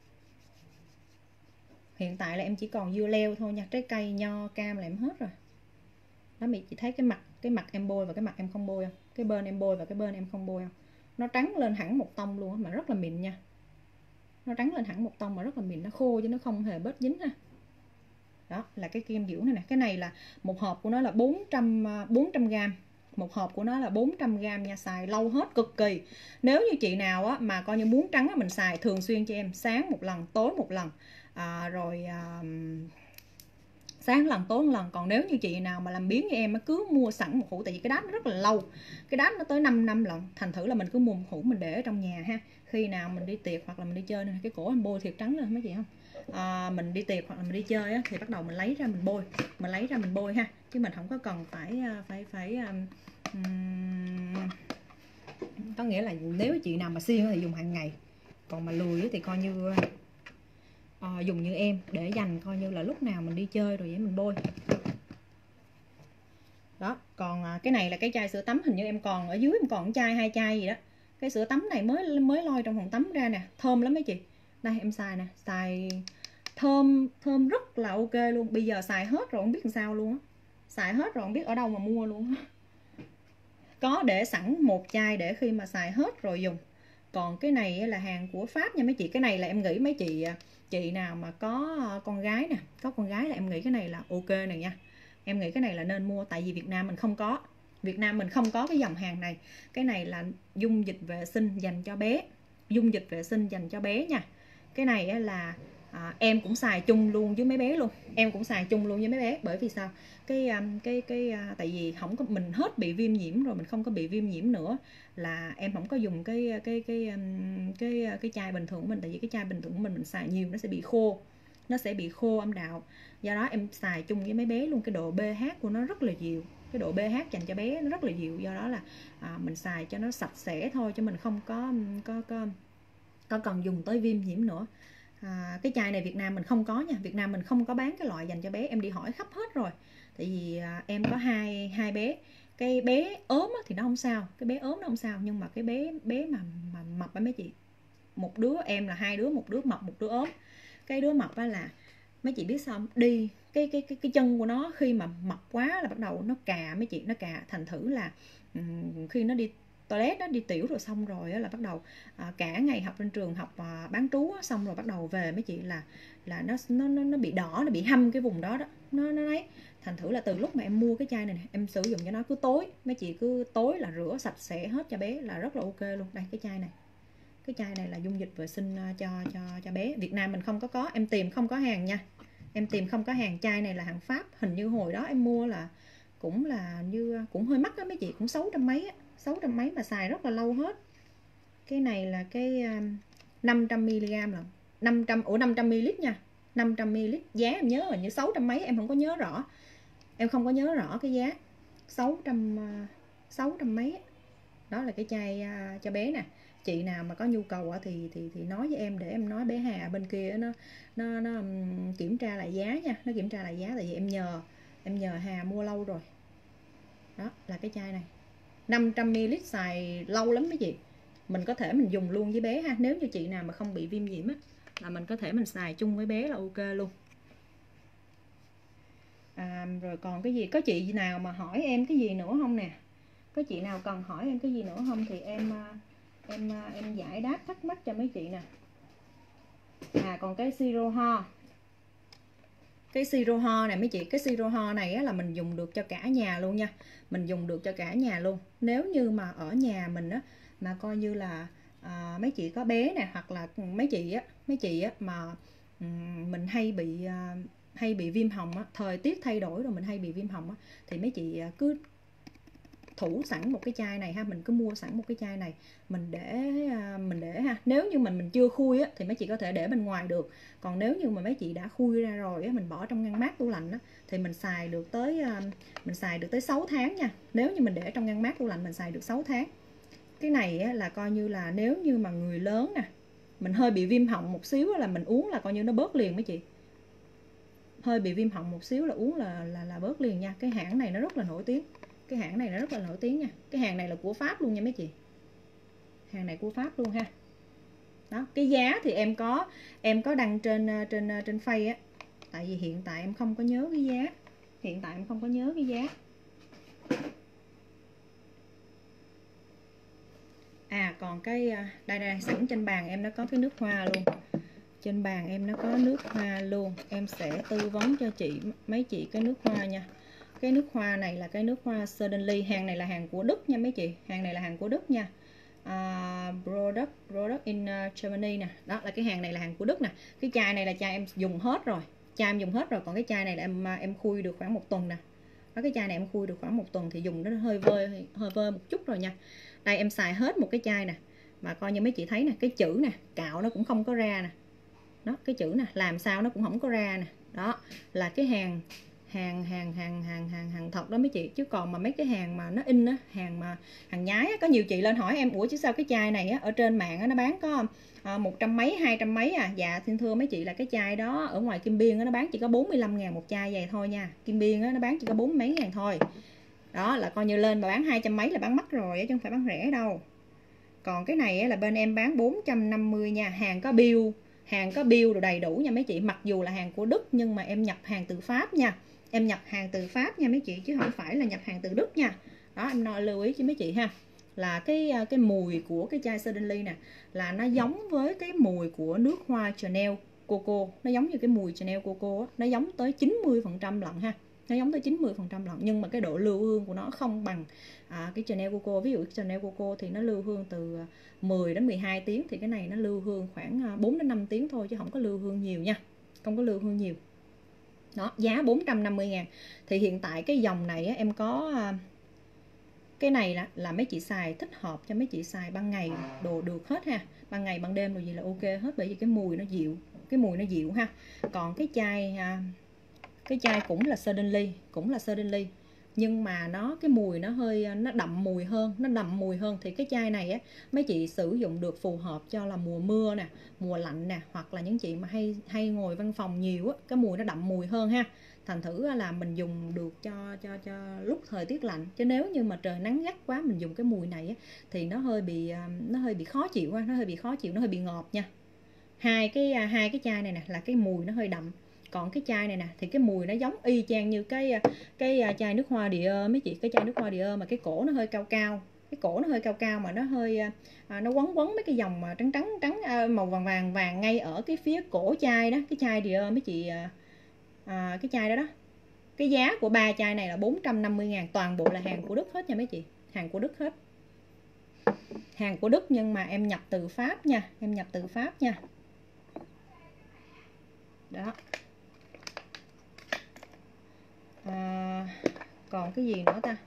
Hiện tại là em chỉ còn dưa leo thôi nha, trái cây, nho, cam là em hết rồi. Đó, mấy chị thấy cái mặt cái mặt em bôi và cái mặt em không bôi không? Cái bên em bôi và cái bên em không bôi không? Nó trắng lên hẳn một tông luôn mà rất là mịn nha. Nó trắng lên hẳn một tông mà rất là mịn, nó khô chứ nó không hề bết dính ha. Đó là cái kem dưỡng này nè. Cái này là một hộp của nó là bốn trăm bốn trăm gram. Một hộp của nó là bốn trăm gram nha, xài lâu hết cực kỳ. Nếu như chị nào á, mà coi như muốn trắng á, mình xài thường xuyên cho em, sáng một lần, tối một lần, à, rồi à, sáng lần, tối một lần. Còn nếu như chị nào mà làm biếng như em, cứ mua sẵn một hũ, tại vì cái đát nó rất là lâu, cái đát nó tới năm năm lận, thành thử là mình cứ mua một hũ mình để ở trong nhà ha. Khi nào mình đi tiệc hoặc là mình đi chơi này, cái cổ em bôi thiệt trắng lên mấy chị không? À, mình đi tiệc hoặc là mình đi chơi á, thì bắt đầu mình lấy ra mình bôi, mình lấy ra mình bôi ha, chứ mình không có cần phải phải phải um, có nghĩa là nếu chị nào mà siêng thì dùng hàng ngày, còn mà lười thì coi như uh, dùng như em để dành coi như là lúc nào mình đi chơi rồi vậy mình bôi. Đó, còn cái này là cái chai sữa tắm, hình như em còn ở dưới em còn chai hai chai gì đó. Cái sữa tắm này mới mới lôi trong phòng tắm ra nè, thơm lắm mấy chị. Đây em xài nè, xài thơm thơm rất là ok luôn. Bây giờ xài hết rồi không biết làm sao luôn á, xài hết rồi không biết ở đâu mà mua luôn á. Có để sẵn một chai để khi mà xài hết rồi dùng. Còn cái này là hàng của Pháp nha mấy chị. Cái này là em nghĩ mấy chị chị nào mà có con gái nè, có con gái là em nghĩ cái này là ok này nha. Em nghĩ cái này là nên mua, tại vì Việt Nam mình không có. Việt Nam mình không có cái dòng hàng này. Cái này là dung dịch vệ sinh dành cho bé, dung dịch vệ sinh dành cho bé nha. Cái này á, là à, em cũng xài chung luôn với mấy bé luôn, em cũng xài chung luôn với mấy bé. Bởi vì sao? Cái um, cái cái uh, tại vì không có, mình hết bị viêm nhiễm rồi, mình không có bị viêm nhiễm nữa, là em không có dùng cái cái cái um, cái cái chai bình thường của mình. Tại vì cái chai bình thường của mình mình xài nhiều nó sẽ bị khô, nó sẽ bị khô âm đạo. Do đó em xài chung với mấy bé luôn. Cái độ pH của nó rất là dịu, cái độ pH dành cho bé nó rất là dịu. Do đó là à, mình xài cho nó sạch sẽ thôi, chứ mình không có có có có cần dùng tới viêm nhiễm nữa. À, cái chai này Việt Nam mình không có nha, Việt Nam mình không có bán cái loại dành cho bé. Em đi hỏi khắp hết rồi. Tại vì à, em có hai hai bé, cái bé ốm thì nó không sao, cái bé ốm nó không sao, nhưng mà cái bé bé mà mà mập á mấy chị, một đứa em là hai đứa, một đứa mập một đứa ốm. Cái đứa mập á là mấy chị biết sao không? Đi cái cái cái cái chân của nó khi mà mập quá là bắt đầu nó cà mấy chị, nó cà thành thử là um, khi nó đi toilet, nó đi tiểu rồi xong rồi á, là bắt đầu à, cả ngày học trên trường, học à, bán trú á, xong rồi bắt đầu về mấy chị là là nó nó nó nó bị đỏ, nó bị hăm cái vùng đó đó, nó nó đấy. Thành thử là từ lúc mà em mua cái chai này, này em sử dụng cho nó cứ tối, mấy chị cứ tối là rửa sạch sẽ hết cho bé là rất là ok luôn. Đây cái chai này, cái chai này là dung dịch vệ sinh cho cho cho bé. Việt Nam mình không có có, em tìm không có hàng nha, em tìm không có hàng. Chai này là hàng Pháp, hình như hồi đó em mua là cũng là như cũng hơi mắc đó mấy chị, cũng sáu trăm mấy á, sáu trăm mấy mà xài rất là lâu hết. Cái này là cái năm trăm mi-li-gam là năm trăm, ủa năm trăm mi-li-lít nha, năm trăm mi-li-lít. Giá em nhớ là như sáu trăm mấy, em không có nhớ rõ, em không có nhớ rõ cái giá. sáu trăm sáu trăm mấy. Đó là cái chai cho bé nè. Chị nào mà có nhu cầu thì thì thì nói với em để em nói bé Hà bên kia nó nó nó kiểm tra lại giá nha, nó kiểm tra lại giá. Tại vì em nhờ em nhờ Hà mua lâu rồi. Đó là cái chai này năm trăm mi-li-lít, xài lâu lắm mấy chị. Mình có thể mình dùng luôn với bé ha. Nếu như chị nào mà không bị viêm nhiễm á, là mình có thể mình xài chung với bé là ok luôn. À, rồi còn cái gì, có chị nào mà hỏi em cái gì nữa không nè? Có chị nào cần hỏi em cái gì nữa không thì em em em giải đáp thắc mắc cho mấy chị nè. À còn cái siro ho, cái siro ho này mấy chị, cái siro ho này á, là mình dùng được cho cả nhà luôn nha, mình dùng được cho cả nhà luôn. Nếu như mà ở nhà mình á, mà coi như là à, mấy chị có bé nè, hoặc là mấy chị á, mấy chị á mà um, mình hay bị à, hay bị viêm họng á, thời tiết thay đổi rồi mình hay bị viêm họng á, thì mấy chị cứ thủ sẵn một cái chai này ha, mình cứ mua sẵn một cái chai này, mình để mình để ha. Nếu như mình mình chưa khui á thì mấy chị có thể để bên ngoài được. Còn nếu như mà mấy chị đã khui ra rồi á, mình bỏ trong ngăn mát tủ lạnh á, thì mình xài được tới mình xài được tới sáu tháng nha. Nếu như mình để trong ngăn mát tủ lạnh mình xài được sáu tháng. Cái này á, là coi như là nếu như mà người lớn nè, mình hơi bị viêm họng một xíu là mình uống là coi như nó bớt liền mấy chị. Hơi bị viêm họng một xíu là uống là là là bớt liền nha. Cái hãng này nó rất là nổi tiếng. Cái hãng này nó rất là nổi tiếng nha. Cái hàng này là của Pháp luôn nha mấy chị. Hàng này của Pháp luôn ha. Đó, cái giá thì em có em có đăng trên trên trên Face á. Tại vì hiện tại em không có nhớ cái giá. Hiện tại em không có nhớ cái giá. À còn cái đây đây, sẵn trên bàn em nó có cái nước hoa luôn. Trên bàn em nó có nước hoa luôn. Em sẽ tư vấn cho chị mấy chị cái nước hoa nha. Cái nước hoa này là cái nước hoa Suddenly. Hàng này là hàng của Đức nha mấy chị. Hàng này là hàng của Đức nha. uh, Product Product in Germany nè. Đó là cái hàng này là hàng của Đức nè. Cái chai này là chai em dùng hết rồi. Chai em dùng hết rồi. Còn cái chai này là em em khui được khoảng một tuần nè. Đó, cái chai này em khui được khoảng một tuần thì dùng nó hơi vơi hơi vơi một chút rồi nha. Đây em xài hết một cái chai nè. Mà coi như mấy chị thấy nè, cái chữ nè, cạo nó cũng không có ra nè. Đó, cái chữ nè, làm sao nó cũng không có ra nè. Đó là cái hàng hàng hàng hàng hàng hàng hàng thật đó mấy chị. Chứ còn mà mấy cái hàng mà nó in á, hàng mà hàng nhái á, có nhiều chị lên hỏi em ủa chứ sao cái chai này á ở trên mạng á nó bán có à, một trăm mấy hai trăm mấy à. Dạ xin thưa mấy chị là cái chai đó ở ngoài Kim Biên á, nó bán chỉ có bốn mươi lăm ngàn một chai vậy thôi nha. Kim Biên á, nó bán chỉ có bốn mấy ngàn thôi. Đó là coi như lên mà bán hai trăm mấy là bán mắc rồi chứ không phải bán rẻ đâu. Còn cái này á, là bên em bán bốn trăm năm mươi nha. Hàng có bill, hàng có bill đồ đầy đủ nha mấy chị. Mặc dù là hàng của Đức nhưng mà em nhập hàng từ Pháp nha. Em nhập hàng từ Pháp nha mấy chị, chứ không phải là nhập hàng từ Đức nha. Đó em nói lưu ý cho mấy chị ha. Là cái cái mùi của cái chai Suddenly nè là nó giống với cái mùi của nước hoa Chanel Coco. Nó giống như cái mùi Chanel Coco á, nó giống tới chín mươi phần trăm lận ha. nó giống tới chín mươi phần trăm lận, nhưng mà cái độ lưu hương của nó không bằng à, cái Chanel Coco. Ví dụ cái Chanel Coco thì nó lưu hương từ mười đến mười hai tiếng, thì cái này nó lưu hương khoảng bốn đến năm tiếng thôi, chứ không có lưu hương nhiều nha, không có lưu hương nhiều. Đó, giá bốn trăm năm mươi ngàn. Thì hiện tại cái dòng này á, em có cái này là, là mấy chị xài thích hợp cho mấy chị xài ban ngày đồ được hết ha, ban ngày ban đêm đồ gì là ok hết, bởi vì cái mùi nó dịu, cái mùi nó dịu ha. Còn cái chai cái chai cũng là Suddenly, cũng là Suddenly, nhưng mà nó cái mùi nó hơi nó đậm mùi hơn, nó đậm mùi hơn. Thì cái chai này á mấy chị sử dụng được phù hợp cho là mùa mưa nè, mùa lạnh nè, hoặc là những chị mà hay hay ngồi văn phòng nhiều á, cái mùi nó đậm mùi hơn ha. Thành thử là mình dùng được cho cho cho lúc thời tiết lạnh. Chứ nếu như mà trời nắng gắt quá mình dùng cái mùi này á, thì nó hơi bị nó hơi bị khó chịu, nó hơi bị khó chịu, nó hơi bị ngọt nha. Hai cái hai cái chai này nè là cái mùi nó hơi đậm. Còn cái chai này nè thì cái mùi nó giống y chang như cái cái chai nước hoa Dior mấy chị, cái chai nước hoa Dior mà cái cổ nó hơi cao cao, cái cổ nó hơi cao cao mà nó hơi à, nó quấn quấn mấy cái dòng mà trắng trắng trắng à, màu vàng vàng vàng ngay ở cái phía cổ chai đó, cái chai Dior mấy chị à, cái chai đó đó. Cái giá của ba chai này là bốn trăm năm mươi ngàn, toàn bộ là hàng của Đức hết nha mấy chị, hàng của Đức hết, hàng của Đức nhưng mà em nhập từ Pháp nha, em nhập từ Pháp nha. Đó. À, còn cái gì nữa ta?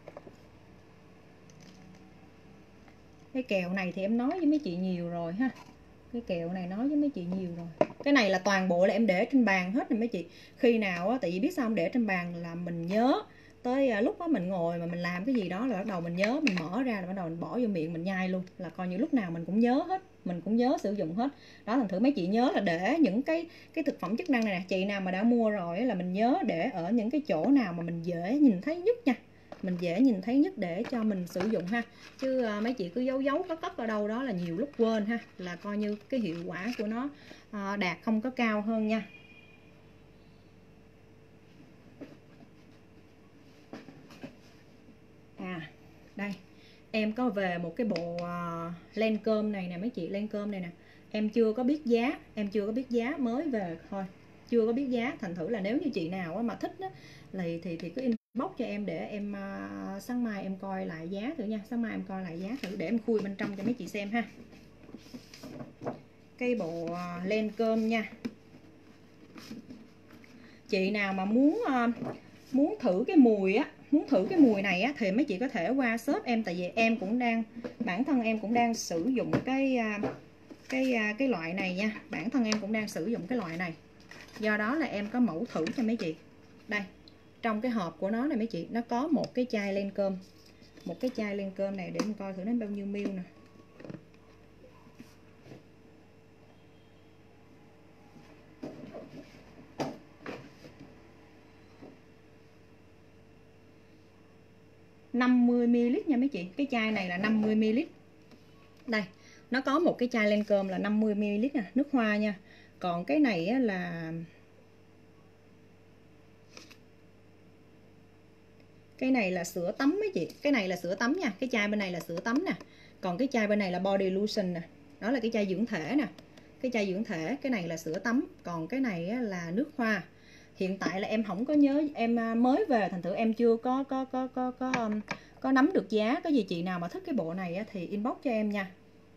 Cái kèo này thì em nói với mấy chị nhiều rồi ha, cái kèo này nói với mấy chị nhiều rồi. Cái này là toàn bộ là em để trên bàn hết nè mấy chị. Khi nào á, tại vì biết sao không để trên bàn là mình nhớ tới lúc đó mình ngồi mà mình làm cái gì đó là bắt đầu mình nhớ, mình mở ra là bắt đầu mình bỏ vô miệng mình nhai luôn, là coi như lúc nào mình cũng nhớ hết, mình cũng nhớ sử dụng hết. Đó, thành thử mấy chị nhớ là để những cái cái thực phẩm chức năng này nè, chị nào mà đã mua rồi là mình nhớ để ở những cái chỗ nào mà mình dễ nhìn thấy nhất nha, mình dễ nhìn thấy nhất để cho mình sử dụng ha. Chứ à, mấy chị cứ giấu giấu có cất ở đâu đó là nhiều lúc quên ha, là coi như cái hiệu quả của nó à, đạt không có cao hơn nha. À đây em có về một cái bộ uh, len cơm này nè mấy chị, len cơm này nè, em chưa có biết giá, em chưa có biết giá, mới về thôi, chưa có biết giá. Thành thử là nếu như chị nào mà thích đó, thì thì thì cứ inbox cho em để em uh, sáng mai em coi lại giá thử nha, sáng mai em coi lại giá thử để em khui bên trong cho mấy chị xem ha. Cái bộ uh, len cơm nha. Chị nào mà muốn uh, muốn thử cái mùi á, muốn thử cái mùi này á thì mấy chị có thể qua shop em, tại vì em cũng đang, bản thân em cũng đang sử dụng cái cái cái loại này nha, bản thân em cũng đang sử dụng cái loại này, do đó là em có mẫu thử cho mấy chị. Đây, trong cái hộp của nó này mấy chị, nó có một cái chai len cơm, một cái chai len cơm này để em coi thử nó bao nhiêu ml nè. năm mươi mi li lít nha mấy chị, cái chai này là năm mươi mi li lít. Đây, nó có một cái chai len cơm là năm mươi mi li lít nè, nước hoa nha. Còn cái này á là cái này là sữa tắm mấy chị, cái này là sữa tắm nha, cái chai bên này là sữa tắm nè. Còn cái chai bên này là body lotion nè, đó là cái chai dưỡng thể nè, cái chai dưỡng thể, cái này là sữa tắm, còn cái này á là nước hoa. Hiện tại là em không có nhớ, em mới về thành thử em chưa có có có có có um, có nắm được giá. Có gì chị nào mà thích cái bộ này á, thì inbox cho em nha.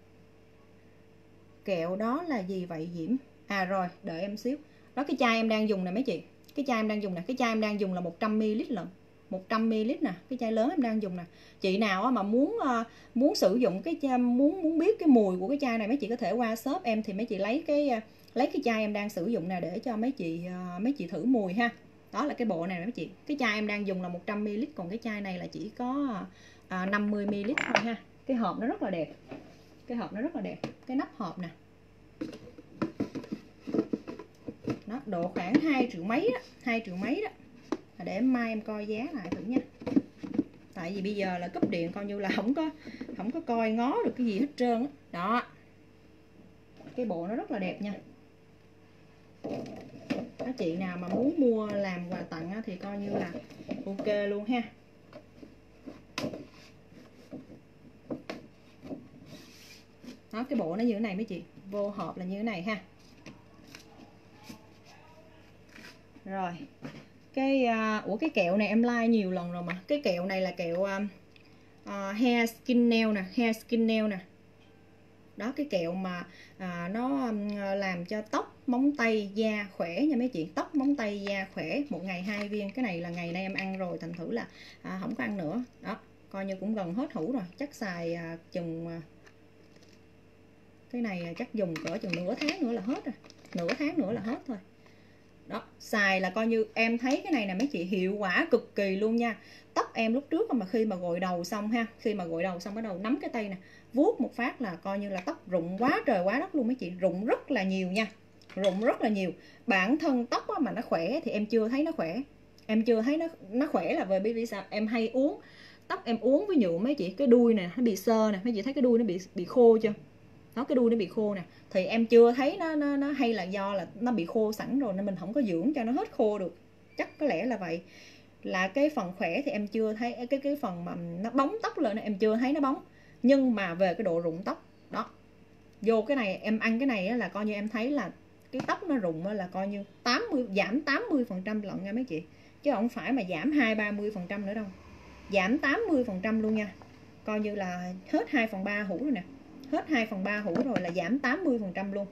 Kẹo đó là gì vậy Diễm? À rồi, đợi em xíu. Đó, cái chai em đang dùng nè mấy chị, cái chai em đang dùng nè, cái chai em đang dùng là một trăm mi li lít lận, một trăm mi li lít nè, cái chai lớn em đang dùng nè. Chị nào mà muốn uh, muốn sử dụng cái chai, muốn muốn biết cái mùi của cái chai này, mấy chị có thể qua shop em thì mấy chị lấy cái uh, lấy cái chai em đang sử dụng nè để cho mấy chị uh, mấy chị thử mùi ha. Đó là cái bộ này mấy chị, cái chai em đang dùng là một trăm mi li lít, còn cái chai này là chỉ có uh, năm mươi mi li lít thôi ha. Cái hộp nó rất là đẹp, cái hộp nó rất là đẹp, cái nắp hộp nè. Nó độ khoảng hai triệu mấy đó, hai triệu mấy đó. Để em mai em coi giá lại thử nha. Tại vì bây giờ là cúp điện coi như là không có không có coi ngó được cái gì hết trơn đó. Đó. Cái bộ nó rất là đẹp nha. Các chị nào mà muốn mua làm quà tặng thì coi như là ok luôn ha. Đó, cái bộ nó như thế này mấy chị, vô hộp là như thế này ha. Rồi, Cái uh, ủa cái kẹo này em like nhiều lần rồi mà. Cái kẹo này là kẹo uh, uh, hair skin nail nè, hair skin nail nè. Đó, cái kẹo mà à, nó làm cho tóc, móng tay, da khỏe nha mấy chị. Tóc, móng tay, da khỏe, một ngày hai viên. Cái này là ngày nay em ăn rồi, thành thử là à, không có ăn nữa. Đó, coi như cũng gần hết hũ rồi. Chắc xài à, chừng à, cái này chắc dùng cỡ chừng nửa tháng nữa là hết rồi. Nửa tháng nữa là hết thôi. Đó, xài là coi như em thấy cái này nè mấy chị, hiệu quả cực kỳ luôn nha. Tóc em lúc trước mà khi mà gội đầu xong ha, khi mà gội đầu xong bắt đầu nắm cái tay nè, vuốt một phát là coi như là tóc rụng quá trời quá đất luôn mấy chị, rụng rất là nhiều nha, rụng rất là nhiều. Bản thân tóc mà nó khỏe thì em chưa thấy nó khỏe, em chưa thấy nó nó khỏe là bởi vì sao? Em hay uống tóc, em uống với nhuộm mấy chị, cái đuôi nè nó bị xơ nè, mấy chị thấy cái đuôi nó bị bị khô chưa? Nó cái đuôi nó bị khô nè, thì em chưa thấy nó nó nó hay là do là nó bị khô sẵn rồi nên mình không có dưỡng cho nó hết khô được, chắc có lẽ là vậy. Là cái phần khỏe thì em chưa thấy, cái cái phần mà nó bóng tóc lên em chưa thấy nó bóng, nhưng mà về cái độ rụng tóc đó, vô cái này em ăn cái này là coi như em thấy là cái tóc nó rụng là coi như tám mươi, giảm tám mươi phần trăm lận nha mấy chị, chứ không phải mà giảm hai ba mươi phần trăm nữa đâu, giảm tám mươi phần trăm luôn nha, coi như là hết hai phần ba hũ rồi nè, hết hai phần ba hũ rồi là giảm tám mươi phần trăm luôn.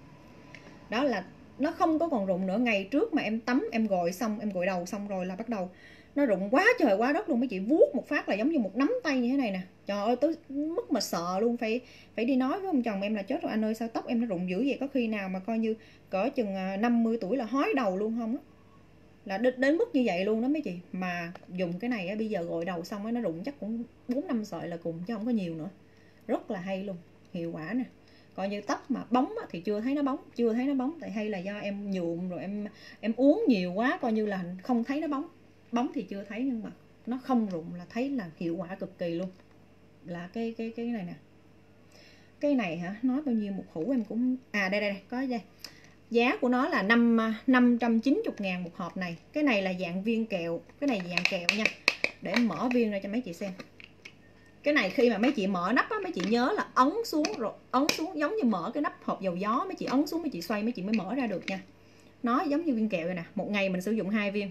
Đó là nó không có còn rụng nữa. Ngày trước mà em tắm, em gội xong, em gội đầu xong rồi là bắt đầu nó rụng quá trời quá đất luôn mấy chị, vuốt một phát là giống như một nắm tay như thế này nè. Trời ơi, tới mức mà sợ luôn, phải phải đi nói với ông chồng em là chết rồi anh ơi, sao tóc em nó rụng dữ vậy, có khi nào mà coi như cỡ chừng năm mươi tuổi là hói đầu luôn không á, là đến mức như vậy luôn đó mấy chị. Mà dùng cái này á, bây giờ gội đầu xong á, nó rụng chắc cũng bốn năm sợi là cùng chứ không có nhiều nữa, rất là hay luôn, hiệu quả nè. Coi như tóc mà bóng á, thì chưa thấy nó bóng, chưa thấy nó bóng, tại hay là do em nhuộm rồi em em uống nhiều quá, coi như là không thấy nó bóng, bóng thì chưa thấy nhưng mà nó không rụng là thấy là hiệu quả cực kỳ luôn. Là cái cái cái này nè, cái này hả, nói bao nhiêu một hũ em cũng à đây đây, đây có đây, giá của nó là năm trăm chín mươi ngàn một hộp này. Cái này là dạng viên kẹo, cái này dạng kẹo nha, để em mở viên ra cho mấy chị xem. Cái này khi mà mấy chị mở nắp á, mấy chị nhớ là ấn xuống rồi ấn xuống giống như mở cái nắp hộp dầu gió, mấy chị ấn xuống, mấy chị xoay mấy chị mới mở ra được nha. Nó giống như viên kẹo vậy nè, một ngày mình sử dụng hai viên,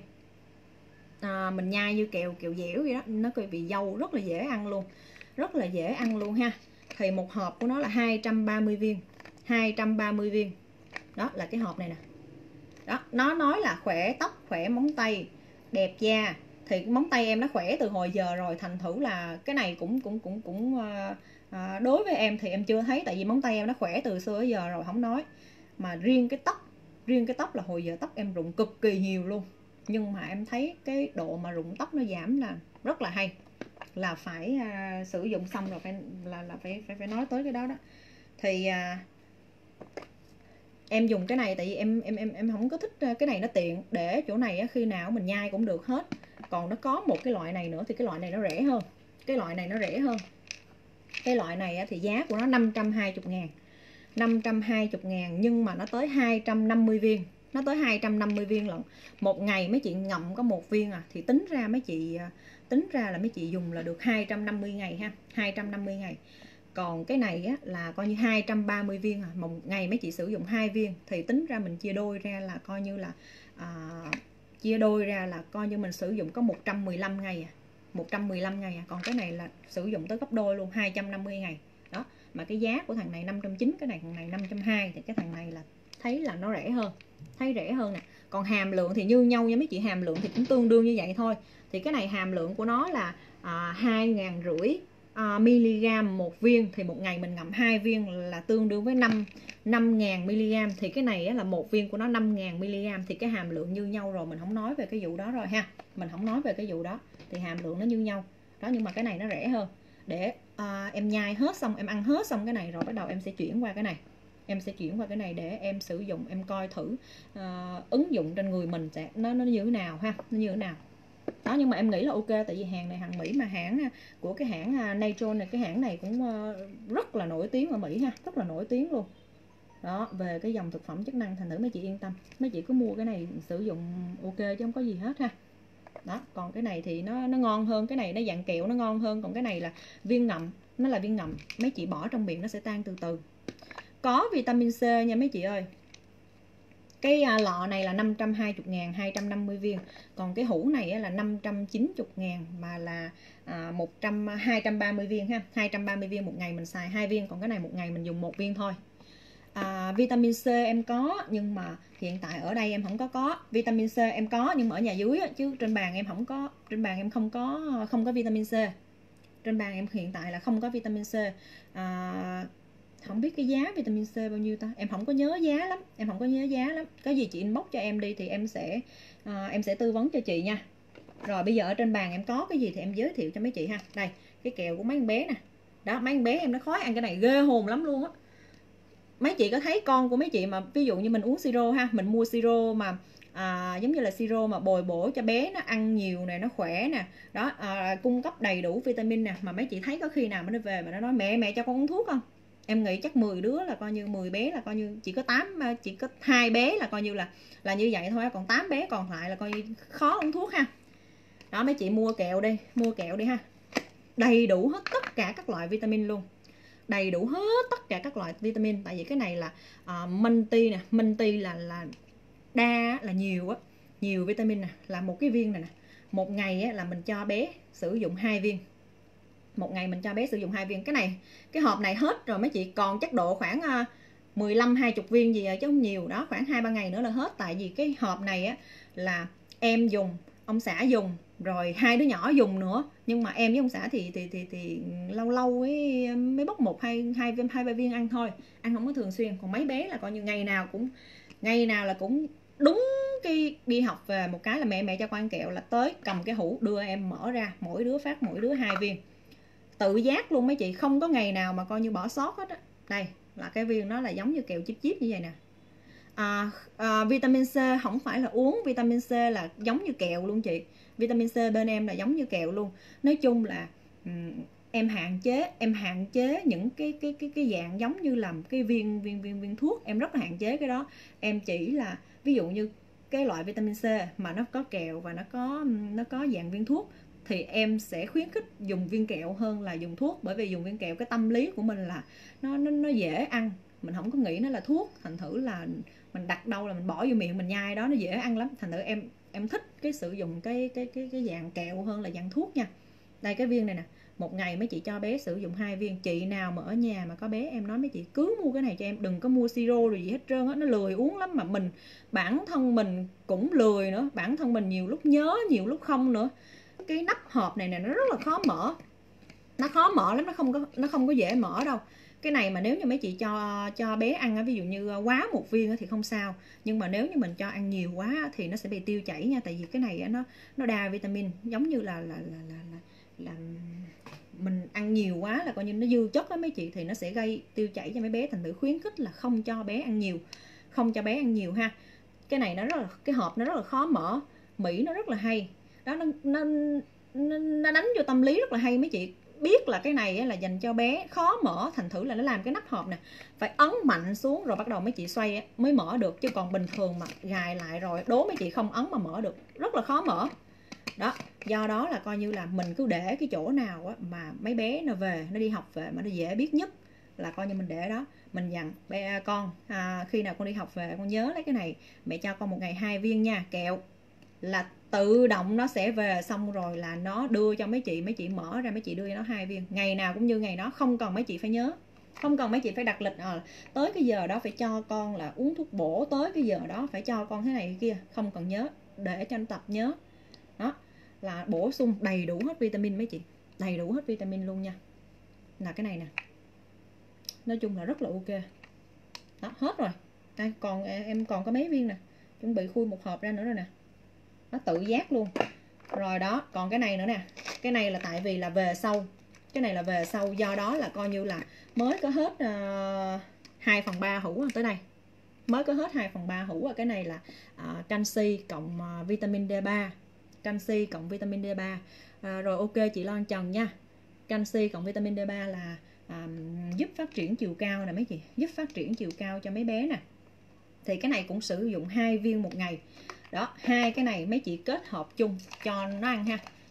à, mình nhai như kẹo kẹo dẻo vậy đó, nó có vị dâu, rất là dễ ăn luôn, rất là dễ ăn luôn ha. Thì một hộp của nó là hai trăm ba mươi viên, hai trăm ba mươi viên, đó là cái hộp này nè. Đó, nó nói là khỏe tóc, khỏe móng tay, đẹp da. Thì móng tay em nó khỏe từ hồi giờ rồi, thành thử là cái này cũng cũng cũng cũng à, đối với em thì em chưa thấy, tại vì móng tay em nó khỏe từ xưa tới giờ rồi không nói, mà riêng cái tóc, riêng cái tóc là hồi giờ tóc em rụng cực kỳ nhiều luôn, nhưng mà em thấy cái độ mà rụng tóc nó giảm là rất là hay, là phải à, sử dụng xong rồi phải là là phải phải phải nói tới cái đó đó. Thì à, em dùng cái này tại vì em em em em không có thích cái này, nó tiện để chỗ này á, khi nào mình nhai cũng được hết. Còn nó có một cái loại này nữa thì cái loại này nó rẻ hơn, cái loại này nó rẻ hơn. Cái loại này á, thì giá của nó năm trăm hai mươi ngàn, năm trăm hai mươi ngàn, nhưng mà nó tới hai trăm năm mươi viên, nó tới hai trăm năm mươi viên lận. Một ngày mấy chị ngậm có một viên à, thì tính ra mấy chị tính ra là mấy chị dùng là được hai trăm năm mươi ngày ha, hai trăm năm mươi ngày. Còn cái này á, là coi như hai trăm ba mươi viên à, một ngày mấy chị sử dụng hai viên thì tính ra mình chia đôi ra là coi như là à, chia đôi ra là coi như mình sử dụng có một trăm mười lăm ngày à, một trăm mười lăm ngày à. Còn cái này là sử dụng tới gấp đôi luôn, hai trăm năm mươi ngày đó. Mà cái giá của thằng này năm trăm chín mươi, cái này thằng này năm trăm hai mươi, thì cái thằng này là thấy là nó rẻ hơn, thấy rẻ hơn nè. Còn hàm lượng thì như nhau nha mấy chị, hàm lượng thì cũng tương đương như vậy thôi. Thì cái này hàm lượng của nó là à, hai ngàn rưỡi à, mg một viên, thì một ngày mình ngậm hai viên là tương đương với năm năm ngàn mg. Thì cái này á, là một viên của nó năm ngàn mg, thì cái hàm lượng như nhau rồi, mình không nói về cái vụ đó rồi ha, mình không nói về cái vụ đó, thì hàm lượng nó như nhau đó. Nhưng mà cái này nó rẻ hơn, để à, em nhai hết xong, em ăn hết xong cái này rồi bắt đầu em sẽ chuyển qua cái này, em sẽ chuyển qua cái này để em sử dụng, em coi thử uh, ứng dụng trên người mình sẽ nó nó như thế nào ha, nó như thế nào đó. Nhưng mà em nghĩ là ok, tại vì hàng này hàng Mỹ, mà hãng của cái hãng Natron này, cái hãng này cũng uh, rất là nổi tiếng ở Mỹ ha, rất là nổi tiếng luôn đó, về cái dòng thực phẩm chức năng. Thành thử mấy chị yên tâm, mấy chị cứ mua cái này sử dụng ok chứ không có gì hết ha đó. Còn cái này thì nó nó ngon hơn, cái này nó dạng kẹo nó ngon hơn, còn cái này là viên ngậm, nó là viên ngậm, mấy chị bỏ trong miệng nó sẽ tan từ từ. Có vitamin C nha mấy chị ơi, Cái à, lọ này là năm trăm hai mươi ngàn, hai trăm năm mươi viên. Còn cái hũ này á, là năm trăm chín mươi ngàn mà là à, một trăm, hai trăm ba mươi viên ha. hai trăm ba mươi viên một ngày mình xài hai viên. Còn cái này một ngày mình dùng một viên thôi. à, Vitamin C em có, nhưng mà hiện tại ở đây em không có có. Vitamin C em có nhưng mà ở nhà dưới á, chứ trên bàn em không có. Trên bàn em không có không có vitamin C. Trên bàn em hiện tại là không có vitamin C. à, Không biết cái giá vitamin C bao nhiêu ta, em không có nhớ giá lắm, em không có nhớ giá lắm. Có gì chị inbox cho em đi thì em sẽ à, em sẽ tư vấn cho chị nha. Rồi bây giờ ở trên bàn em có cái gì thì em giới thiệu cho mấy chị ha. Đây, cái kẹo của mấy con bé nè. Đó, mấy con bé em nó khói ăn cái này ghê hồn lắm luôn á. Mấy chị có thấy con của mấy chị mà ví dụ như mình uống siro ha, mình mua siro mà à, giống như là siro mà bồi bổ cho bé nó ăn nhiều nè, nó khỏe nè, đó à, cung cấp đầy đủ vitamin nè, mà mấy chị thấy có khi nào mà nó về mà nó nói mẹ mẹ cho con uống thuốc không? Em nghĩ chắc mười đứa là coi như mười bé là coi như chỉ có tám, chỉ có hai bé là coi như là là như vậy thôi, còn tám bé còn lại là coi như khó uống thuốc ha. Đó, mấy chị mua kẹo đi, mua kẹo đi ha. Đầy đủ hết tất cả các loại vitamin luôn, đầy đủ hết tất cả các loại vitamin. Tại vì cái này là uh, multi nè, multi là là đa là nhiều á, nhiều vitamin nè, là một cái viên này nè, một ngày á, là mình cho bé sử dụng hai viên. Một ngày mình cho bé sử dụng hai viên. Cái này, cái hộp này hết rồi mấy chị, còn chắc độ khoảng uh, mười lăm hai mươi viên gì chứ không nhiều. Đó, khoảng hai ba ngày nữa là hết. Tại vì cái hộp này á là em dùng, ông xã dùng, rồi hai đứa nhỏ dùng nữa. Nhưng mà em với ông xã thì thì thì thì lâu lâu ấy mới bốc một hai hai hai ba viên ăn thôi, ăn không có thường xuyên. Còn mấy bé là coi như ngày nào cũng ngày nào là cũng đúng cái đi học về một cái là mẹ mẹ cho con ăn kẹo, là tới cầm cái hũ đưa em mở ra, mỗi đứa phát mỗi đứa hai viên, tự giác luôn mấy chị, không có ngày nào mà coi như bỏ sót hết á. Đây là cái viên nó là giống như kẹo chip chip như vậy nè. à, à, vitamin C không phải là uống, vitamin C là giống như kẹo luôn chị. Vitamin C bên em là giống như kẹo luôn. Nói chung là um, em hạn chế em hạn chế những cái cái cái cái dạng giống như làm cái viên viên viên viên thuốc, em rất là hạn chế cái đó. Em chỉ là ví dụ như cái loại vitamin C mà nó có kẹo và nó có nó có dạng viên thuốc thì em sẽ khuyến khích dùng viên kẹo hơn là dùng thuốc. Bởi vì dùng viên kẹo cái tâm lý của mình là nó nó nó dễ ăn, mình không có nghĩ nó là thuốc, thành thử là mình đặt đâu là mình bỏ vô miệng mình nhai đó, nó dễ ăn lắm. Thành thử em em thích cái sử dụng cái cái cái cái dạng kẹo hơn là dạng thuốc nha. Đây cái viên này nè, một ngày mấy chị cho bé sử dụng hai viên. Chị nào mà ở nhà mà có bé em nói mấy chị cứ mua cái này cho em, đừng có mua siro rồi gì hết trơn á, nó lười uống lắm. Mà mình bản thân mình cũng lười nữa, bản thân mình nhiều lúc nhớ nhiều lúc không nữa. Cái nắp hộp này nè nó rất là khó mở, nó khó mở lắm, nó không có nó không có dễ mở đâu. Cái này mà nếu như mấy chị cho cho bé ăn, ví dụ như quá một viên thì không sao, nhưng mà nếu như mình cho ăn nhiều quá thì nó sẽ bị tiêu chảy nha. Tại vì cái này nó nó đa vitamin, giống như là là là là, là, là mình ăn nhiều quá là coi như nó dư chất đó mấy chị, thì nó sẽ gây tiêu chảy cho mấy bé. Thành thử khuyến khích là không cho bé ăn nhiều, không cho bé ăn nhiều ha. Cái này nó rất là, cái hộp nó rất là khó mở, Mỹ nó rất là hay đó, nó nó nó đánh vô tâm lý rất là hay mấy chị. Biết là cái này là dành cho bé, khó mở, thành thử là nó làm cái nắp hộp nè phải ấn mạnh xuống rồi bắt đầu mấy chị xoay mới mở được, chứ còn bình thường mà gài lại rồi đố mấy chị không ấn mà mở được, rất là khó mở đó. Do đó là coi như là mình cứ để cái chỗ nào mà mấy bé nó về, nó đi học về mà nó dễ biết nhất là coi như mình để đó. Mình dặn bé con à, khi nào con đi học về con nhớ lấy cái này, mẹ cho con một ngày hai viên nha, kẹo là tự động nó sẽ về, xong rồi là nó đưa cho mấy chị, mấy chị mở ra mấy chị đưa cho nó hai viên, ngày nào cũng như ngày đó, không cần mấy chị phải nhớ, không cần mấy chị phải đặt lịch à, tới cái giờ đó phải cho con là uống thuốc bổ, tới cái giờ đó phải cho con thế này cái kia, không cần nhớ, để cho nó tập nhớ. Đó là bổ sung đầy đủ hết vitamin mấy chị, đầy đủ hết vitamin luôn nha. Là cái này nè, nói chung là rất là ok đó. Hết rồi đây, còn em còn có mấy viên nè, chuẩn bị khui một hộp ra nữa rồi nè, nó tự giác luôn rồi đó. Còn cái này nữa nè, cái này là tại vì là về sau, cái này là về sau, do đó là coi như là mới có hết uh, hai phần ba hũ tới đây, mới có hết hai phần ba hũ. Cái này là uh, canxi cộng uh, vitamin D ba, canxi cộng vitamin D ba. uh, rồi ok chị Loan Trần nha, canxi cộng vitamin D ba là uh, giúp phát triển chiều cao nè mấy chị, giúp phát triển chiều cao cho mấy bé nè. Thì cái này cũng sử dụng hai viên một ngày đó. Hai cái này mấy chị kết hợp chung cho nó ăn ha,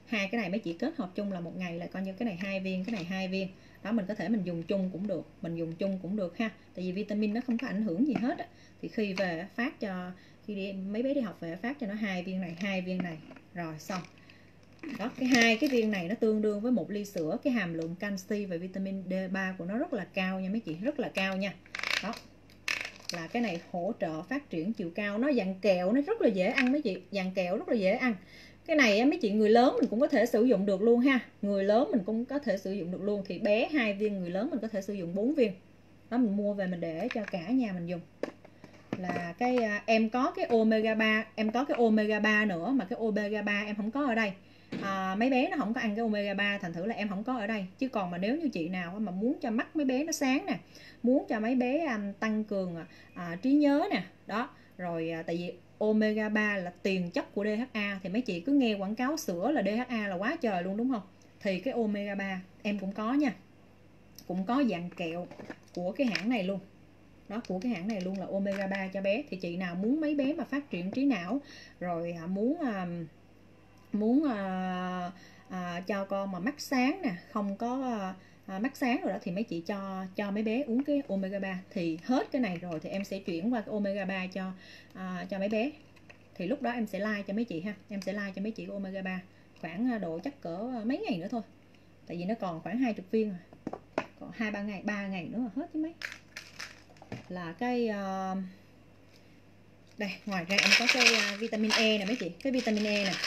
hai cái này mấy chị kết hợp chung là một ngày là coi như cái này hai viên, cái này hai viên. Đó, mình có thể mình dùng chung cũng được, mình dùng chung cũng được ha. Tại vì vitamin nó không có ảnh hưởng gì hết á. Thì khi về phát cho, khi đi mấy bé đi học về phát cho nó hai viên này, hai viên này, rồi xong. Đó, cái hai cái viên này nó tương đương với một ly sữa. Cái hàm lượng canxi và vitamin D ba của nó rất là cao nha mấy chị, rất là cao nha. Đó, là cái này hỗ trợ phát triển chiều cao. Nó dạng kẹo, nó rất là dễ ăn mấy chị, dạng kẹo rất là dễ ăn. Cái này mấy chị người lớn mình cũng có thể sử dụng được luôn ha, người lớn mình cũng có thể sử dụng được luôn. Thì bé hai viên, người lớn mình có thể sử dụng bốn viên. Đó, mình mua về mình để cho cả nhà mình dùng. Là cái em có cái omega ba, em có cái omega ba nữa, mà cái omega ba em không có ở đây. À, mấy bé nó không có ăn cái omega ba, thành thử là em không có ở đây. Chứ còn mà nếu như chị nào mà muốn cho mắt mấy bé nó sáng nè, muốn cho mấy bé um, tăng cường à, trí nhớ nè, đó, rồi à, tại vì omega ba là tiền chất của đê hát a, thì mấy chị cứ nghe quảng cáo sữa là đê hát a là quá trời luôn đúng không? Thì cái omega ba em cũng có nha, cũng có dạng kẹo của cái hãng này luôn. Đó, của cái hãng này luôn là omega ba cho bé. Thì chị nào muốn mấy bé mà phát triển trí não, rồi à, muốn à, muốn à, à, cho con mà mắt sáng nè, không có à, mắt sáng rồi đó, thì mấy chị cho cho mấy bé uống cái omega ba. Thì hết cái này rồi thì em sẽ chuyển qua cái omega ba cho à, cho mấy bé. Thì lúc đó em sẽ like cho mấy chị ha, em sẽ like cho mấy chị omega ba khoảng độ chắc cỡ mấy ngày nữa thôi. Tại vì nó còn khoảng hai mươi viên rồi, còn hai ba ngày, ba ngày nữa là hết chứ mấy. Là cái uh, đây, ngoài ra em có cái uh, vitamin E nè mấy chị, cái vitamin E nè.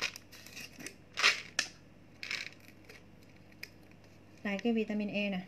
Đây, cái vitamin E nè.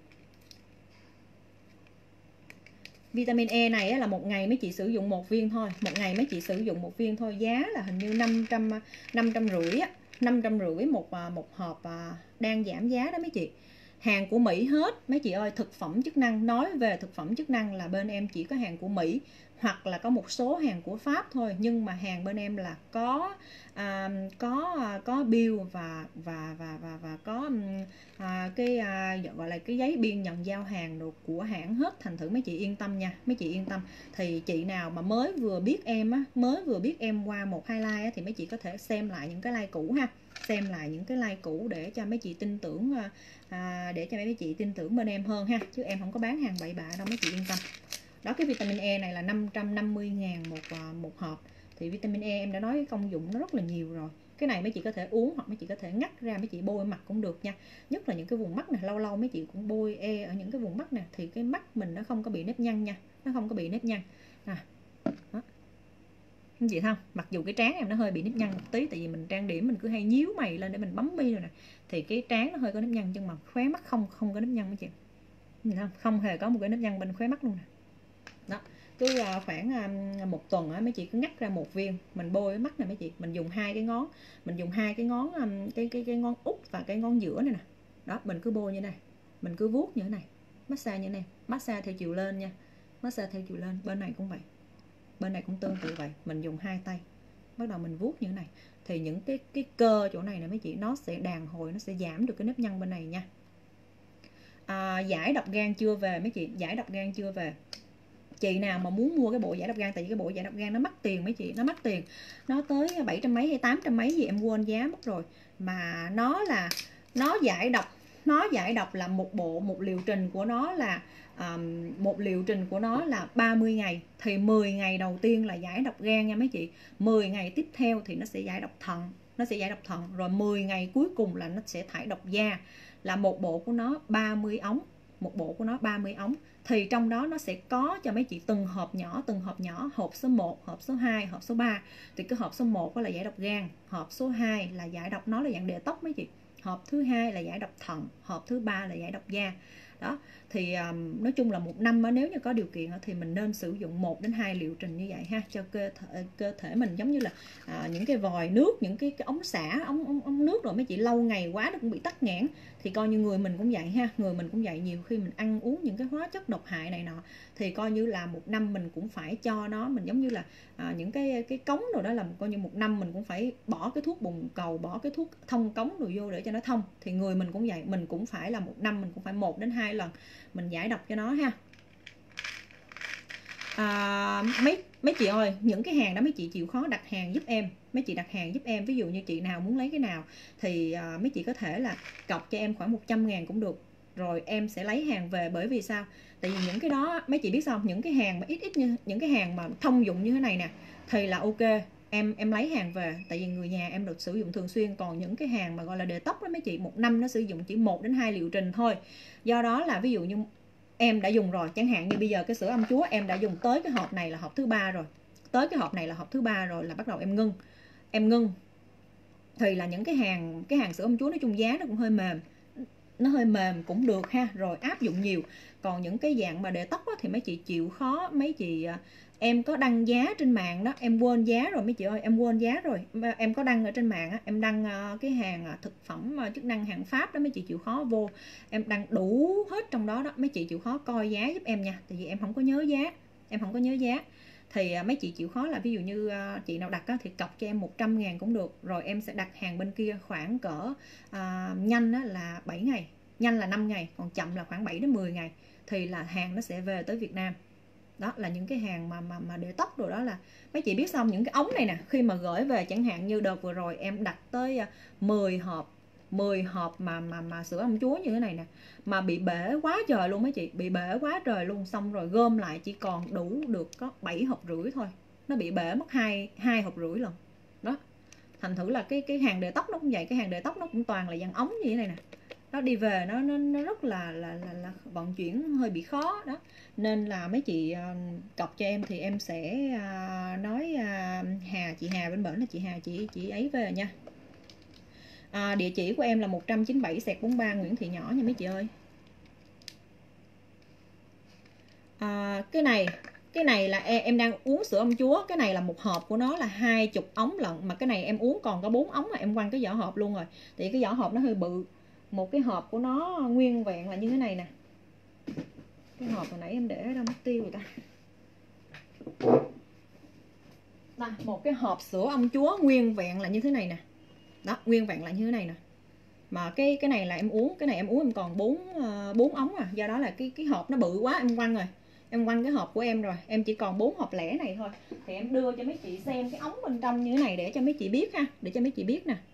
Vitamin E này á, là một ngày mấy chị sử dụng một viên thôi, một ngày mấy chị sử dụng một viên thôi. Giá là hình như năm trăm, năm trăm rưỡi á, năm trăm rưỡi một một hộp, đang giảm giá đó mấy chị. Hàng của Mỹ hết mấy chị ơi. Thực phẩm chức năng, nói về thực phẩm chức năng là bên em chỉ có hàng của Mỹ hoặc là có một số hàng của Pháp thôi, nhưng mà hàng bên em là có à, có có bill và và và và và có à, cái à, gọi là cái giấy biên nhận giao hàng đồ của hãng hết. Thành thử mấy chị yên tâm nha, mấy chị yên tâm. Thì chị nào mà mới vừa biết em á, mới vừa biết em qua một hai like á, thì mấy chị có thể xem lại những cái like cũ ha, xem lại những cái like cũ để cho mấy chị tin tưởng, à, để cho mấy chị tin tưởng bên em hơn ha, chứ em không có bán hàng bậy bạ đâu, mấy chị yên tâm. Đó, cái vitamin E này là năm trăm năm mươi ngàn một, một hộp. Thì vitamin E em đã nói cái công dụng nó rất là nhiều rồi. Cái này mấy chị có thể uống hoặc mấy chị có thể ngắt ra mấy chị bôi mặt cũng được nha. Nhất là những cái vùng mắt này, lâu lâu mấy chị cũng bôi E ở những cái vùng mắt nè, thì cái mắt mình nó không có bị nếp nhăn nha, nó không có bị nếp nhăn à. Đó, anh chị không, mặc dù cái trán em nó hơi bị nếp nhăn một tí, tại vì mình trang điểm mình cứ hay nhíu mày lên để mình bấm bi rồi nè, thì cái trán nó hơi có nếp nhăn, nhưng mà khóe mắt không không có nếp nhăn mấy chị, không không hề có một cái nếp nhăn bên khóe mắt luôn nè. Đó, cứ khoảng một tuần á mấy chị cứ ngắt ra một viên mình bôi cái mắt này mấy chị. Mình dùng hai cái ngón, mình dùng hai cái ngón, cái cái cái ngón út và cái ngón giữa này nè. Đó, mình cứ bôi như này, mình cứ vuốt như thế này, massage như thế này, massage theo chiều lên nha, massage theo chiều lên. Bên này cũng vậy, bên này cũng tương tự vậy. Mình dùng hai tay bắt đầu mình vuốt như thế này, thì những cái cái cơ chỗ này nè mấy chị, nó sẽ đàn hồi, nó sẽ giảm được cái nếp nhăn bên này nha. À, giải độc gan chưa về mấy chị, giải độc gan chưa về. Chị nào mà muốn mua cái bộ giải độc gan, tại vì cái bộ giải độc gan nó mắc tiền mấy chị, nó mắc tiền, nó tới bảy trăm mấy hay tám trăm mấy gì em quên giá mất rồi. Mà nó là nó giải độc, nó giải độc là một bộ, một liệu trình của nó là um, một liệu trình của nó là ba mươi ngày. Thì mười ngày đầu tiên là giải độc gan nha mấy chị, mười ngày tiếp theo thì nó sẽ giải độc thận, nó sẽ giải độc thận, rồi mười ngày cuối cùng là nó sẽ thải độc da. Là một bộ của nó ba mươi ống, một bộ của nó ba mươi ống. Thì trong đó nó sẽ có cho mấy chị từng hộp nhỏ, từng hộp nhỏ, hộp số một, hộp số hai, hộp số ba. Thì cái hộp số một là giải độc gan, hộp số hai là giải độc, nó là dạng đệ tóc mấy chị, hộp thứ hai là giải độc thận, hộp thứ ba là giải độc da. Đó, thì um, nói chung là một năm á, nếu như có điều kiện á, thì mình nên sử dụng một đến hai liệu trình như vậy ha, cho cơ thể, cơ thể mình giống như là à, những cái vòi nước, những cái, cái ống xả, ống, ống, ống nước rồi mấy chị, lâu ngày quá nó cũng bị tắc nghẽn. Thì coi như người mình cũng vậy ha, người mình cũng vậy, nhiều khi mình ăn uống những cái hóa chất độc hại này nọ, thì coi như là một năm mình cũng phải cho nó, mình giống như là à, những cái cái cống rồi đó, là coi như một năm mình cũng phải bỏ cái thuốc bùng cầu, bỏ cái thuốc thông cống rồi vô để cho nó thông. Thì người mình cũng vậy, mình cũng phải là một năm mình cũng phải một đến hai lần mình giải độc cho nó ha. à, mấy mấy chị ơi, những cái hàng đó mấy chị chịu khó đặt hàng giúp em, mấy chị đặt hàng giúp em. Ví dụ như chị nào muốn lấy cái nào thì à, mấy chị có thể là cọc cho em khoảng một trăm ngàn cũng được, rồi em sẽ lấy hàng về. Bởi vì sao? Tại vì những cái đó mấy chị biết sao, những cái hàng mà ít ít như những cái hàng mà thông dụng như thế này nè thì là ok, em em lấy hàng về, tại vì người nhà em được sử dụng thường xuyên. Còn những cái hàng mà gọi là đề tóc đó mấy chị, một năm nó sử dụng chỉ một đến hai liệu trình thôi. Do đó là ví dụ như em đã dùng rồi, chẳng hạn như bây giờ cái sữa ong chúa em đã dùng tới cái hộp này là hộp thứ ba rồi, tới cái hộp này là hộp thứ ba rồi, là bắt đầu em ngưng em ngưng thì là những cái hàng cái hàng sữa ong chúa nói chung giá nó cũng hơi mềm, nó hơi mềm cũng được ha, rồi áp dụng nhiều. Còn những cái dạng mà để tóc á, thì mấy chị chịu khó, mấy chị em có đăng giá trên mạng đó, em quên giá rồi mấy chị ơi, em quên giá rồi. Em có đăng ở trên mạng á, em đăng cái hàng thực phẩm chức năng hàng Pháp đó, mấy chị chịu khó vô em đăng đủ hết trong đó đó, mấy chị chịu khó coi giá giúp em nha, tại vì em không có nhớ giá, em không có nhớ giá thì mấy chị chịu khó là ví dụ như chị nào đặt á, thì cọc cho em một trăm ngàn cũng được, rồi em sẽ đặt hàng bên kia khoảng cỡ à, nhanh á, là bảy ngày, nhanh là năm ngày, còn chậm là khoảng bảy đến mười ngày thì là hàng nó sẽ về tới Việt Nam. Đó là những cái hàng mà mà mà để tóc rồi. Đó là mấy chị biết xong những cái ống này nè, khi mà gửi về chẳng hạn như đợt vừa rồi em đặt tới mười hộp mười hộp mà mà mà sữa ong chúa như thế này nè, mà bị bể quá trời luôn mấy chị, bị bể quá trời luôn, xong rồi gom lại chỉ còn đủ được có bảy hộp rưỡi thôi, nó bị bể mất hai hai hộp rưỡi lần đó. Thành thử là cái cái hàng đề tóc nó cũng vậy, cái hàng đề tóc nó cũng toàn là dạng ống như thế này nè, nó đi về nó nó, nó rất là, là là là vận chuyển hơi bị khó đó. Nên là mấy chị uh, cọc cho em thì em sẽ uh, nói uh, Hà, chị Hà bên bển là chị Hà, chị chị ấy về nha. À, địa chỉ của em là một trăm chín mươi bảy xẹt bốn mươi ba Nguyễn Thị Nhỏ nha mấy chị ơi. À, cái này cái này là em, em đang uống sữa ong chúa, cái này là một hộp của nó là hai chục ống lận, mà cái này em uống còn có bốn ống mà em quăng cái vỏ hộp luôn rồi, thì cái vỏ hộp nó hơi bự. Một cái hộp của nó nguyên vẹn là như thế này nè, cái hộp hồi nãy em để đâu mất tiêu rồi ta. Đây, một cái hộp sữa ong chúa nguyên vẹn là như thế này nè, đó, nguyên vẹn là như thế này nè. Mà cái cái này là em uống, cái này em uống em còn bốn bốn ống à, do đó là cái cái hộp nó bự quá, em quăng rồi, em quăng cái hộp của em rồi, em chỉ còn bốn hộp lẻ này thôi. Thì em đưa cho mấy chị xem cái ống bên trong như thế này để cho mấy chị biết ha, để cho mấy chị biết nè.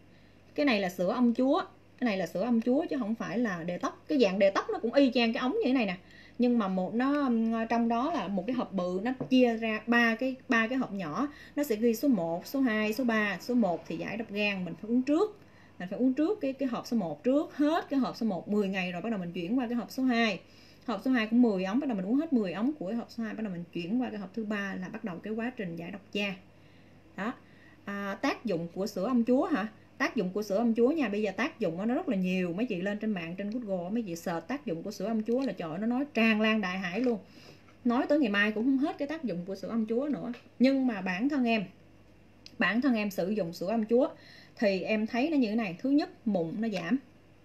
Cái này là sữa ong chúa, cái này là sữa ong chúa chứ không phải là đề tóc. Cái dạng đề tóc nó cũng y chang cái ống như thế này nè, nhưng mà một nó trong đó là một cái hộp bự, nó chia ra ba cái ba cái hộp nhỏ, nó sẽ ghi số một, số hai, số ba. Số một thì giải độc gan mình phải uống trước, mình phải uống trước cái cái hộp số một trước, hết cái hộp số một mười ngày rồi bắt đầu mình chuyển qua cái hộp số hai. Hộp số hai cũng mười ống, bắt đầu mình uống hết mười ống của cái hộp số hai, bắt đầu mình chuyển qua cái hộp thứ ba là bắt đầu cái quá trình giải độc da. Đó. À, tác dụng của sữa ong chúa hả? Tác dụng của sữa ong chúa nha, bây giờ tác dụng nó rất là nhiều, mấy chị lên trên mạng trên Google mấy chị search tác dụng của sữa ong chúa là trời ơi, nó nói tràn lan đại hải luôn, nói tới ngày mai cũng không hết cái tác dụng của sữa ong chúa nữa. Nhưng mà bản thân em bản thân em sử dụng sữa ong chúa thì em thấy nó như thế này. Thứ nhất, mụn nó giảm,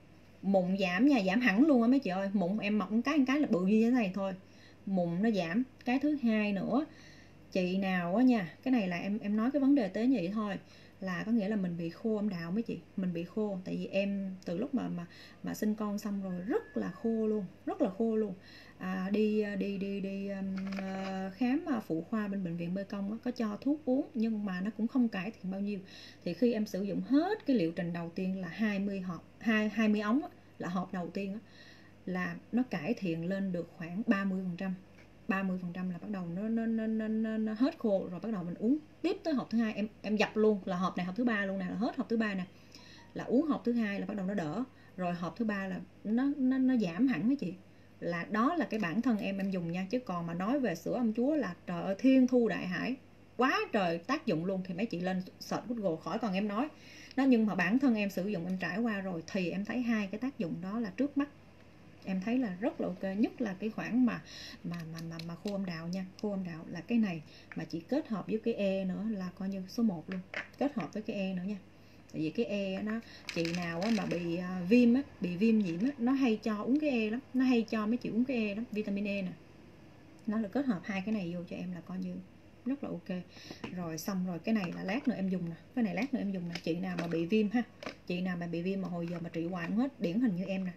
mụn giảm nha, giảm hẳn luôn á mấy chị ơi. Mụn em mọc một cái một cái là bự như thế này thôi, mụn nó giảm. Cái thứ hai nữa, chị nào á nha, cái này là em em nói cái vấn đề tế nhị thôi, là có nghĩa là mình bị khô âm đạo mấy chị, mình bị khô. Tại vì em từ lúc mà mà mà sinh con xong rồi rất là khô luôn, rất là khô luôn. À, đi đi đi đi um, khám phụ khoa bên bệnh viện Bê Công có cho thuốc uống nhưng mà nó cũng không cải thiện bao nhiêu. Thì khi em sử dụng hết cái liệu trình đầu tiên là hai mươi hộp, hai mươi ống là hộp đầu tiên đó, là nó cải thiện lên được khoảng ba mươi phần trăm. ba mươi phần trăm là bắt đầu nó nó, nó nó nó hết khô rồi, bắt đầu mình uống tiếp tới hộp thứ hai. Em em dập luôn là hộp này hộp thứ ba luôn nè, là hết hộp thứ ba nè, là uống hộp thứ hai là bắt đầu nó đỡ rồi, hộp thứ ba là nó nó nó giảm hẳn mấy chị. Là đó là cái bản thân em em dùng nha, chứ còn mà nói về sữa ong chúa là trời ơi thiên thu đại hải, quá trời tác dụng luôn, thì mấy chị lên search Google khỏi còn em nói đó. Nhưng mà bản thân em sử dụng, em trải qua rồi thì em thấy hai cái tác dụng đó là trước mắt em thấy là rất là ok. Nhất là cái khoản mà mà mà mà, mà khô âm đạo nha, khô âm đạo là cái này mà chị kết hợp với cái E nữa là coi như số một luôn, kết hợp với cái E nữa nha. Tại vì cái E nó, chị nào mà bị uh, viêm á, bị viêm nhiễm á, nó hay cho uống cái E lắm, nó hay cho mấy chị uống cái E lắm, vitamin E nè. Nó là kết hợp hai cái này vô cho em là coi như rất là ok. Rồi xong rồi cái này là lát nữa em dùng nè, cái này lát nữa em dùng nè. Chị nào mà bị viêm ha, chị nào mà bị viêm mà hồi giờ mà trị hoài không hết, điển hình như em nè,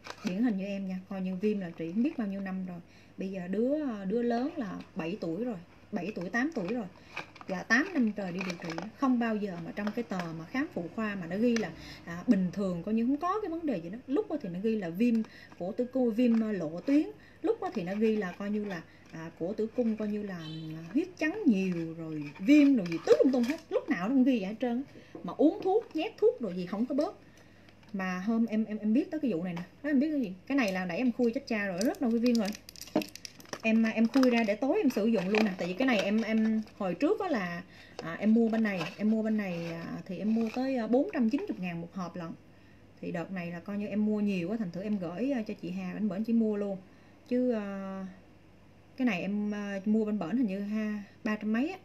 điển hình như em nha, coi như viêm là trị không biết bao nhiêu năm rồi. Bây giờ đứa đứa lớn là bảy tuổi rồi, bảy tuổi tám tuổi rồi, và tám năm trời đi điều trị, không bao giờ mà trong cái tờ mà khám phụ khoa mà nó ghi là à, bình thường, coi như không có cái vấn đề gì đó. Lúc đó thì nó ghi là viêm cổ tử cung, viêm lộ tuyến, lúc đó thì nó ghi là coi như là à, cổ tử cung coi như là huyết trắng nhiều rồi viêm rồi gì tứ lung tung hết, lúc nào nó cũng ghi vậy hết trơn. Mà uống thuốc nhét thuốc rồi gì không có bớt. Mà hôm em em em biết tới cái vụ này nè, đó em biết cái gì, cái này là nãy em khui chết cha rồi, rất là viên rồi. Em em khui ra để tối em sử dụng luôn nè, tại vì cái này em em hồi trước đó là à, em mua bên này, em mua bên này à, thì em mua tới bốn trăm chín mươi ngàn một hộp lận. Thì đợt này là coi như em mua nhiều quá, thành thử em gửi cho chị Hà bên bển chỉ mua luôn. Chứ à, cái này em à, mua bên bển hình như ha ba trăm mấy á.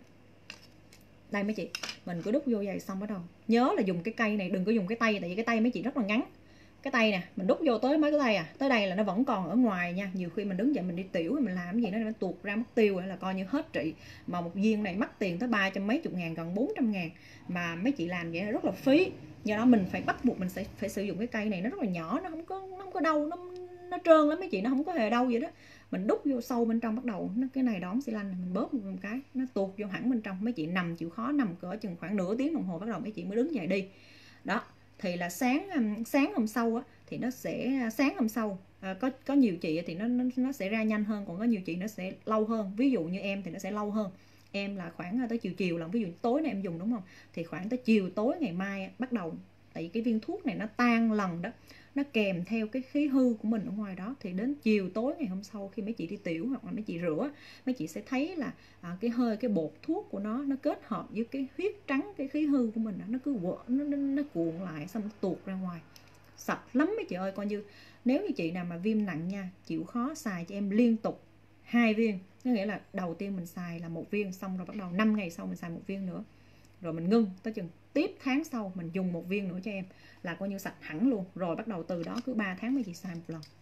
Đây mấy chị, mình cứ đút vô vậy xong bắt đầu nhớ là dùng cái cây này, đừng có dùng cái tay, tại vì cái tay mấy chị rất là ngắn. Cái tay nè, mình đút vô tới mấy cái tay à, tới đây là nó vẫn còn ở ngoài nha. Nhiều khi mình đứng dậy mình đi tiểu mình làm cái gì nó nó tuột ra mất tiêu là coi như hết trị. Mà một viên này mắc tiền tới ba trăm mấy chục ngàn, gần bốn trăm ngàn. Mà mấy chị làm vậy rất là phí. Do đó mình phải bắt buộc mình sẽ phải sử dụng cái cây này, nó rất là nhỏ, nó không có nó không có đau, nó nó trơn lắm mấy chị, nó không có hề đau vậy đó. Mình đút vô sâu bên trong bắt đầu nó cái này đón xi lanh, mình bóp một cái nó tuột vô hẳn bên trong. Mấy chị nằm chịu khó nằm cỡ chừng khoảng nửa tiếng đồng hồ bắt đầu mấy chị mới đứng dậy đi. Đó, thì là sáng sáng hôm sau á thì nó sẽ sáng hôm sau à, có có nhiều chị thì nó, nó nó sẽ ra nhanh hơn, còn có nhiều chị nó sẽ lâu hơn. Ví dụ như em thì nó sẽ lâu hơn, em là khoảng tới chiều chiều lần, ví dụ tối nay em dùng đúng không, thì khoảng tới chiều tối ngày mai bắt đầu, tại vì cái viên thuốc này nó tan lần đó, nó kèm theo cái khí hư của mình ở ngoài đó, thì đến chiều tối ngày hôm sau khi mấy chị đi tiểu hoặc là mấy chị rửa, mấy chị sẽ thấy là à, cái hơi cái bột thuốc của nó nó kết hợp với cái huyết trắng, cái khí hư của mình đó, nó cứ quở, nó, nó, nó cuộn lại xong nó tuột ra ngoài sạch lắm mấy chị ơi. Coi như nếu như chị nào mà viêm nặng nha, chịu khó xài cho em liên tục hai viên, có nghĩa là đầu tiên mình xài là một viên, xong rồi bắt đầu năm ngày sau mình xài một viên nữa, rồi mình ngưng tới chừng tiếp tháng sau mình dùng một viên nữa cho em, là coi như sạch hẳn luôn. Rồi bắt đầu từ đó cứ ba tháng mấy chị xài một lần,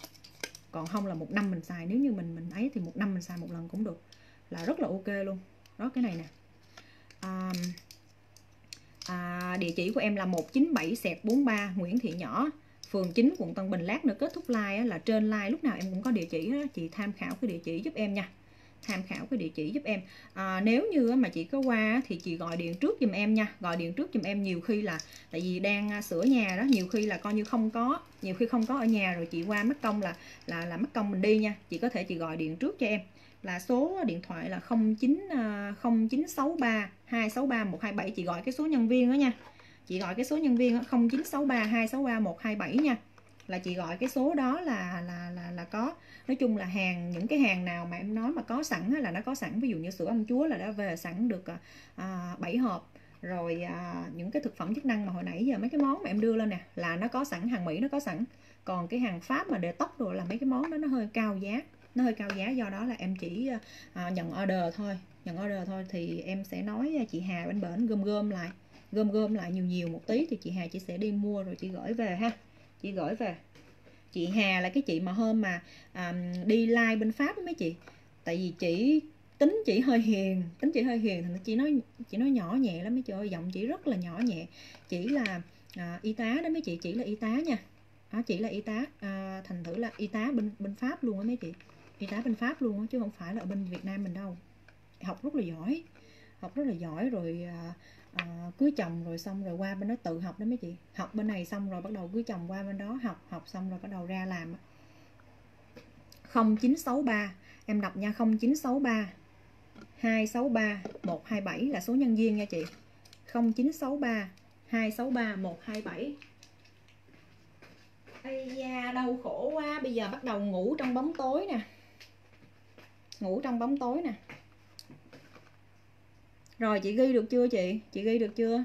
còn không là một năm mình xài. Nếu như mình mình ấy thì một năm mình xài một lần cũng được, là rất là ok luôn đó. Cái này nè à, à, địa chỉ của em là một chín bảy bốn ba Nguyễn Thị Nhỏ, phường chín, quận Tân Bình. Lát nữa kết thúc like á, là trên like lúc nào em cũng có địa chỉ đó. Chị tham khảo cái địa chỉ giúp em nha, tham khảo cái địa chỉ giúp em. À, nếu như mà chị có qua thì chị gọi điện trước giùm em nha, gọi điện trước giùm em. Nhiều khi là tại vì đang sửa nhà đó, nhiều khi là coi như không có, nhiều khi không có ở nhà rồi chị qua mất công là là là mất công mình đi nha. Chị có thể chị gọi điện trước cho em, là số điện thoại là không chín không chín sáu ba hai sáu ba một hai bảy. Chị gọi cái số nhân viên đó nha, chị gọi cái số nhân viên đó, không chín sáu ba hai sáu ba một hai bảy nha, là chị gọi cái số đó là là là là có. Nói chung là hàng, những cái hàng nào mà em nói mà có sẵn là nó có sẵn. Ví dụ như sữa ong chúa là đã về sẵn được à, bảy hộp rồi. À, những cái thực phẩm chức năng mà hồi nãy giờ mấy cái món mà em đưa lên nè là nó có sẵn, hàng Mỹ nó có sẵn. Còn cái hàng Pháp mà để tóc rồi là mấy cái món đó nó hơi cao giá, nó hơi cao giá, do đó là em chỉ à, nhận order thôi, nhận order thôi. Thì em sẽ nói chị Hà bên bển gom gom lại, gom gom lại nhiều nhiều một tí thì chị Hà chị sẽ đi mua rồi chị gửi về ha, chị gửi về. Chị Hà là cái chị mà hôm mà à, đi live bên Pháp với mấy chị, tại vì chị tính chị hơi hiền, tính chị hơi hiền thì chị nói chị nói nhỏ nhẹ lắm mấy chị ơi, giọng chị rất là nhỏ nhẹ. Chỉ là à, y tá đó mấy chị, chỉ là y tá nha, à, chỉ là y tá à, thành thử là y tá bên bên Pháp luôn á mấy chị, y tá bên Pháp luôn á, chứ không phải là ở bên Việt Nam mình đâu. Học rất là giỏi, học rất là giỏi rồi à, à, cưới chồng rồi xong rồi qua bên đó tự học đó mấy chị, học bên này xong rồi bắt đầu cưới chồng qua bên đó học, học xong rồi bắt đầu ra làm. Không chín sáu ba em đọc nha, không chín sáu ba hai sáu ba một hai bảy là số nhân viên nha chị, không chín sáu ba hai sáu ba một hai bảy. Ây da đau khổ quá, bây giờ bắt đầu ngủ trong bóng tối nè, ngủ trong bóng tối nè. Rồi chị ghi được chưa chị? Chị ghi được chưa?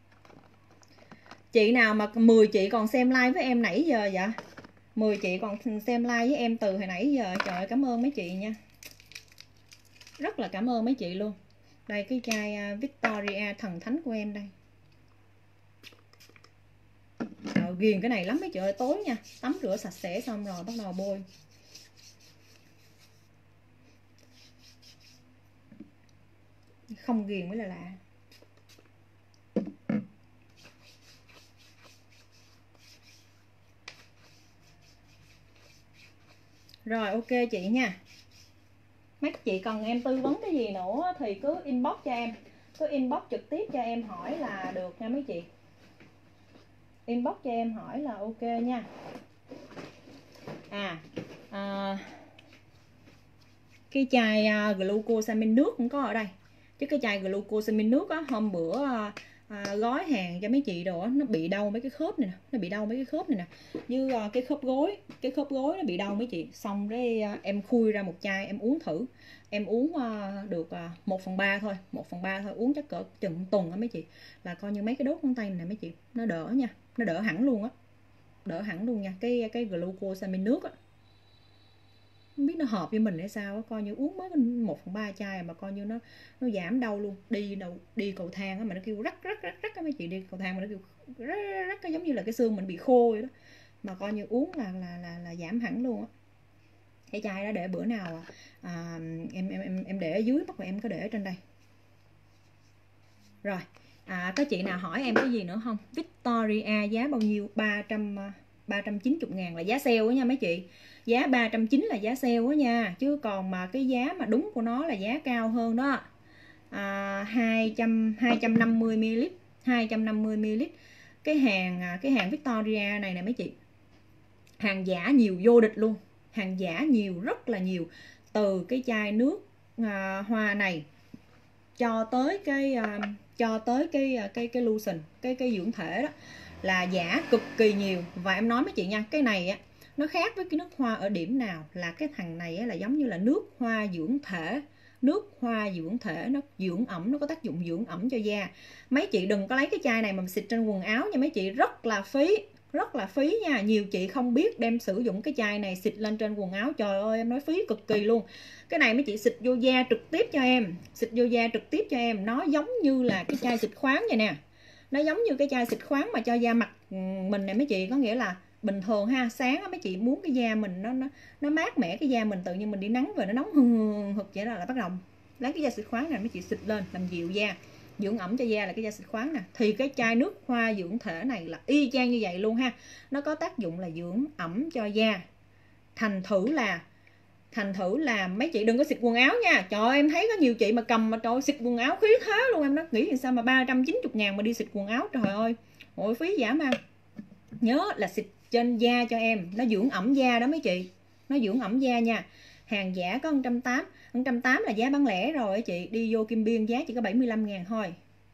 Chị nào mà mười chị còn xem like với em nãy giờ vậy? mười chị còn xem like với em từ hồi nãy giờ. Trời ơi, cảm ơn mấy chị nha. Rất là cảm ơn mấy chị luôn. Đây cái chai Victoria thần thánh của em đây. Rồi, ghiền cái này lắm mấy chị ơi, tối nha. Tắm rửa sạch sẽ xong rồi bắt đầu bôi. Không ghiền mới là lạ. Rồi ok chị nha. Mấy chị cần em tư vấn cái gì nữa thì cứ inbox cho em, cứ inbox trực tiếp cho em hỏi là được nha mấy chị. Inbox cho em hỏi là ok nha. À, à cái chai uh, glucosamine nước cũng có ở đây. Chứ cái chai glucosamine nước á, hôm bữa uh, à, gói hàng cho mấy chị đồ nó bị đau mấy cái khớp này nè, nó bị đau mấy cái khớp này nè, như uh, cái khớp gối, cái khớp gối nó bị đau mấy chị. Xong cái uh, em khui ra một chai em uống thử, em uống uh, được uh, một phần ba thôi, một phần ba thôi, uống chắc cỡ chừng tuần á mấy chị, là coi như mấy cái đốt ngón tay này mấy chị nó đỡ nha, nó đỡ hẳn luôn á, đỡ hẳn luôn nha. Cái cái glucosamine nước á, không biết nó hợp với mình hay sao á, coi như uống mới một phần ba chai mà coi như nó nó giảm đau luôn. Đi đâu đi cầu thang á mà nó kêu rắc rắc rắc rắc á mấy chị, đi cầu thang mà nó kêu rắc rắc rắc, giống như là cái xương mình bị khô vậy đó, mà coi như uống là là là, là giảm hẳn luôn á. Cái chai đó để bữa nào à, em em em em để ở dưới, hoặc là em có để ở trên đây. Rồi à, có chị nào hỏi em cái gì nữa không? Victoria giá bao nhiêu? ba trăm ba trăm chín mươi ngàn là giá sale đó nha mấy chị. Giá ba trăm chín mươi là giá sale đó nha, chứ còn mà cái giá mà đúng của nó là giá cao hơn đó. À, hai trăm hai trăm năm mươi mi li lít, hai trăm năm mươi mi li lít. Cái hàng cái hàng Victoria này nè mấy chị, hàng giả nhiều vô địch luôn, hàng giả nhiều, rất là nhiều. Từ cái chai nước à, hoa này cho tới cái à, cho tới cái cái cái lotion, cái cái dưỡng thể đó là giả cực kỳ nhiều. Và em nói mấy chị nha, cái này á nó khác với cái nước hoa ở điểm nào là cái thằng này á, là giống như là nước hoa dưỡng thể, nước hoa dưỡng thể, nó dưỡng ẩm, nó có tác dụng dưỡng ẩm cho da. Mấy chị đừng có lấy cái chai này mà xịt trên quần áo nha mấy chị, rất là phí, rất là phí nha. Nhiều chị không biết đem sử dụng cái chai này xịt lên trên quần áo, trời ơi em nói phí cực kỳ luôn. Cái này mấy chị xịt vô da trực tiếp cho em, xịt vô da trực tiếp cho em, nó giống như là cái chai xịt khoáng vậy nè, nó giống như cái chai xịt khoáng mà cho da mặt mình này mấy chị. Có nghĩa là bình thường ha, sáng á mấy chị muốn cái da mình nó nó nó mát mẻ, cái da mình tự nhiên mình đi nắng về nó nóng hừng hực vậy, là, là bắt đầu lấy cái da xịt khoáng này mấy chị xịt lên làm dịu da, dưỡng ẩm cho da là cái da xịt khoáng nè. Thì cái chai nước hoa dưỡng thể này là y chang như vậy luôn ha, nó có tác dụng là dưỡng ẩm cho da. Thành thử là thành thử là mấy chị đừng có xịt quần áo nha. Trời ơi, em thấy có nhiều chị mà cầm mà trời ơi, xịt quần áo phí thế luôn. Em nó nghĩ sao mà ba trăm chín mươi ngàn mà đi xịt quần áo, trời ơi ôi phí giả man. Nhớ là xịt trên da cho em, nó dưỡng ẩm da đó mấy chị, nó dưỡng ẩm da nha. Hàng giả có một trăm tám mươi, một trăm tám mươi là giá bán lẻ rồi chị, đi vô Kim Biên giá chỉ có bảy mươi lăm ngàn thôi.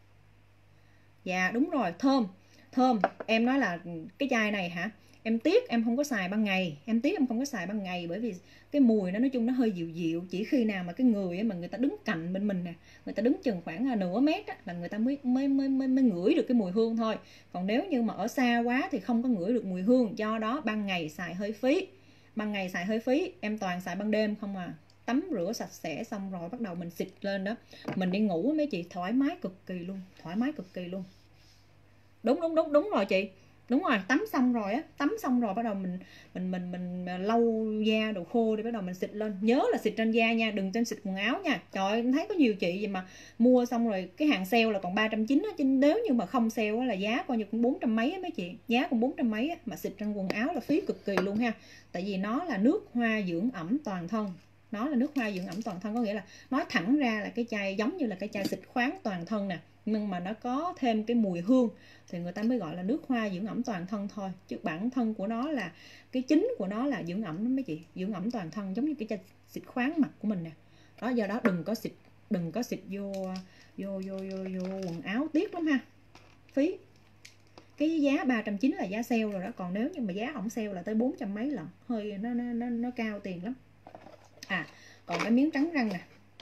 Dạ đúng rồi. Thơm, thơm. Em nói là cái chai này hả, em tiếc em không có xài ban ngày, em tiếc em không có xài ban ngày bởi vì cái mùi nó nói chung nó hơi dịu dịu. Chỉ khi nào mà cái người mà người ta đứng cạnh bên mình nè, người ta đứng chừng khoảng nửa mét á, là người ta mới mới mới mới, mới ngửi được cái mùi hương thôi. Còn nếu như mà ở xa quá thì không có ngửi được mùi hương. Do đó ban ngày xài hơi phí, ban ngày xài hơi phí. Em toàn xài ban đêm không à. Tắm rửa sạch sẽ xong rồi bắt đầu mình xịt lên đó, mình đi ngủ mấy chị, thoải mái cực kỳ luôn, thoải mái cực kỳ luôn. Đúng đúng đúng đúng rồi chị, đúng rồi. Tắm xong rồi á, tắm xong rồi bắt đầu mình mình mình mình lau da đồ khô đi, bắt đầu mình xịt lên. Nhớ là xịt trên da nha, đừng trên xịt quần áo nha. Trời ơi, em thấy có nhiều chị gì mà mua xong rồi cái hàng sale là còn ba trăm chín mươi á, chứ nếu như mà không sale á là giá coi như cũng bốn trăm mấy á mấy chị, giá cũng bốn trăm mấy á, mà xịt trên quần áo là phí cực kỳ luôn ha. Tại vì nó là nước hoa dưỡng ẩm toàn thân, nó là nước hoa dưỡng ẩm toàn thân, có nghĩa là nói thẳng ra là cái chai giống như là cái chai xịt khoáng toàn thân nè, nhưng mà nó có thêm cái mùi hương thì người ta mới gọi là nước hoa dưỡng ẩm toàn thân thôi. Chứ bản thân của nó là cái chính của nó là dưỡng ẩm đó mấy chị, dưỡng ẩm toàn thân giống như cái chai xịt khoáng mặt của mình nè. Đó, do đó đừng có xịt, đừng có xịt vô vô vô vô, vô quần áo, tiếc lắm ha, phí. Cái giá ba trăm chín mươi là giá sale rồi đó, còn nếu như mà giá không sale là tới bốn trăm mấy lần, hơi nó nó nó, nó cao tiền lắm. À, còn cái miếng trắng răng nè,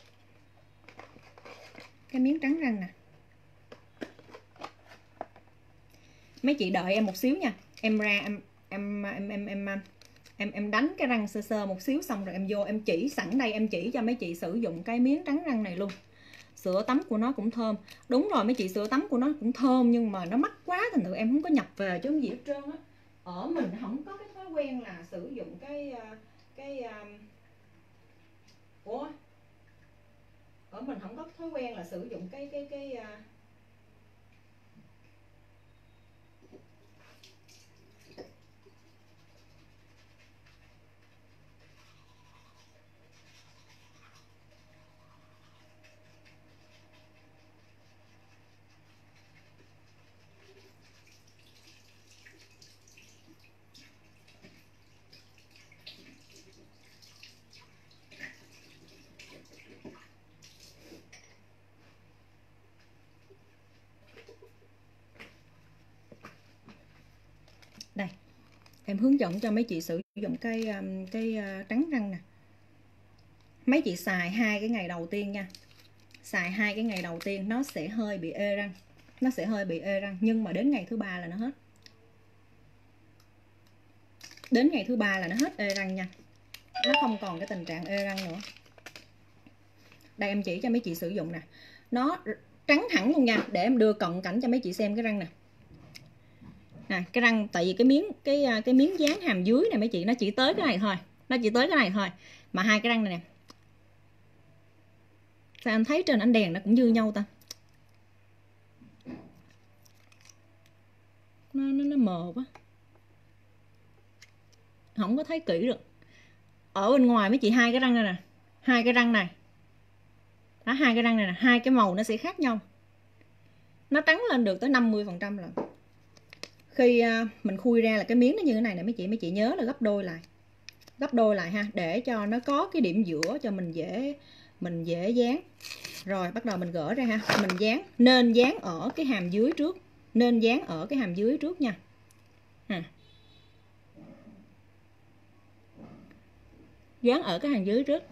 cái miếng trắng răng nè, mấy chị đợi em một xíu nha, em ra em em em em em em em đánh cái răng sơ sơ một xíu xong rồi em vô em chỉ sẵn đây, em chỉ cho mấy chị sử dụng cái miếng trắng răng này luôn. Sữa tắm của nó cũng thơm. Đúng rồi mấy chị, sữa tắm của nó cũng thơm nhưng mà nó mắc quá thành thử em không có nhập về chứ không gì hết trơn á. Ở mình không có cái thói quen là sử dụng cái cái ủa ở mình không có thói quen là sử dụng cái cái cái em hướng dẫn cho mấy chị sử dụng cái um, cái uh, trắng răng nè. Mấy chị xài hai cái ngày đầu tiên nha, xài hai cái ngày đầu tiên nó sẽ hơi bị ê răng, nó sẽ hơi bị ê răng, nhưng mà đến ngày thứ ba là nó hết. Đến ngày thứ ba là nó hết ê răng nha, nó không còn cái tình trạng ê răng nữa. Đây em chỉ cho mấy chị sử dụng nè, nó trắng hẳn luôn nha. Để em đưa cận cảnh cho mấy chị xem cái răng nè. Nè, cái răng, tại vì cái miếng cái cái miếng dán hàm dưới này mấy chị, nó chỉ tới cái này thôi, nó chỉ tới cái này thôi. Mà hai cái răng này nè, sao anh thấy trên ánh đèn nó cũng như nhau ta? Nó nó, nó mờ quá, không có thấy kỹ được. Ở bên ngoài mấy chị hai cái răng này nè, hai cái răng này đó, hai cái răng này nè, hai cái màu nó sẽ khác nhau. Nó trắng lên được tới năm mươi phần trăm rồi. Khi mình khui ra là cái miếng nó như thế này nè mấy chị, mấy chị nhớ là gấp đôi lại, gấp đôi lại ha, để cho nó có cái điểm giữa cho mình dễ mình dễ dán. Rồi bắt đầu mình gỡ ra ha, mình dán, nên dán ở cái hàm dưới trước, nên dán ở cái hàm dưới trước nha ha. Dán ở cái hàm dưới trước.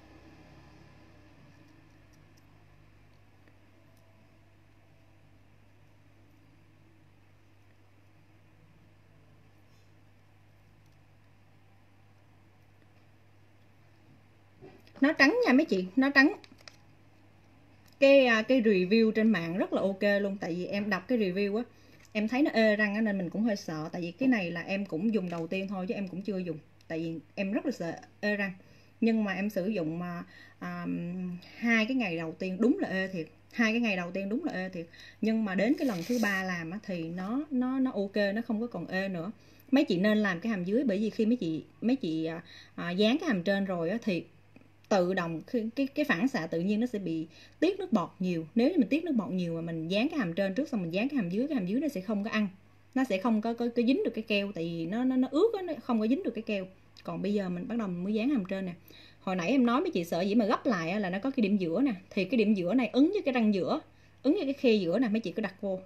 Nó trắng nha mấy chị, nó trắng. Cái cái review trên mạng rất là ok luôn, tại vì em đọc cái review á, em thấy nó ê răng á, nên mình cũng hơi sợ. Tại vì cái này là em cũng dùng đầu tiên thôi chứ em cũng chưa dùng, tại vì em rất là sợ ê răng. Nhưng mà em sử dụng mà um, hai cái ngày đầu tiên đúng là ê thiệt, hai cái ngày đầu tiên đúng là ê thiệt. Nhưng mà đến cái lần thứ ba làm á, thì nó nó nó ok, nó không có còn ê nữa. Mấy chị nên làm cái hàm dưới, bởi vì khi mấy chị mấy chị à, dán cái hàm trên rồi á, thì tự động cái cái phản xạ tự nhiên nó sẽ bị tiết nước bọt nhiều. Nếu như mình tiết nước bọt nhiều mà mình dán cái hàm trên trước xong mình dán cái hàm dưới, cái hàm dưới nó sẽ không có ăn, nó sẽ không có có, có dính được cái keo, tại vì nó nó nó ướt á, nó không có dính được cái keo. Còn bây giờ mình bắt đầu mình mới dán hàm trên nè. Hồi nãy em nói mấy chị sợ gì mà gấp lại á, là nó có cái điểm giữa nè, thì cái điểm giữa này ứng với cái răng giữa, ứng với cái khe giữa nè, mấy chị cứ đặt vô.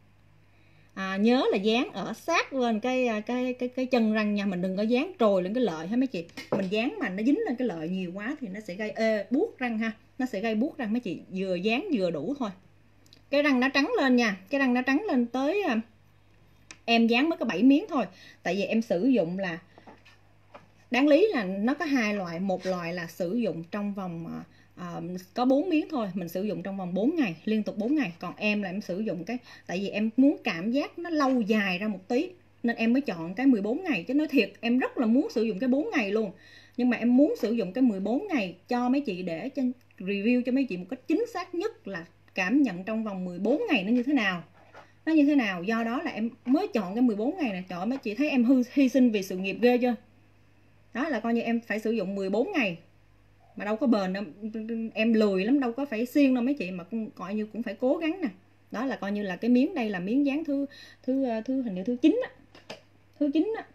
À, nhớ là dán ở sát lên cái cái cái cái chân răng nha, mình đừng có dán trồi lên cái lợi ha mấy chị. Mình dán mà nó dính lên cái lợi nhiều quá thì nó sẽ gây ê buốt răng ha, nó sẽ gây buốt răng mấy chị. Vừa dán vừa đủ thôi. Cái răng nó trắng lên nha, cái răng nó trắng lên tới em dán mới có bảy miếng thôi, tại vì em sử dụng là đáng lý là nó có hai loại, một loại là sử dụng trong vòng À, có bốn miếng thôi, mình sử dụng trong vòng bốn ngày, liên tục bốn ngày. Còn em là em sử dụng cái, tại vì em muốn cảm giác nó lâu dài ra một tí, nên em mới chọn cái mười bốn ngày. Chứ nói thiệt em rất là muốn sử dụng cái bốn ngày luôn, nhưng mà em muốn sử dụng cái mười bốn ngày cho mấy chị, để cho review cho mấy chị một cách chính xác nhất là cảm nhận trong vòng mười bốn ngày nó như thế nào, nó như thế nào. Do đó là em mới chọn cái mười bốn ngày này. Trời ơi, mấy chị thấy em hư, hy sinh vì sự nghiệp ghê chưa. Đó là coi như em phải sử dụng mười bốn ngày mà đâu có bền đâu, em lười lắm, đâu có phải siêng đâu mấy chị, mà coi như cũng phải cố gắng nè. Đó là coi như là cái miếng đây là miếng dán thứ thứ thứ hình như thứ chín á, thứ chín á.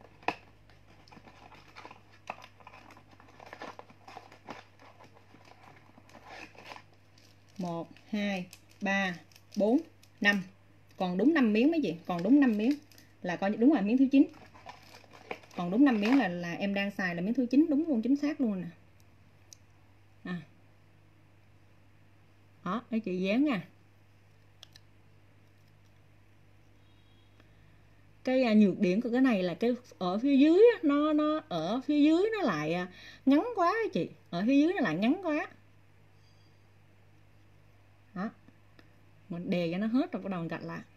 Một, hai, ba, bốn, năm, còn đúng năm miếng mấy chị, còn đúng năm miếng là coi như đúng là miếng thứ chín. Còn đúng năm miếng là là em đang xài là miếng thứ chín, đúng luôn, chính xác luôn nè. À. Đó, mấy chị dán nha. Cái nhược điểm của cái này là cái ở phía dưới nó nó ở phía dưới nó lại ngắn quá chị, ở phía dưới nó lại ngắn quá. Đó, mình đè cho nó hết rồi bắt đầu gạch lại.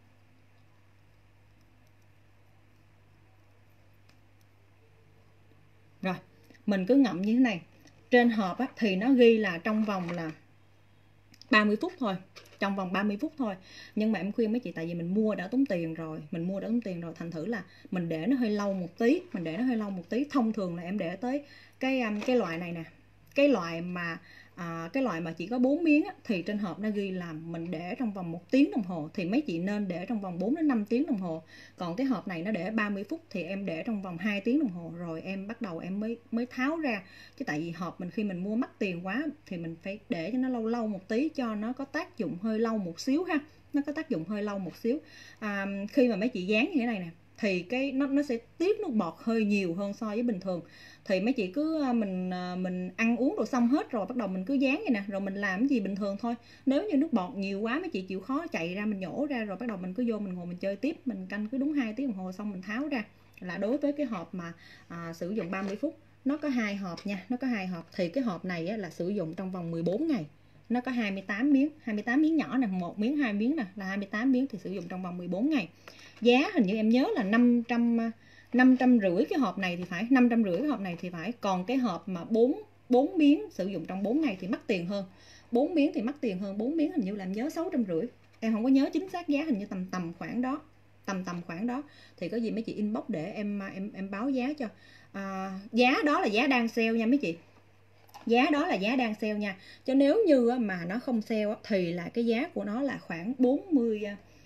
Rồi mình cứ ngậm như thế này. Trên hộp á, thì nó ghi là trong vòng là ba mươi phút thôi, trong vòng ba mươi phút thôi. Nhưng mà em khuyên mấy chị, tại vì mình mua đã tốn tiền rồi, mình mua đã tốn tiền rồi, thành thử là mình để nó hơi lâu một tí, mình để nó hơi lâu một tí. Thông thường là em để tới cái cái loại này nè, cái loại mà à, cái loại mà chỉ có bốn miếng á, thì trên hộp nó ghi là mình để trong vòng một tiếng đồng hồ, thì mấy chị nên để trong vòng bốn đến năm tiếng đồng hồ. Còn cái hộp này nó để ba mươi phút thì em để trong vòng hai tiếng đồng hồ rồi em bắt đầu em mới mới tháo ra. Chứ tại vì hộp mình khi mình mua mắc tiền quá thì mình phải để cho nó lâu lâu một tí, cho nó có tác dụng hơi lâu một xíu ha, nó có tác dụng hơi lâu một xíu. À, khi mà mấy chị dán như thế này nè, thì cái nó nó sẽ tiết nước bọt hơi nhiều hơn so với bình thường. Thì mấy chị cứ mình mình ăn uống đồ xong hết rồi bắt đầu mình cứ dán vậy nè, rồi mình làm cái gì bình thường thôi. Nếu như nước bọt nhiều quá mấy chị chịu khó chạy ra mình nhổ ra, rồi bắt đầu mình cứ vô mình ngồi mình chơi tiếp, mình canh cứ đúng hai tiếng đồng hồ xong mình tháo ra. Là đối với cái hộp mà à, sử dụng ba mươi phút, nó có hai hộp nha, nó có hai hộp thì cái hộp này á, là sử dụng trong vòng mười bốn ngày. Nó có hai mươi tám miếng, hai mươi tám miếng nhỏ nè, một miếng hai miếng nè, là hai mươi tám miếng thì sử dụng trong vòng mười bốn ngày. Giá hình như em nhớ là năm trăm năm trăm rưỡi cái hộp này thì phải, năm trăm rưỡi cái hộp này thì phải. Còn cái hộp mà bốn bốn miếng sử dụng trong bốn ngày thì mắc tiền hơn. bốn miếng thì mắc tiền hơn, bốn miếng hình như là em nhớ sáu trăm rưỡi. Em không có nhớ chính xác giá, hình như tầm tầm khoảng đó. Tầm tầm khoảng đó. Thì có gì mấy chị inbox để em em em báo giá cho. À, giá đó là giá đang sale nha mấy chị. Giá đó là giá đang sale nha. Chứ nếu như mà nó không sale thì là cái giá của nó là khoảng bốn mươi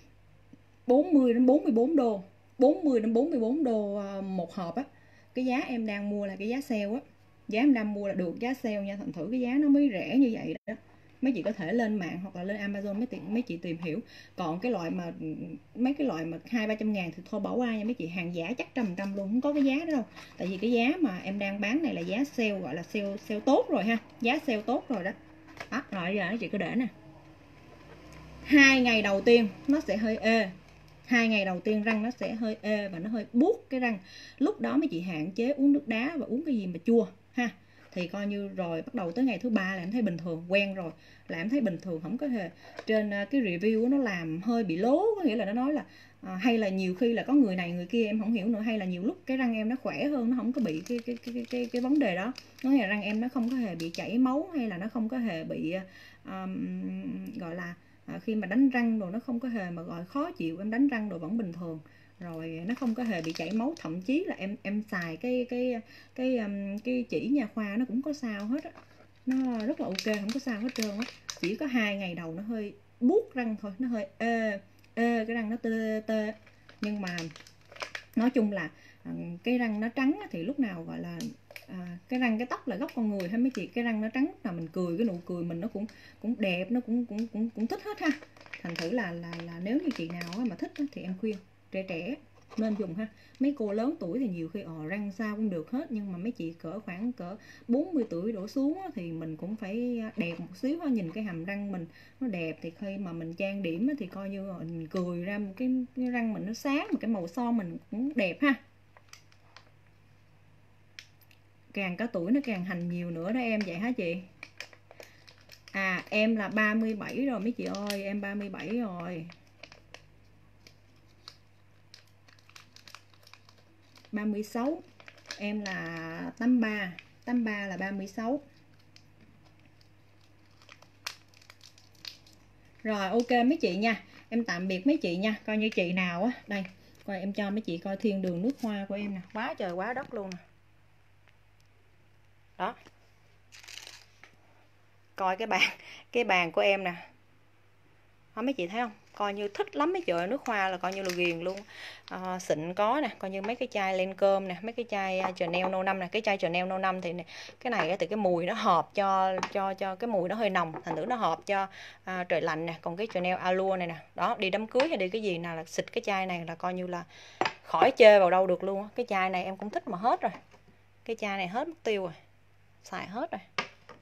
bốn mươi đến bốn mươi bốn đô. bốn mươi đến bốn mươi bốn đô một hộp á. Cái giá em đang mua là cái giá sale á. Giá em đang mua là được giá sale nha, thành thử cái giá nó mới rẻ như vậy đó. Mấy chị có thể lên mạng hoặc là lên Amazon mấy chị mấy chị tìm hiểu. Còn cái loại mà mấy cái loại mà hai ba trăm ngàn thì thôi bỏ qua nha mấy chị, hàng giả chắc trăm trăm luôn, không có cái giá đó đâu. Tại vì cái giá mà em đang bán này là giá sale, gọi là sale sale tốt rồi ha, giá sale tốt rồi đó. Đó, rồi giờ chị cứ để nè. Hai ngày đầu tiên nó sẽ hơi ê, hai ngày đầu tiên răng nó sẽ hơi ê và nó hơi buốt cái răng. Lúc đó mấy chị hạn chế uống nước đá và uống cái gì mà chua ha. Thì coi như rồi bắt đầu tới ngày thứ ba là em thấy bình thường, quen rồi là em thấy bình thường, không có hề. Trên cái review nó làm hơi bị lố, có nghĩa là nó nói là à, hay là nhiều khi là có người này người kia em không hiểu nữa, hay là nhiều lúc cái răng em nó khỏe hơn, nó không có bị cái cái cái cái cái, cái vấn đề đó. Có nghĩa là răng em nó không có hề bị chảy máu, hay là nó không có hề bị um, gọi là à, khi mà đánh răng đồ nó không có hề mà gọi khó chịu, em đánh răng đồ vẫn bình thường, rồi nó không có hề bị chảy máu. Thậm chí là em em xài cái cái cái um, cái chỉ nha khoa nó cũng có sao hết á, nó rất là ok, không có sao hết trơn á. Chỉ có hai ngày đầu nó hơi buốt răng thôi, nó hơi ê ê cái răng nó tê tê, nhưng mà nói chung là cái răng nó trắng thì lúc nào gọi là à, cái răng cái tóc là gốc con người ha mấy chị. Cái răng nó trắng là mình cười, cái nụ cười mình nó cũng cũng đẹp, nó cũng cũng cũng cũng thích hết ha. Thành thử là là là nếu như chị nào mà thích thì em khuyên trẻ trẻ nên dùng ha. Mấy cô lớn tuổi thì nhiều khi ờ răng sao cũng được hết, nhưng mà mấy chị cỡ khoảng cỡ bốn mươi tuổi đổ xuống thì mình cũng phải đẹp một xíu ha. Nhìn cái hàm răng mình nó đẹp thì khi mà mình trang điểm thì coi như mình cười ra một cái, cái răng mình nó sáng, mà cái màu son mình cũng đẹp ha. Càng có tuổi nó càng hành nhiều nữa đó em, vậy hả chị? À em là ba mươi bảy rồi mấy chị ơi, em ba mươi bảy rồi. ba mươi sáu. Em là tám mươi ba, tám mươi ba là ba mươi sáu. Rồi ok mấy chị nha. Em tạm biệt mấy chị nha. Coi như chị nào á, đây, coi em cho mấy chị coi thiên đường nước hoa của em nè, quá trời quá đất luôn nè. Đó. Coi cái bàn, cái bàn của em nè. Đó, mấy chị thấy không? Coi như thích lắm mấy chị ơi, nước hoa là coi như là ghiền luôn. À, xịn có nè, coi như mấy cái chai Lancome nè, mấy cái chai Chanel No năm nè, cái chai Chanel No năm thì này, cái này thì cái mùi nó hợp cho cho cho cái mùi nó hơi nồng, thành thử nó hợp cho à, trời lạnh nè. Còn cái Chanel Allure này nè, đó, đi đám cưới hay đi cái gì nào là xịt cái chai này là coi như là khỏi chê vào đâu được luôn á. Cái chai này em cũng thích mà hết rồi. Cái chai này hết mất tiêu rồi. Xài hết rồi.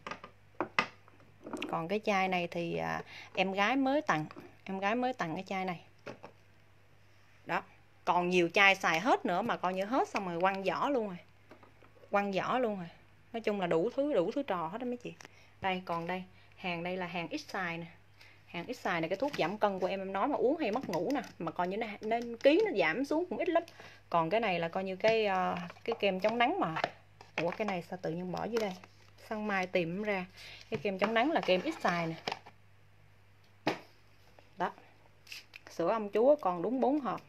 Còn cái chai này thì à, em gái mới tặng, em gái mới tặng cái chai này. Đó, còn nhiều chai xài hết nữa mà coi như hết xong rồi quăng vỏ luôn rồi. Quăng vỏ luôn rồi. Nói chung là đủ thứ, đủ thứ trò hết đó mấy chị. Đây, còn đây, hàng đây là hàng ít xài nè. Hàng ít xài này cái thuốc giảm cân của em em nói mà uống hay mất ngủ nè, mà coi như nó, nó ký nó giảm xuống cũng ít lắm. Còn cái này là coi như cái uh, cái kem chống nắng mà. Ủa cái này sao tự nhiên bỏ dưới đây? Săn mai tìm ra. Cái kem chống nắng là kem ít xài nè. Đó. Sữa ông chúa còn đúng bốn hộp.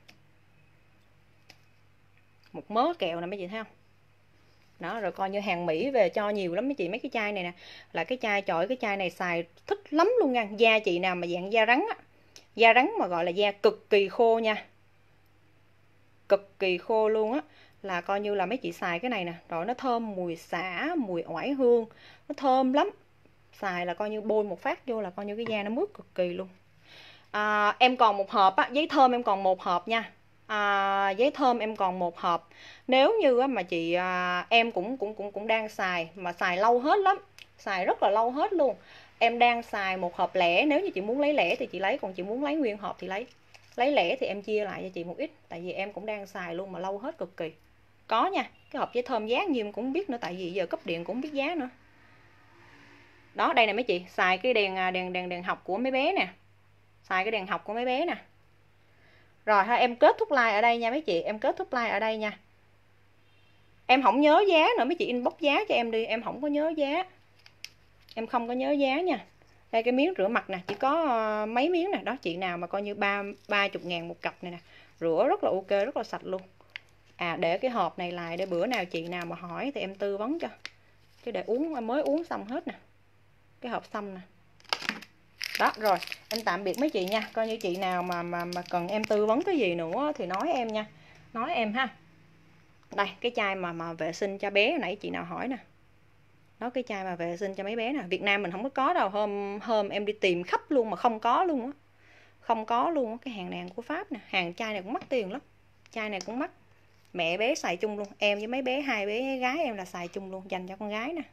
Một mớ kẹo nè mấy chị thấy không? Đó, rồi coi như hàng Mỹ về cho nhiều lắm mấy chị. Mấy cái chai này nè là cái chai, trời ơi, cái chai này xài thích lắm luôn nha. Da chị nào mà dạng da rắn á, da rắn mà gọi là da cực kỳ khô nha, cực kỳ khô luôn á, là coi như là mấy chị xài cái này nè, rồi nó thơm mùi xả, mùi oải hương, nó thơm lắm. Xài là coi như bôi một phát vô là coi như cái da nó mướt cực kỳ luôn. À, em còn một hộp á, giấy thơm em còn một hộp nha. à, giấy thơm em còn một hộp. Nếu như mà chị à, em cũng cũng cũng cũng đang xài mà xài lâu hết lắm, xài rất là lâu hết luôn. Em đang xài một hộp lẻ, nếu như chị muốn lấy lẻ thì chị lấy, còn chị muốn lấy nguyên hộp thì lấy. Lấy lẻ thì em chia lại cho chị một ít, tại vì em cũng đang xài luôn mà lâu hết cực kỳ. Có nha, cái hộp giấy thơm giá nhiêu em cũng không biết nữa, tại vì giờ cấp điện cũng không biết giá nữa. Đó, đây nè mấy chị, xài cái đèn đèn đèn đèn học của mấy bé nè. Xài cái đèn học của mấy bé nè. Rồi ha, em kết thúc like ở đây nha mấy chị, em kết thúc like ở đây nha. Em không nhớ giá nữa, mấy chị inbox giá cho em đi, em không có nhớ giá. Em không có nhớ giá nha. Đây cái miếng rửa mặt nè, chỉ có uh, mấy miếng nè, đó chị nào mà coi như ba ba chục ngàn một cặp này nè. Rửa rất là ok, rất là sạch luôn. À để cái hộp này lại để bữa nào chị nào mà hỏi thì em tư vấn cho. Chứ để uống em mới uống xong hết nè. Cái hộp xăm nè. Đó rồi, em tạm biệt mấy chị nha. Coi như chị nào mà mà mà cần em tư vấn cái gì nữa thì nói em nha. Nói em ha. Đây, cái chai mà mà vệ sinh cho bé nãy chị nào hỏi nè. Đó, cái chai mà vệ sinh cho mấy bé nè. Việt Nam mình không có có đâu. Hôm hôm em đi tìm khắp luôn mà không có luôn á. Không có luôn á. Cái hàng này của Pháp nè. Hàng chai này cũng mắc tiền lắm. Chai này cũng mắc. Mẹ bé xài chung luôn. Em với mấy bé, hai bé gái em là xài chung luôn. Dành cho con gái nè.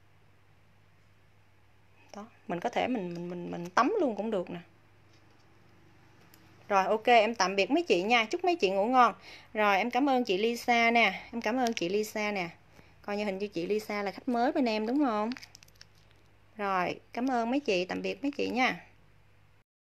Đó, mình có thể mình mình mình mình tắm luôn cũng được nè. Rồi ok, em tạm biệt mấy chị nha. Chúc mấy chị ngủ ngon. Rồi em cảm ơn chị Lisa nè. Em cảm ơn chị Lisa nè. Coi như hình như chị Lisa là khách mới bên em đúng không? Rồi, cảm ơn mấy chị, tạm biệt mấy chị nha.